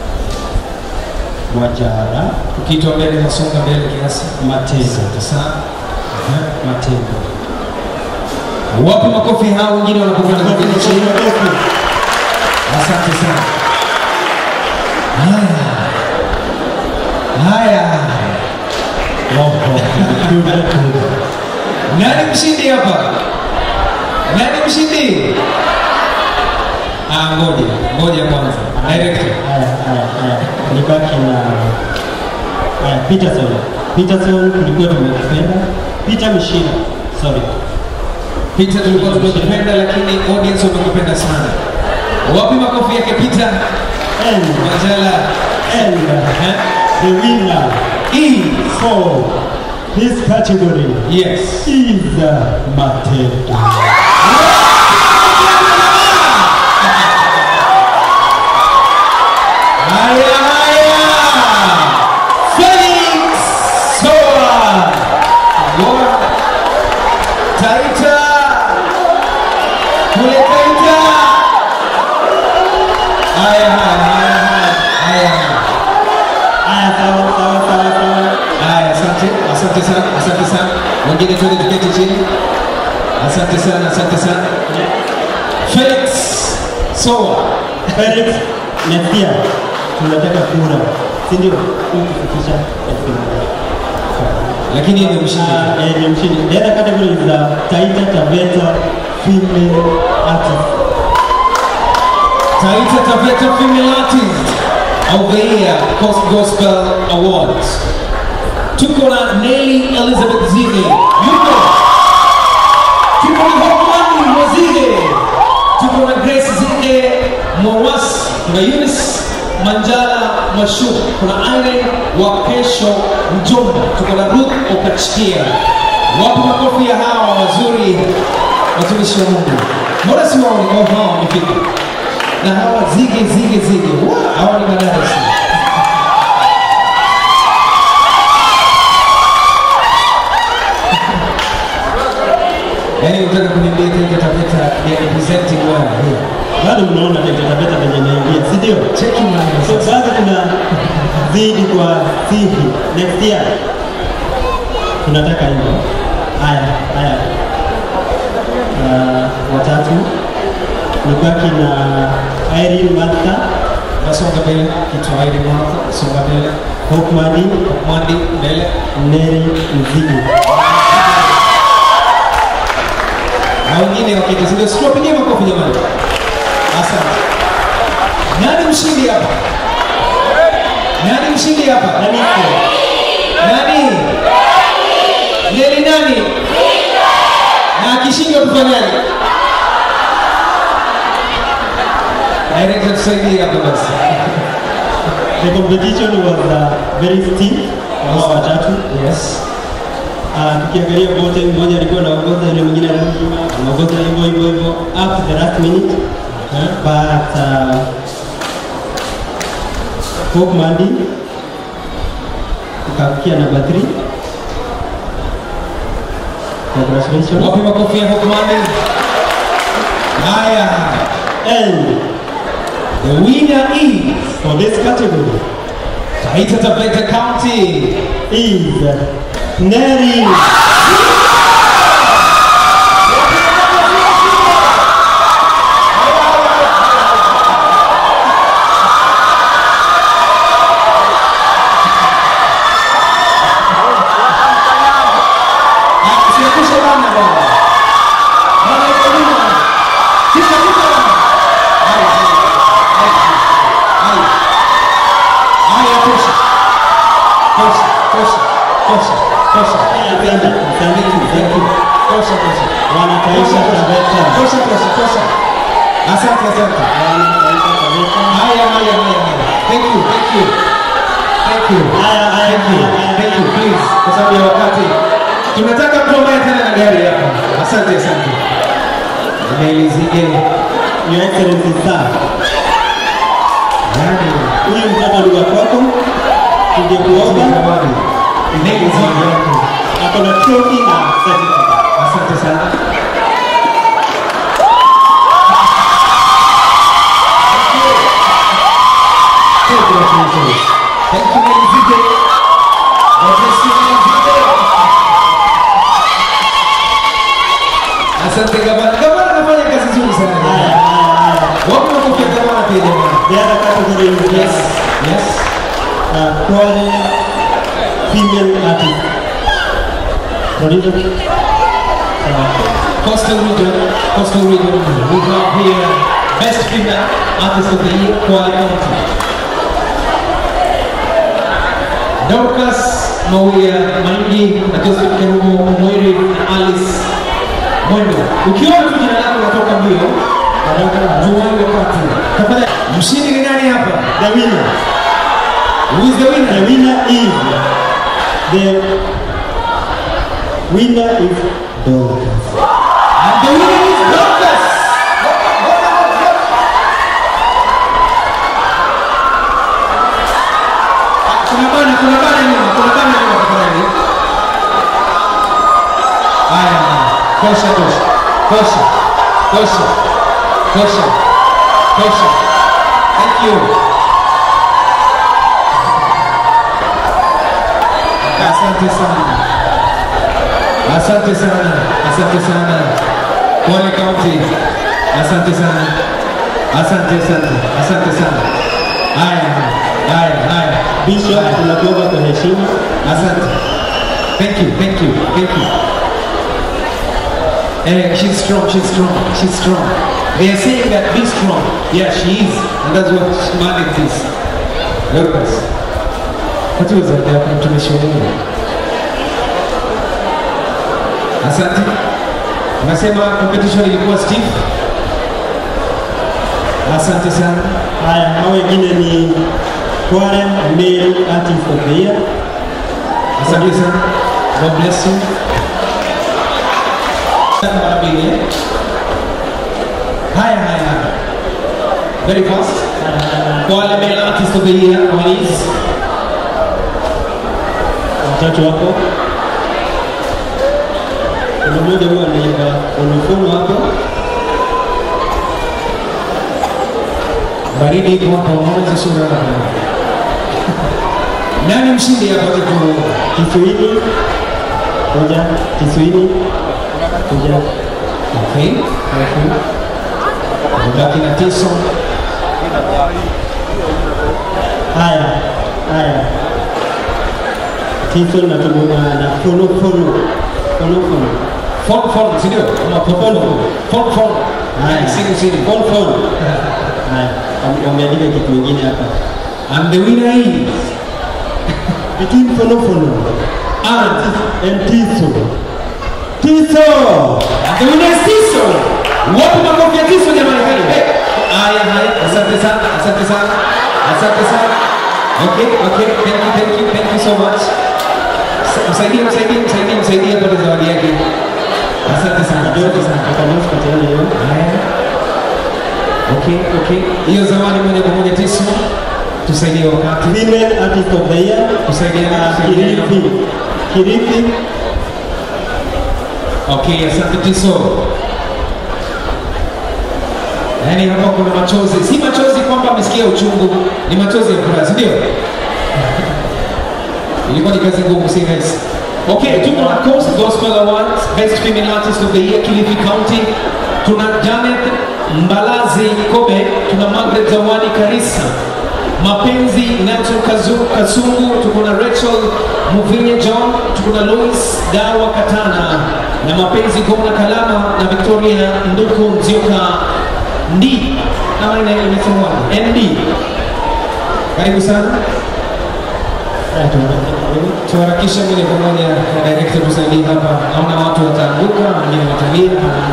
Mwajara. Ukitoa mbele nasonga mbele kiasi. Matendo. Sana. Matendo. Wapi makofi hao wengine wanapokwenda kwa kile chini? Asante sana. Haya. Nani mshindi hapa? Nani mshindi? Ngoja kwanza. Director. Haya. Nibaki na Peterson. Peterson tulikuwa tumekupenda. Peter Mshina. Sorry. Peter tulikuwa tumekupenda lakini audience wamekupenda sana. Wapi makofi yake Peter? Majala. The winner is for this category. Yes. Is Matendo. Felix Soa. Taita. Kule Taita. Asante sana. Wengine twende tuketi chini. Asante sana. Felix Soa. Felix, next year tunataka kura, si ndio? Kufikisha 1000. Lakini ndio mshindi. Ndio mshindi. The other category is Taita Taveta Female Artist. Taita Taveta Female Artist of the Year Coast Gospel Awards. Tuko na Nelly Elizabeth Zige. Yuko. Tuko na Hokmani Mwazige. Tuko na Grace Zige Mwawasi. Kuna Eunice Manjala Mashu. Kuna Irene Wakesho Mjomba. Tuko na Ruth Okachikia. Wapi makofi ya hawa wazuri watumishi wa Mungu? Mbona si wao hawa wamefika? Na hawa Zige. Hawa ni madada sana. Yaani unataka kuniambia Taita Taveta ya representing well here. Bado mnaona Taita Taveta venye naingia, si ndio? Cheki mwana. So bado kuna zidi kwa sihi. Next year tunataka hivyo. Haya. Watatu. Nibaki na Irene Martha. Nasonga mbele. Kitu Irene Martha. Nasonga mbele. Hokmani mbele. Neri Mzigi. Na wengine wakitazidi tuwapigie makofi jamani. Asante. Nani mshindi hapa? Nani? Neli nani? Na akishinda tufanyaje? Director tusaidie hapa basi. The competition was very stiff. Hawa watatu. Yes. Tukiangalia wote, mmoja alikuwa anaongoza, yule mwingine anaongoza hivyo up to the last minute. But Hokmandi tukafikia number 3. Congratulations. Wapi makofi ya Hokmandi? Haya. And the winner is for this category, Taita Taveta County, is Neri. Tunataka mtu ambaye tena na gari hapa. Asante. Nelly Zige, Your Excellency Sir. Huyu mtoto ni wa kwako. Tuje kuomba. Ako na trophy na certificate. Asante sana. Congratulations. Thank you, Melizide. God bless you, Melizide. Asante gavana. Gavana anafanya kazi nzuri sana. Wapi makofi ya gavana pia jamani? The other category is yes. Quality female artist. Coastal region. We have here best female artist of the year, Kwale County. Dorcas Mawia Maingi na Joseph Kerumo Mwiri na Alice Mwendo. Ukiona tu jina lako unatoka mbio, juani wakati. Tafadhali, mshindi ni nani hapa? The winner. Who is the winner? The winner is Dorcas. And the winner is Dorcas. Kuna bana nyuma tafadhali. Haya, tosha. Thank you. Asante sana. Kwale County. Asante sana. Haya. Bishop tunakuomba kwa heshima. Asante. Thank you. She's strong. They are saying that be strong. Yeah, she is. And that's what managed this. Dorcas. What was that? They are mtumishi wa Mungu. Asante. Unasema competition ilikuwa stiff. Asante sana. Haya, hao wengine ni Kwale Male Artist of the Year. Asante sana. God bless you. Haya. Very fast. Kwale Male Artist of the Year, please. Watatu wako. Kuna mmoja huwa anaimba uniform hapo. Baridi iko hapo, unaona sura yako. Nani mshindi hapa kwa Kiswahili? Moja, Kiswahili. Moja. Okay. Mbaki na Tiso. Haya. Tiso na tumuna na fono. Phone, sindio? Phone. Haya, sini. Phone. Haya, wameandika kitu kingine hapa. And the winner is between fono and Tiso. And the winner is Tiso. Wapi makofi ya Tiso jamani? Haya. Asante sana. Okay. Thank you so much. Msaidie pale zawadi yake. Asante sana. Okay. Hiyo zawadi moja kwa moja Tiso. Tusaidie wakati. Female Artist of the Year. Tusaidiana. Kirithi. Okay, asante Tiso. Yaani hapa kuna machozi. Si machozi kwamba amesikia uchungu, ni machozi ya furaha, ndio? Ilikuwa ni kazi ngumu, si rahisi. Okay, tuko na Coast Gospel Awards, Best Female Artist of the Year, Kilifi County. Tuna Janet Mbalazi Kobe, tuna Margaret Zawadi Karisa, Mapenzi Nelson Kasungu, tuko na Rachel Muvinye John, tuko na Lois Dawa Katana, na Mapenzi Gona Kalama, na Victoria Nduku Nzioka Ndi, kama imesema ND. Karibu sana. Tuharakisha moja kwa moja na director tusaidie hapa. Naona watu wataanguka, wengine watalia.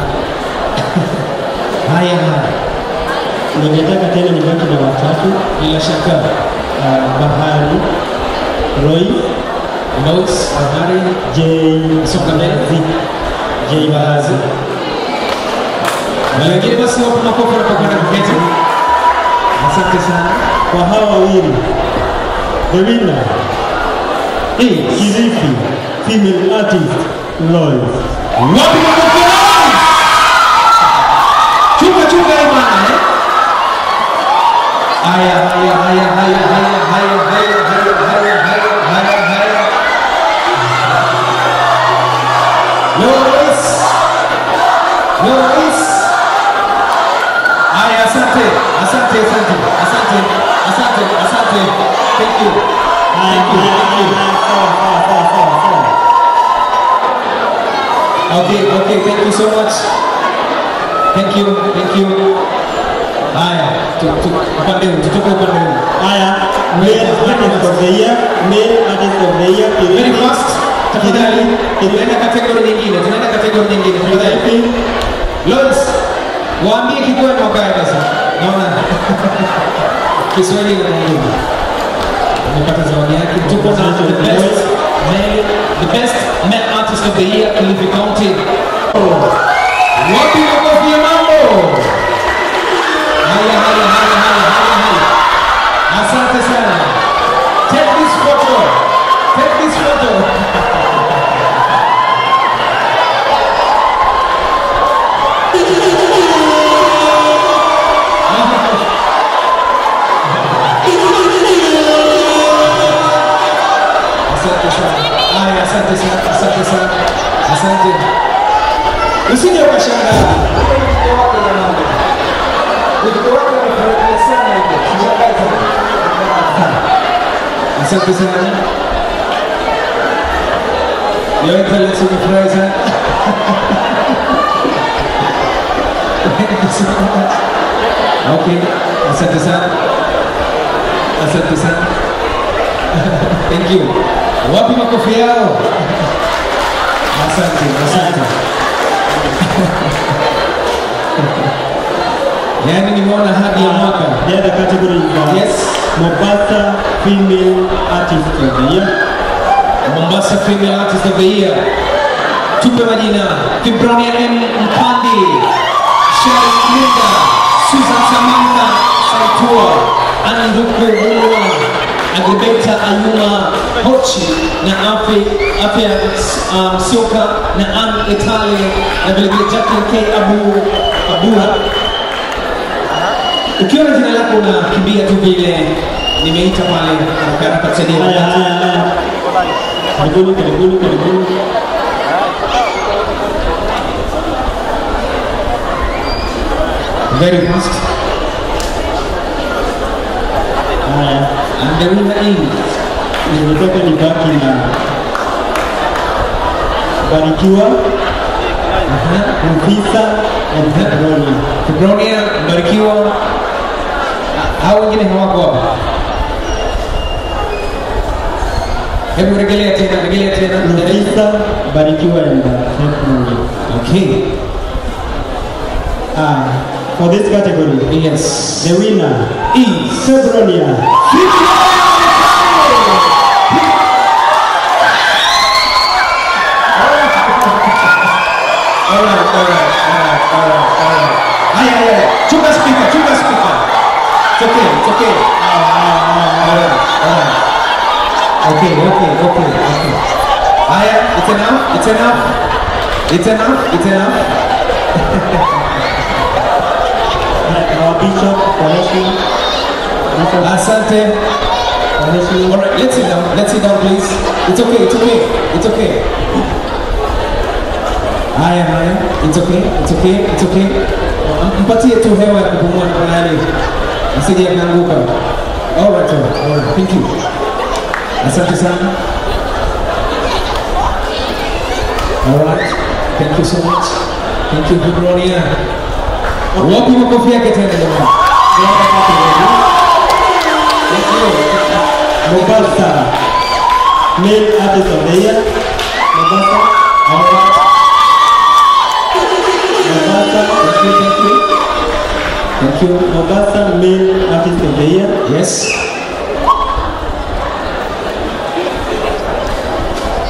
Haya. Ningetaka tena nibaki na watatu. Bila shaka. Bahari, Roy, Lois, Bahari, J. Songa mbele. J. Bahazi. Wale wengine basi wapo makofi wanapokwenda kuketi. Asante sana. Kwa hawa wawili, the winner is Kilifi female artist Lois. Wapi makofi yao? Chunga hii bwana eh? Haya. Lois. Haya, asante. Thank you. Okay, thank you so much. Thank you. Haya, tutoke upande huu. Haya, male artist of the year, Very fast. Tafadhali, tunaenda kategori nyingine. Tafadhali. Lois, waambie Kigweno wakae basi. Naona Kiswahili na Mungu. Amepata zawadi yake. Tuko na the best male artist of the year, Kilifi County. Wapi makofi ya mambo? Haya. Asante sana. Take this photo. Asante. Usije ukashangaa. Asante sana. Your Excellency umefurahi sana. Okay, asante sana. Thank you. Wapi makofi yao? Asante. Yani nimeona hadi ya mwaka. The other category is Yes. Mombasa female artist of the year. Mombasa female artist of the year. Tupe majina. Fibronia M. Mpandi, Sharon Linda, Susan Samantha Saitua, Anduku Mulwa, Agribeta Ayuma Hochi na Afya Sioka na Ann Etale na vilevile Jacqueline K. Abura. Ukiona jina lako unakimbia tu vile nimeita pale haraka kusaidia. Haya. Karibuni. Very fast. Haya. And the winner is Nimetoka nibaki na Barikiwa, Rufisa and Fibronia, Barikiwa. Hao wengine hawako hapa. Hebu regelea tena. Rufisa, Barikiwa and Fibronia. Okay. For this category, yes, the winner is Fibronia. Alright. Haya. Chunga speaker. It's okay. Alright. Okay. Haya, it's enough. Our bishop, Asante. Alright, let's sit down, please. It's okay. Haya. It's okay. Mpatie tu hewa ya kupumua kwa nani. Asije akaanguka. Alright. Thank you. Asante sana. Alright. Thank you so much. Thank you, Fibronia. Wapi makofi yake tena jamani? Thank you. Mombasa male artist of the year. Mombasa. Alright. Thank you. Mombasa male artist of the year. Yes.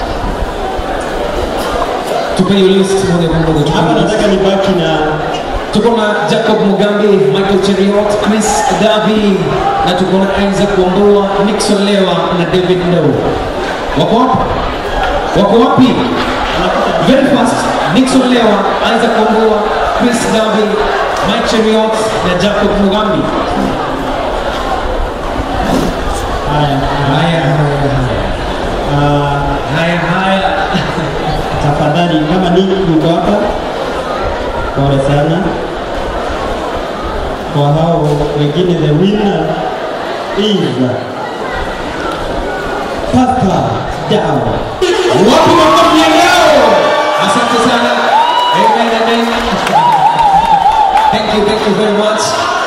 Tupe hiyo list moja kwa moja. Hapa nataka nibaki na Tuko na Jacob Mugambi, Michael Cheriot, Chris Davi, na tuko na Isaac Wambua, Nixon Lewa na David Ndau. Wako wapi? Wako wapi? Very fast. Nixon Lewa, Isaac Wambua, Chris Davi, Mike Cheriot na Jacob Mugambi. Haya. Tafadhali kama niko hapa, pole sana kwa hao wengine. The winner is Pastor Dao. Wapi makofi yao? Asante sana. Amen. Thank you very much.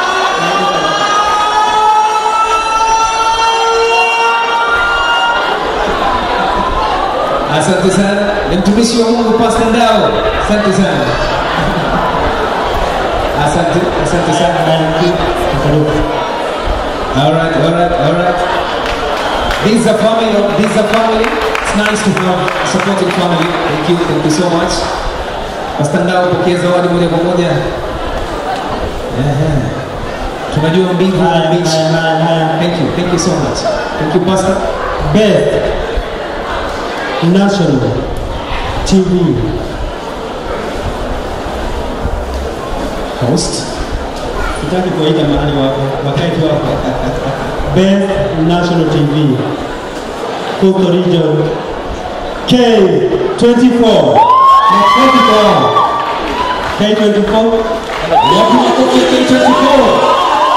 Asante sana. Ni mtumishi wa Mungu Pastor Ndao. Asante sana. Asante sana. All right. This is a family. It's nice to have a supporting family. Thank you so much. Pastor Ndao, pokea zawadi moja kwa moja. Tunajua mbingu na beach. Thank you so much. Thank you Pastor. Best National TV host. Sitaki kuwaita mahali wako, wakati wako. Best National TV Coastal Region K24. K24. Wapi makofi K24?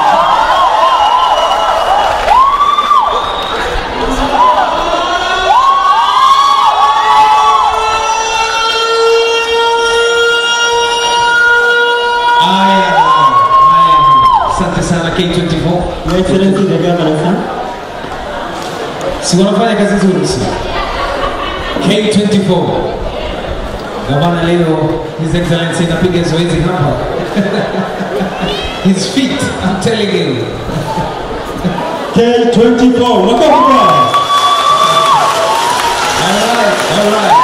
K24. Your Excellency the Governor, sir. Si wanafanya kazi nzuri sana. K24. Gavana leo His Excellency anapiga zoezi hapa. His feet, I'm telling you. K24. Makofi. All right.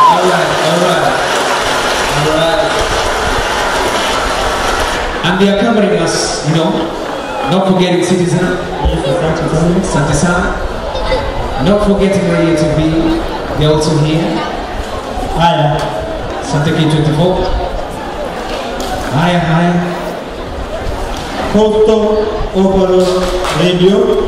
And they are covering us, you know. Not forgetting Citizen. Asante sana. Not forgetting Radio TV. They're also here. Haya. Asante K24. Haya. Coastal Overall Radio.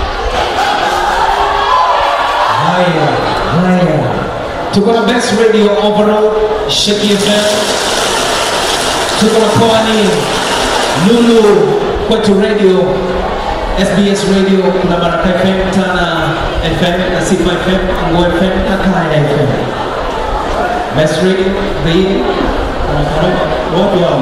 Haya. Tuko na Best Radio Overall, Sheki FM. Tuko na Pwani, Lulu, Kwetu Radio, SBS Radio, kuna Baraka FM, Tana FM, na Sifa FM, Ngo FM, na Kaya FM. Best Radio, the wapi hao?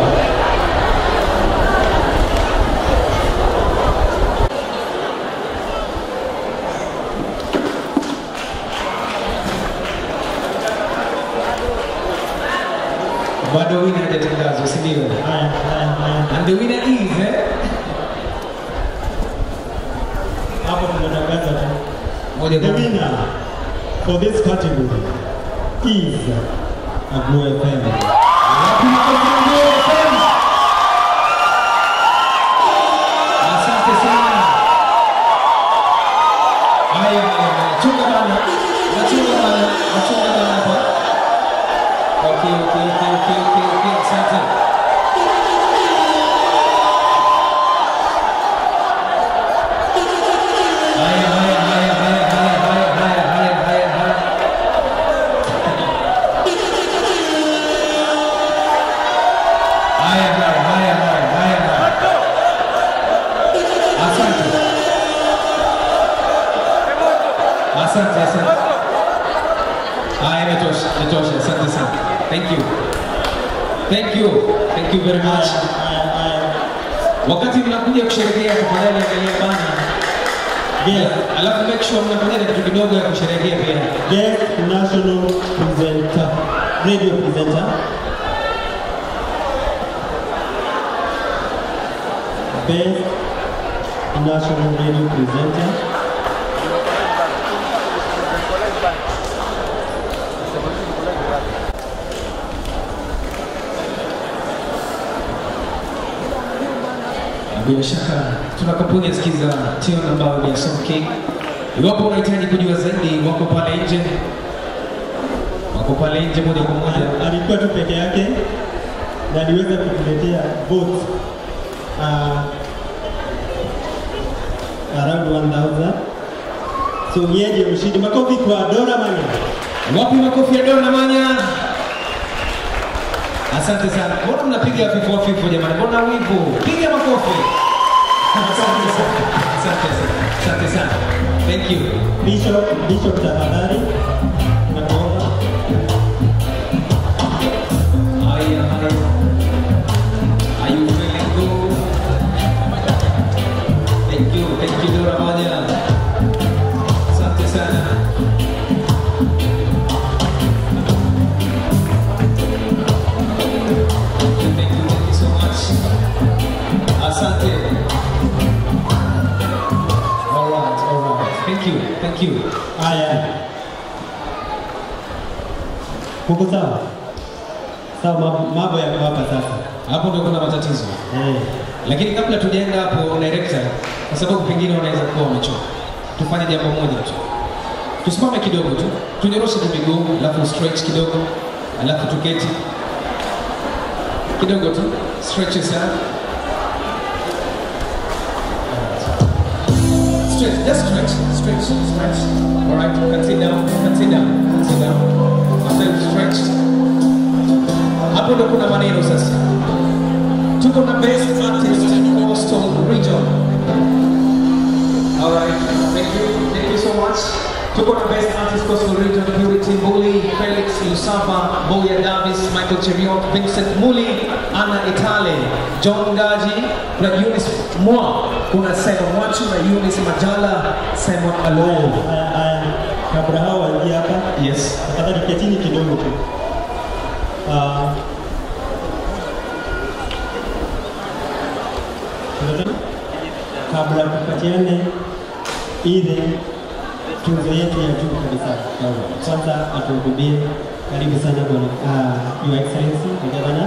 Bado winner hajatangazwa, si ndio? And the winner is hapo tunatangaza tu. Moja The winner for this category is Agro FM. Asante sana. Haya, chunga bana. Nachunga bana hapa. Okay, asante. Asante. Haya, imetosha. Asante sana. Thank you very much. Wakati mnakuja kusherehekea, tafadhali angalia bana. Yes. Alafu make sure mnakuja na kitu kidogo ya kusherehekea pia. Yes, national presenter, radio presenter. Best national radio presenter. Bila shaka tuna kampuni ya Skiza Tune ambayo ni ya Soul King. Iwapo unahitaji kujua zaidi, wako pale nje. Wako pale nje moja kwa moja. Alikuwa tu peke yake na aliweza kutuletea both around 1000. So yeye mshindi. Makofi kwa Dora Manya. Wapi makofi ya Dora Manya? Asante sana. Mbona mnapiga fifo jamani? Mbona wivu? Piga makofi. Asante sana. Asante sana. Asante sana. Thank you. Bishop tafadhali. Naomba. Haya. Are you feeling good? Thank you Dora Manya. Asante sana. Asante. All right. Thank you. Haya. Kuko sawa? Sawa, mambo yako hapa sasa. Hapo ndio kuna matatizo. Lakini kabla tujaenda hapo director, kwa sababu pengine unaweza kuwa umechoka. Tufanye jambo moja tu. Tusimame kidogo tu. Tunyoroshe miguu, alafu stretch kidogo, alafu tuketi. Kidogo tu. Stretch yourself. Just stretch. All right, continue down. After stretched. Hapo ndo kuna maneno sasa. Tuko na best artist in Coastal Region. All right, thank you so much. Tuko na best artist Coastal Region, Purity Mbuli, Felix Lusava, Boya Davis, Michael Cheriot, Vincent Muli, Anna Itale, John Gaji, na Eunice Mwa, kuna Simon Wachu na Eunice Majala, Simon Alo. Kabla hao waingia hapa. Yes. Tafadhali ketini kidogo tu. Kabla kupatiane ile tuzo yetu ya juu kabisa. Kwanza atuhudumie. Karibu sana bwana Your Excellency Governor.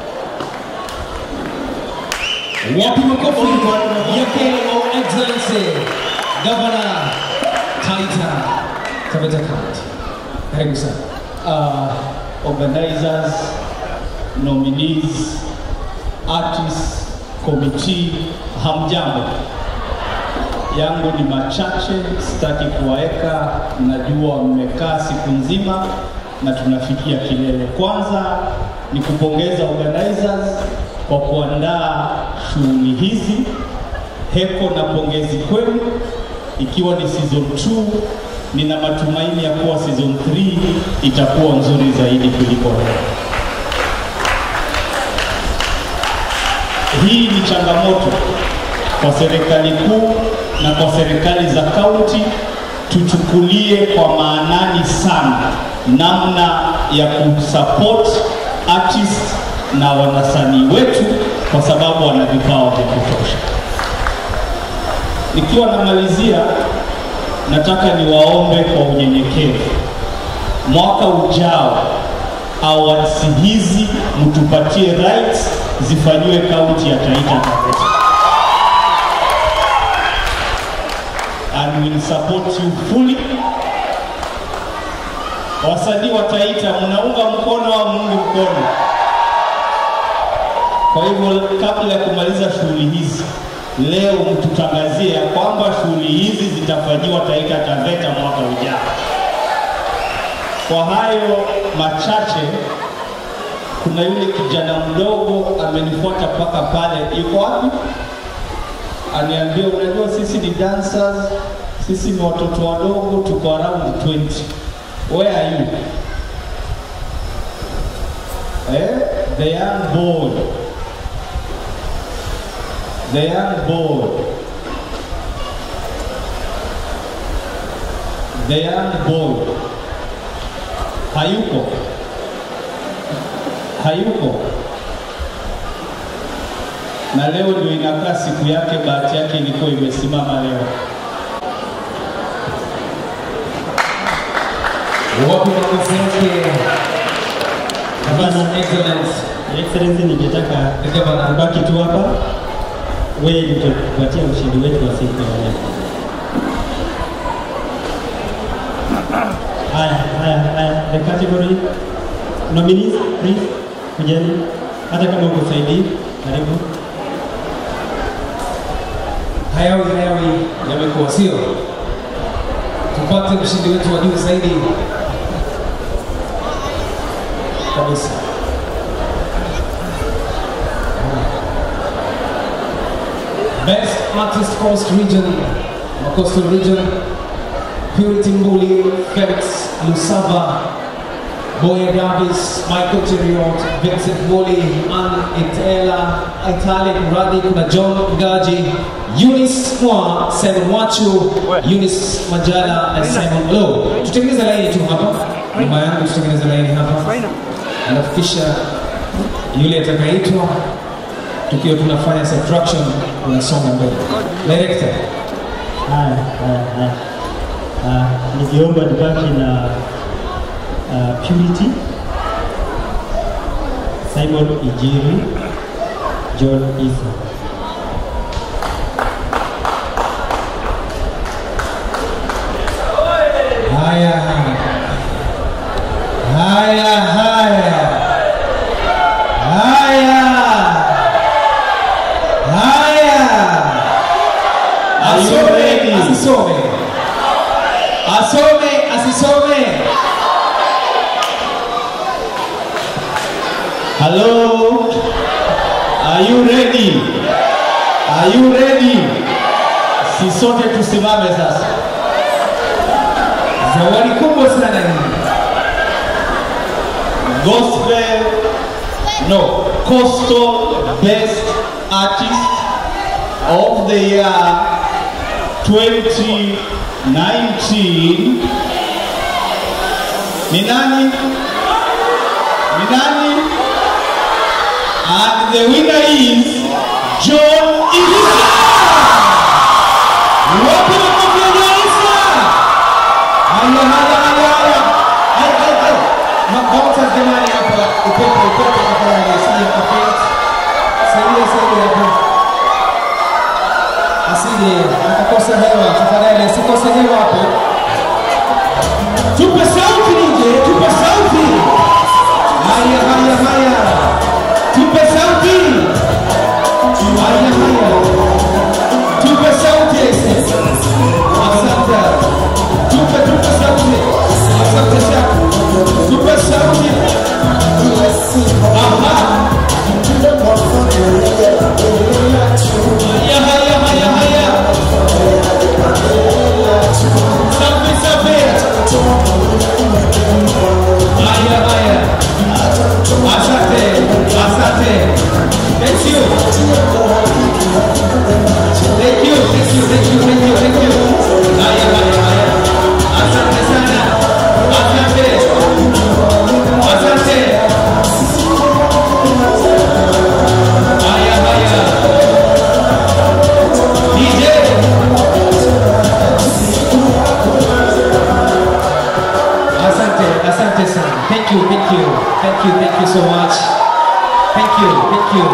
Wapi makofi yake Your Excellency Governor Taita Taveta County. Karibu sana. Organizers, nominees, artists, committee, hamjambo. Yangu ni machache, sitaki kuwaeka, najua mmekaa siku nzima na tunafikia kilele. Kwanza ni kupongeza organizers kwa kuandaa shughuli hizi. Heko na pongezi kwenu, ikiwa ni season 2, nina matumaini ya kuwa season 3 itakuwa nzuri zaidi kuliko leo. Hii ni changamoto kwa serikali kuu na kwa serikali za kaunti. Tuchukulie kwa maanani sana namna ya kusupport artists na wanasanii wetu, kwa sababu wana vipawa vya kutosha. Nikiwa namalizia, nataka niwaombe kwa unyenyekevu, mwaka ujao awards hizi mtupatie rights zifanywe kaunti ya Taita Taveta. And will support you fully. Wasanii wa Taita, mnaunga mkono au mungi mkono? Kwa hivyo kabla ya kumaliza shughuli hizi, leo mtutangazie ya kwamba shughuli hizi zitafanyiwa Taita Taveta mwaka ujao. Kwa hayo machache, kuna yule kijana mdogo amenifuata mpaka pale. Yuko wapi? Aniambia, unajua sisi ni dancers, sisi ni watoto wadogo, tuko around 20. Where are you? The young boy. The young boy. The young boy. Hayuko. Na leo ndio inakaa siku yake, bahati yake ilikuwa imesimama leo. Wapi makofi yake? Excellence. Excellency, ningetaka kubaki tu hapa. wewe ndio tupatie ushindi wetu wa siku ya leo. Haya, the category nominees, please, kujeni. Hata kama uko saidi, karibu. Hayawi yamekuwa sio? Tupate mshindi wetu wa juu zaidi kabisa. Best Artist Coast Region, Coastal Region, Purity Mbuli, Felix Lusava, Boya Davis, Michael Cheriot, Vincent Mbuli, Ann Itela, Italic Radik na John Ngaji, Eunice Mwa, Simon Wachu, Eunice Majala na Simon Lo. Tutengeneze laini tu hapa, nyuma yangu tutengeneze laini hapa, alafu kisha yule atakayeitwa tukiwa tunafanya subtraction unasonga mbele. Director. Nikiomba nibaki na Purity, Simon Ijiri, John Isa. Haya. Asisome. Hello? Are you ready? Si sote tusimame sasa. Zawadi kubwa sana hii. Coastal Best Artist of the Year 2019. Ni nani? And the winner is John Isa. Wapi makofi ya John Isa? Haya. Mabota jamani hapa, upepo tafadhali, asije kafet. Saidia hapo. Asije akakosa hewa, tafadhali asikose hewa hapo. Tupe sauti nje, tupe sauti. Haya. Tupe sauti. Haya. Tupe sauti ese. Asante. Tupe sauti. Asante sana. Tupe sauti. Aha. Haya. Safi. Haya. Asante. Thank you. Haya. Asante sana. Asante. Haya. DJ. Asante sana. Thank you so much. Thank you.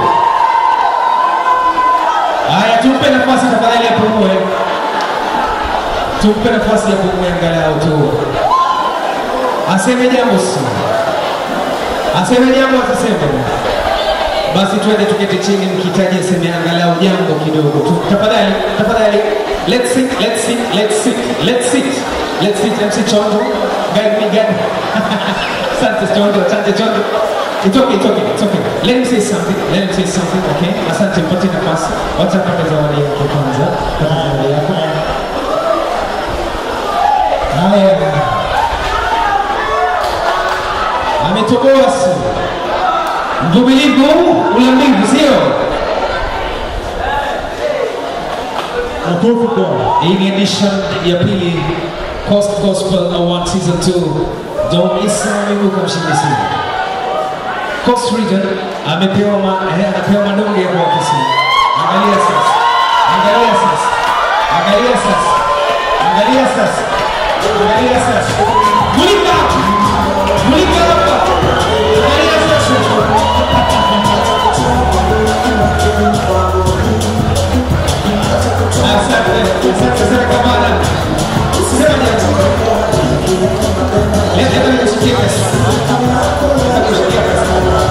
Haya, tumpe nafasi tafadhali ya pumue. Tumpe nafasi ya pumue angalau tu. Aseme jambo ataseme. Basi twende tuketi chini, mkitaji aseme angalau jambo kidogo tu. Tafadhali. Let's sit. MC Chondo. Guide. Asante Chondo. It's okay. Let him say something, okay? Asante, mpati nafasi. Wacha pande zawadi yako kwanza. Haya. Ametoboa si. Mvumilivu ula mbingu, sio? Hii ni edition ya pili Coast Gospel Award Season 2. John Isa ameibuka mshindi sini. Coast Region anapewa madonge ya ofisi. Angalia sasa. Mulika hapa. Angalia sasa. Asante sana kwa maana. Sema jambo. Leta nikusikie pesa. Nikusikie pesa.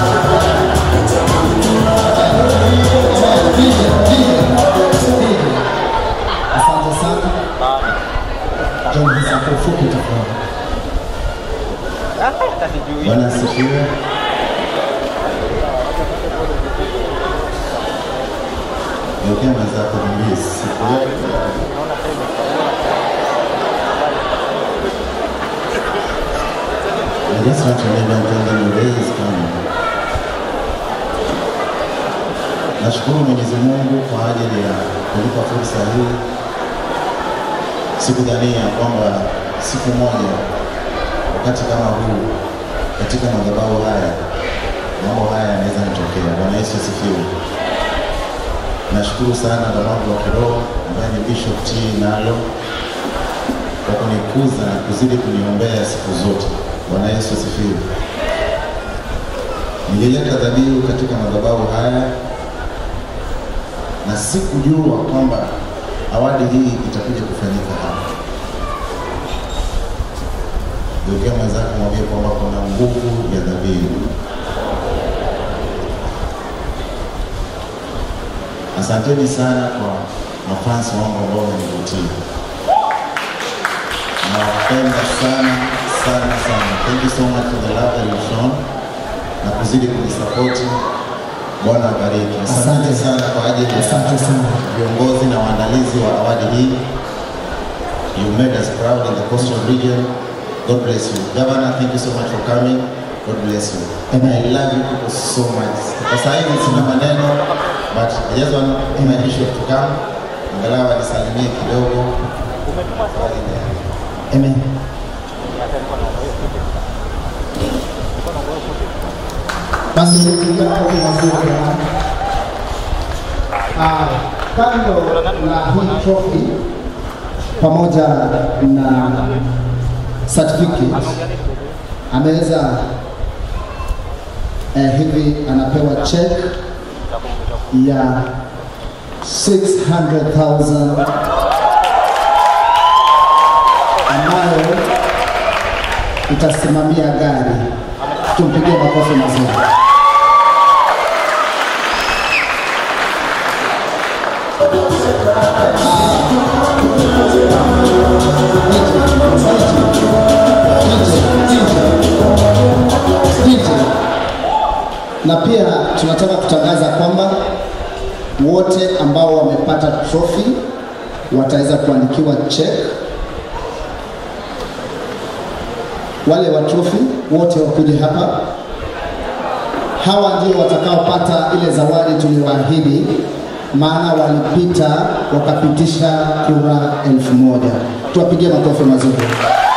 Asante sana. John Hisa kwa ufupi tafadhali. Bwana asifiwe. Ndio mwenzako mbisi. I just want to live and tell them the day is coming. Nashukuru Mwenyezi Mungu kwa ajili ya kunipa fursa hii. Sikudhania kwamba siku moja wakati kama huu katika madhabahu haya mambo haya yanaweza kutokea. Bwana Yesu asifiwe. Nashukuru sana babangu wa kiroho ambaye ni Bishop T Nalo kwa kunikuza na kuzidi kuniombea siku zote. Bwana Yesu asifiwe. Nilileta dhabihu katika madhabahu haya na sikujua kwamba awadi hii itakuja kufanyika hapa. Ndio mwenzako mwambie kwamba kuna nguvu ya dhabihu. Asanteni sana kwa mafansi wangu ambao wamenivutia. Nawapenda sana sana sana. Thank you so much for the love that you've shown na kuzidi kunisupport. Bwana abariki. Asante sana kwa ajili ya viongozi na waandalizi wa awadi hii. You made us proud in the coastal region. God bless you. Governor, thank you so much for coming. God bless you. And I love you people so much. Sasa hivi sina maneno, but I just want my bishop to come. Angalau anisalimie kidogo. Amen. Basi tukiwa kwa mazuri kando na hii trophy pamoja na certificate ameweza hivi anapewa check ya 600,000 ambayo itasimamia gari. Tumpigie makofi mazuri. Na pia tunataka kutangaza kwamba wote ambao wamepata trophy wataweza kuandikiwa check. Wale wa trophy wote wakuje hapa. Hawa ndio watakaopata ile zawadi tuliwaahidi, maana walipita wakapitisha kura 1000. Tuwapigie makofi mazuri.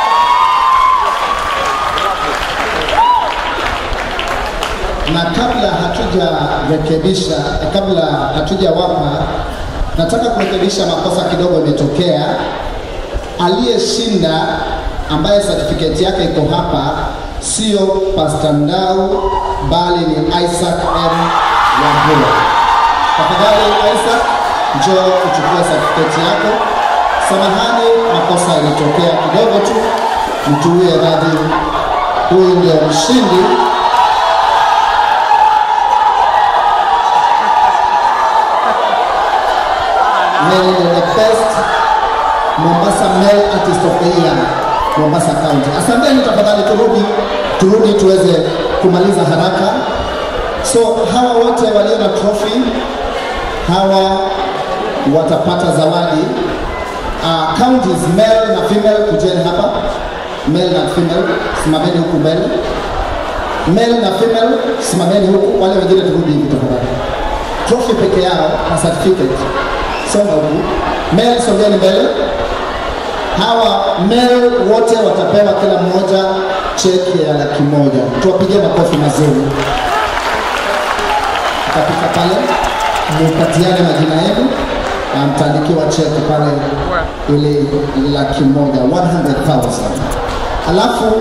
Na kabla hatujarekebisha, kabla hatujawapa, nataka kurekebisha makosa kidogo imetokea. Aliyeshinda ambaye certificate yake iko hapa sio Pastor Ndau bali ni Isaac M. Wambua. Tafadhali Isaac, njoo uchukue certificate yako. Samahani, makosa yalitokea kidogo tu, mtuwie radhi. Huyu ndio mshindi. Male the best Mombasa Male Artist of the Year, Mombasa County. Asanteni, tafadhali turudi tuweze kumaliza haraka. So hawa wote walio na trophy hawa watapata zawadi. Counties male na female, kujeni hapa. Male na female, simameni huku mbele. Male na female, simameni huku. Wale wengine turudi hivi tafadhali. Trophy peke yao na certificate. Soma huku. Male sogeni mbele. Hawa male wote watapewa kila mmoja cheki ya 100,000. Tuwapigie makofi mazuri. Kapika pale, mpatiane majina yenu na mtaandikiwa cheki pale ile 100,000. Alafu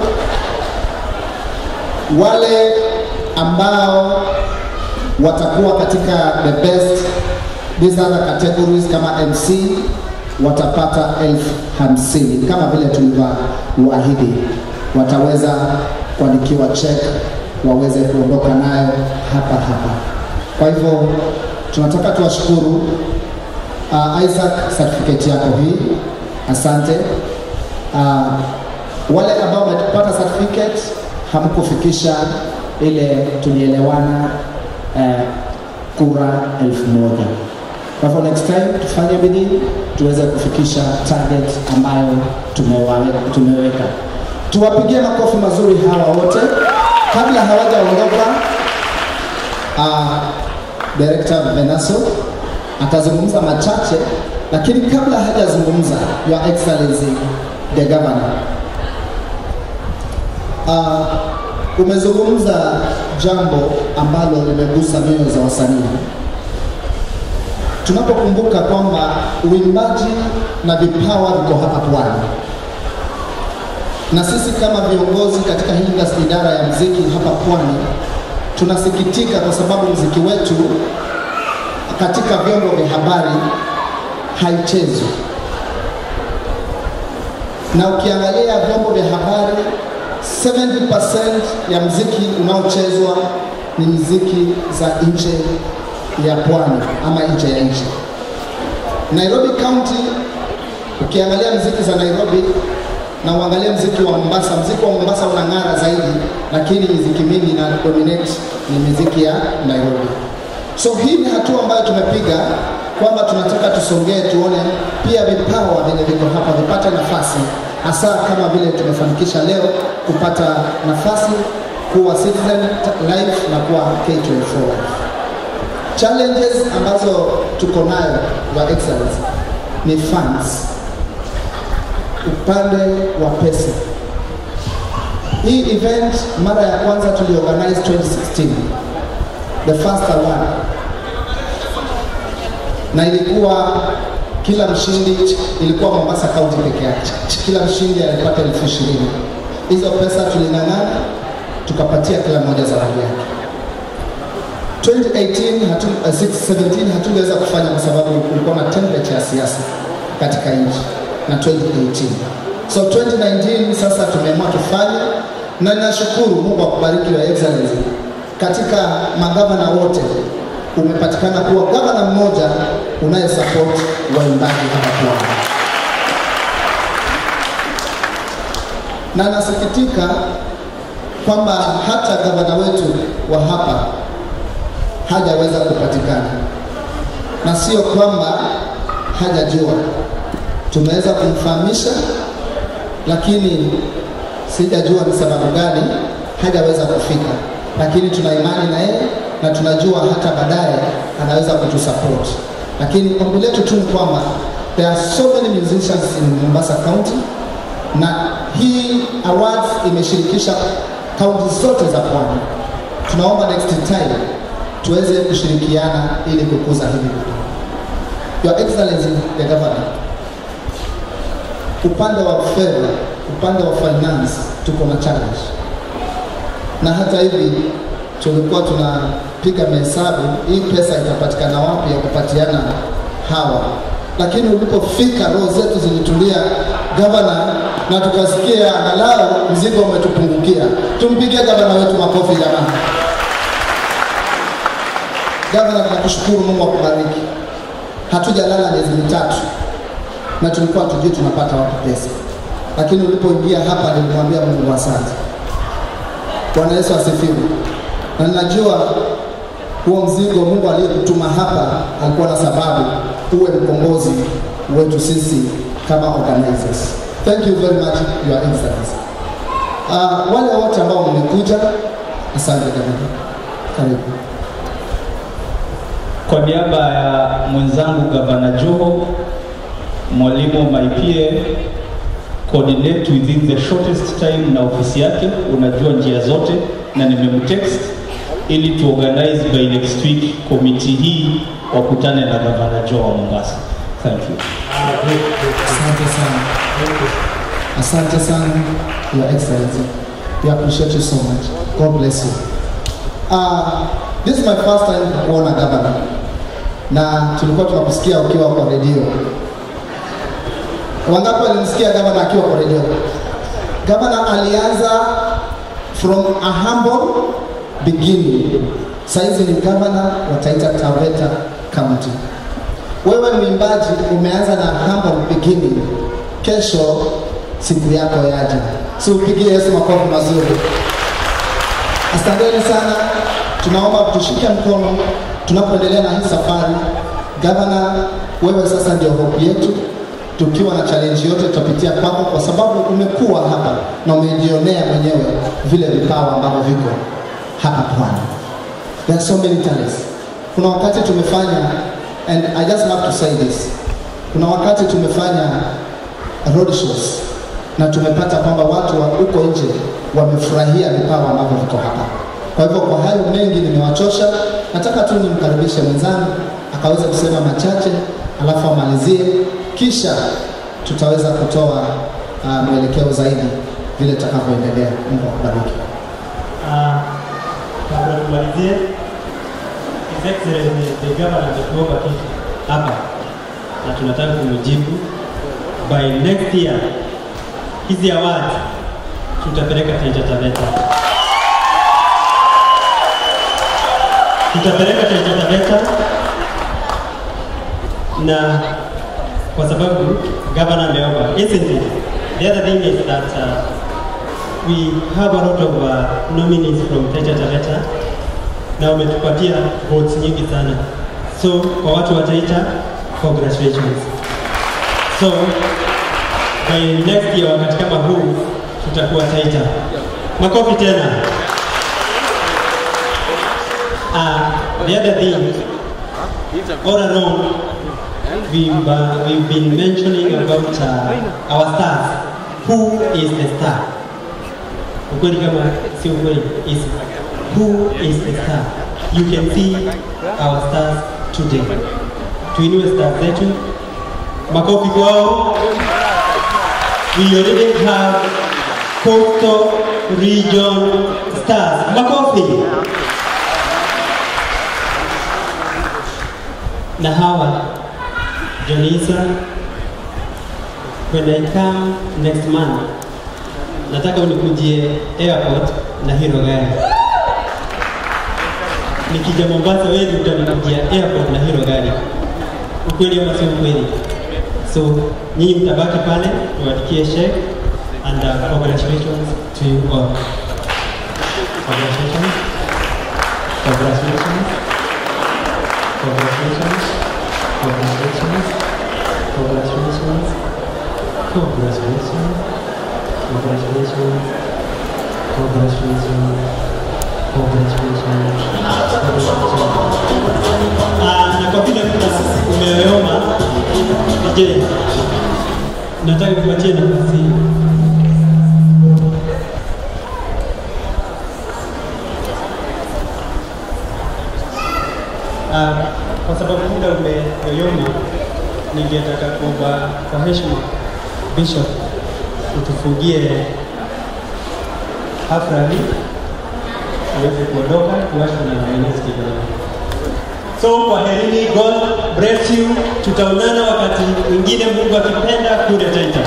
wale ambao watakuwa katika the best these other categories kama MC, watapata 50,000 kama vile tulivyowaahidi. Wataweza kuandikiwa check waweze kuondoka nayo hapa hapa. Kwa hivyo tunataka tuwashukuru Isaac, certificate yako hii, asante. Wale ambao wamepata certificate hamkufikisha ile tulielewana kura 1,000. Kwa hivyo next time tufanye bidii tuweze kufikisha target ambayo tumeweka. Tuwapigie makofi mazuri hawa wote. Kabla hawajaondoka, Director Venaso atazungumza machache, lakini kabla hajazungumza, Your Excellency the Governor, umezungumza jambo ambalo limegusa mioyo za wasanii. Tunapokumbuka kwamba uimbaji na vipawa viko hapa Pwani, na sisi kama viongozi katika hii idara ya muziki hapa Pwani tunasikitika kwa sababu muziki wetu katika vyombo vya habari haichezwi. Na ukiangalia vyombo vya habari 70% ya muziki unaochezwa ni muziki za nje ya Pwani ama nje ya nchi. Nairobi County, ukiangalia muziki za Nairobi na uangalia muziki wa Mombasa, muziki wa Mombasa unang'ara zaidi, lakini muziki mingi na dominate ni muziki ya Nairobi. So hii ni hatua ambayo tumepiga kwamba tunataka tusongee, tuone pia vipawa vile viko hapa vipate nafasi, hasa kama vile tumefanikisha leo kupata nafasi kuwa Citizen Live na kuwa K24. Challenges ambazo tuko nayo, Your Excellency, ni funds, upande wa pesa. Hii event mara ya kwanza tuliorganize 2016, the first one, na ilikuwa kila mshindi, ilikuwa Mombasa County peke yake, kila mshindi alipata 20,000. Hizo pesa tuling'ang'ana tukapatia kila mmoja zawadi yake. 2017 hatungeweza kufanya kwa sababu kulikuwa na temperature ya siasa katika nchi na 2018. So 2019 sasa tumeamua tufanye, na ninashukuru Mungu akubariki Your Excellency. Katika magavana wote umepatikana kuwa gavana mmoja unaye support waimbaji hapa Pwani. Na nasikitika kwamba hata gavana wetu wa hapa hajaweza kupatikana, na sio kwamba hajajua. Tumeweza kumfahamisha, lakini sijajua ni sababu gani hajaweza kufika, lakini tuna imani na yeye na tunajua hata baadaye anaweza kutusupport. Lakini ombi letu tu ni kwamba there are so many musicians in Mombasa County, na hii awards imeshirikisha kaunti zote za Pwani. Tunaomba next time tuweze kushirikiana ili kukuza hivi vitu. Your Excellency the Governor, upande wa fedha, upande wa finance tuko na challenge, na hata hivi tulikuwa tunapiga mahesabu hii pesa itapatikana wapi ya kupatiana hawa, lakini ulipofika roho zetu zilitulia Governor, na tukasikia angalau mzigo umetupungukia. Tumpigie Governor wetu makofi jamani. Governor, tunakushukuru, Mungu akubariki. Hatujalala miezi mitatu na tulikuwa tujui tunapata wapi pesa, lakini ulipoingia hapa nilimwambia Mungu asante. Bwana Yesu asifiwe. Na ninajua huo mzigo Mungu aliyekutuma hapa alikuwa na sababu, uwe mkombozi wetu sisi kama organizers. Thank you very much Your Excellency. Wale wote ambao mmekuja, asante kabisa. Karibu. Kwa niaba ya mwenzangu Gavana Joho, Mwalimu Maipie, coordinate within the shortest time na ofisi yake, unajua njia zote, na nimemtext ili tu organize by next week committee hii wakutane na Gavana Joho wa Mombasa. Thank you. Asante sana. Asante sana Your Excellency. We appreciate you so much. God bless you. This is my first time kuona Governor, na tulikuwa tunakusikia ukiwa kwa radio. Wangapi walimsikia gavana akiwa kwa redio? Gavana alianza from a humble beginning. Saizi ni gavana wa Taita Taveta County. Wewe mwimbaji umeanza na humble beginning. Kesho siku yako yaja. Si upigie Yesu makofi mazuri. Asanteni sana. Tunaomba tushike mkono tunapoendelea na hii safari. Gavana, wewe sasa ndio hope yetu. Tukiwa na challenge yote tutapitia kwako, kwa sababu umekuwa hapa na umejionea mwenyewe vile vipawa ambavyo viko hapa Pwani. There are so many talents. Kuna wakati tumefanya, and I just have to say this, kuna wakati tumefanya road shows na tumepata kwamba watu wa huko nje wamefurahia vipawa ambavyo viko hapa. Kwa hivyo kwa hayo mengi nimewachosha, nataka tu nimkaribishe mwenzangu akaweza kusema machache alafu amalizie, kisha tutaweza kutoa mwelekeo zaidi vile tutakavyoendelea. Mungu akubariki. Kabla tumalizie, His Excellency the Governor ametuomba kitu hapa na tunataka kumjibu. By next year hizi awards tutapeleka Taita Taveta. Tutapeleka Taita Taveta, na kwa sababu Governor ameomba. Isn't it? The other thing is that we have a lot of nominees from Taita Taveta na umetupatia votes nyingi sana. So kwa watu wa Taita, congratulations. So by next year wakati kama huu tutakuwa Taita. Makofi tena. The other thing, all along we've been mentioning about our stars. Who is the star? Ukweli kama si ukweli, is who is the star? You can see our stars today. Tuinue stars zetu. Makofi kwao. We already have Coastal Region stars. Makofi. Na hawa Jonisa, when I come next month, nataka unikujie airport na hilo gari. Nikija Mombasa wewe utanikujia airport na hilo gari. Ukweli ama si ukweli? So nyinyi mtabaki pale tuwatikie shake, and congratulations to you all. Congratulations. Congratulations. Congratulations. Congratulations. Congratulations. Congratulations. Congratulations. Congratulations. Congratulations. Na kwa vile umeoma, je, nataka kupatia nafasi kwa sababu muda umeyoyoma, ningetaka kuomba kwa heshima Bishop utufungie hafla hii uweze kuondoka tuache na maelezo kidogo. So kwa herini, God bless you. Tutaonana wakati mwingine Mungu akipenda kule Taita.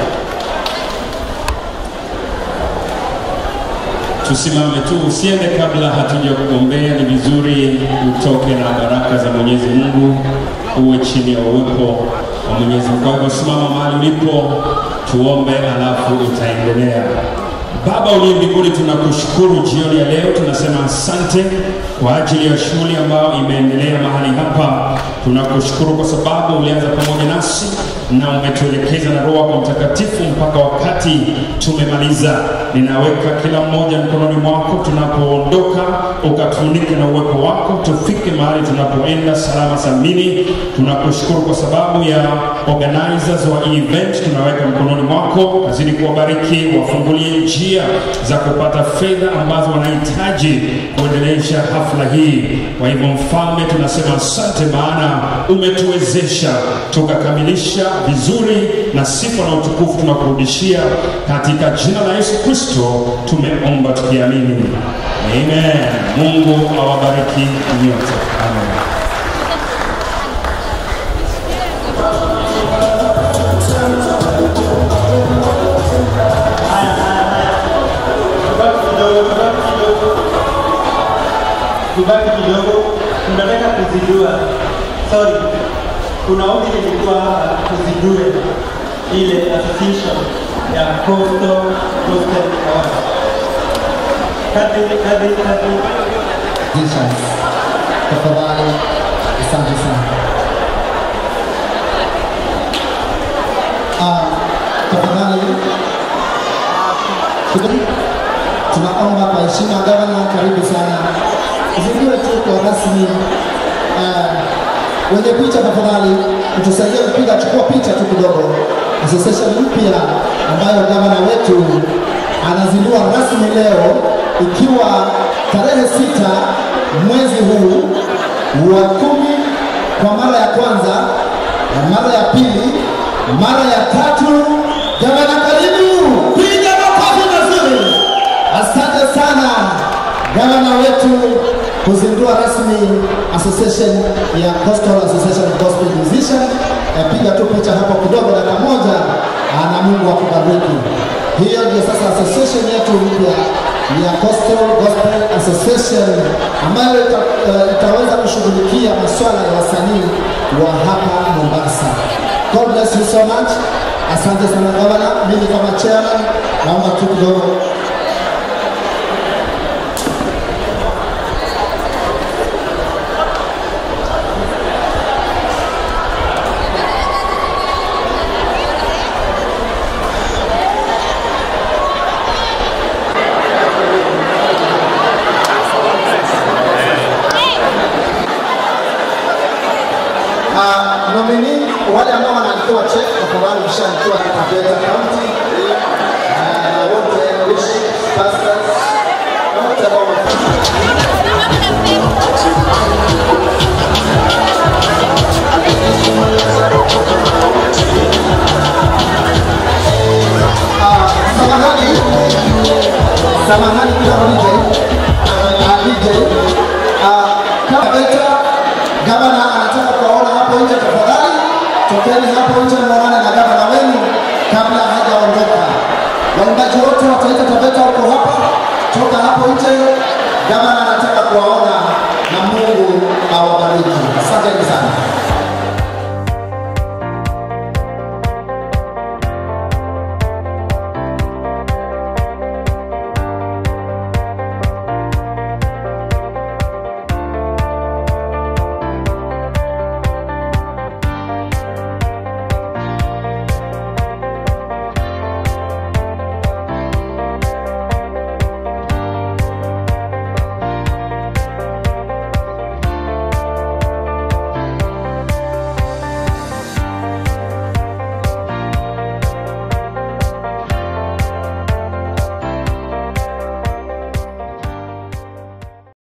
Tusimame tu, usiende kabla hatuja kuombea. Ni vizuri utoke na baraka za Mwenyezi Mungu, uwe chini ya uwepo wa Mwenyezi Mungu. Kwa hivyo simama mahali ulipo, tuombe alafu utaendelea. Baba uliye mbinguni, tunakushukuru jioni ya leo. Tunasema asante kwa ajili ya shughuli ambayo imeendelea mahali hapa. Tunakushukuru kwa sababu ulianza pamoja nasi na umetuelekeza na Roho yako Mtakatifu mpaka wakati tumemaliza. Ninaweka kila mmoja mkononi mwako, tunapoondoka ukatufunike na uwepo wako, tufike mahali tunapoenda salama salmini. Tunakushukuru kwa sababu ya organizers wa event, tunaweka mkononi mwako, kazidi kuwabariki, wafungulie njia za kupata fedha ambazo wanahitaji kuendelesha hafla hii. Kwa hivyo Mfalme, tunasema asante, maana umetuwezesha tukakamilisha vizuri, na sifa na utukufu tunakurudishia katika jina la Yesu Kristo tumeomba tukiamini. Amen. Mungu awabariki nyote. Amen. Thank you. tubaki kidogo, tunataka kuzijua. Sorry, kuna ombi lilikuwa hapa tuzijue ile association ya Coastal Gospel Choir. Kadri. Tafadhali, asante sana. Tafadhali, tunaomba kwa heshima gavana, karibu sana. Zingine tu kwa rasmi. Wenye picha tafadhali, utusaidie kupiga, chukua picha tu kidogo. Association mpya ambayo gavana wetu anazindua rasmi leo, ikiwa tarehe 6 mwezi huu wa 10 kwa mara ya kwanza, mara ya pili, mara ya tatu. Gavana karibu, piga makofi mazuri. Asante sana gavana wetu kuzindua rasmi association ya Coastal Association of Gospel Musicians. Piga tu picha hapo kidogo, dakika moja, na Mungu akubariki. Hiyo ndio sasa association yetu mpya ya Coastal Gospel Association ambayo itaweza kushughulikia masuala ya wasanii wa hapa Mombasa. God bless you so much. Asante sana gavana. Mimi kama chairman naomba tu kidogo. Nominee wale ambao wanaandikiwa check tafadhali, mshaandikiwa Taveta County, wote bishop, pastors, wote ambao samahani kidogo DJ, Taveta gavana anataka kuwaona hapo nje, tafadhali tokeni hapo nje muonane na gavana wenu kabla hajaondoka. Waimbaji wote wa Taita Taveta wako hapa, toka hapo nje, gavana anataka kuwaona na Mungu awabariki. Asante sana.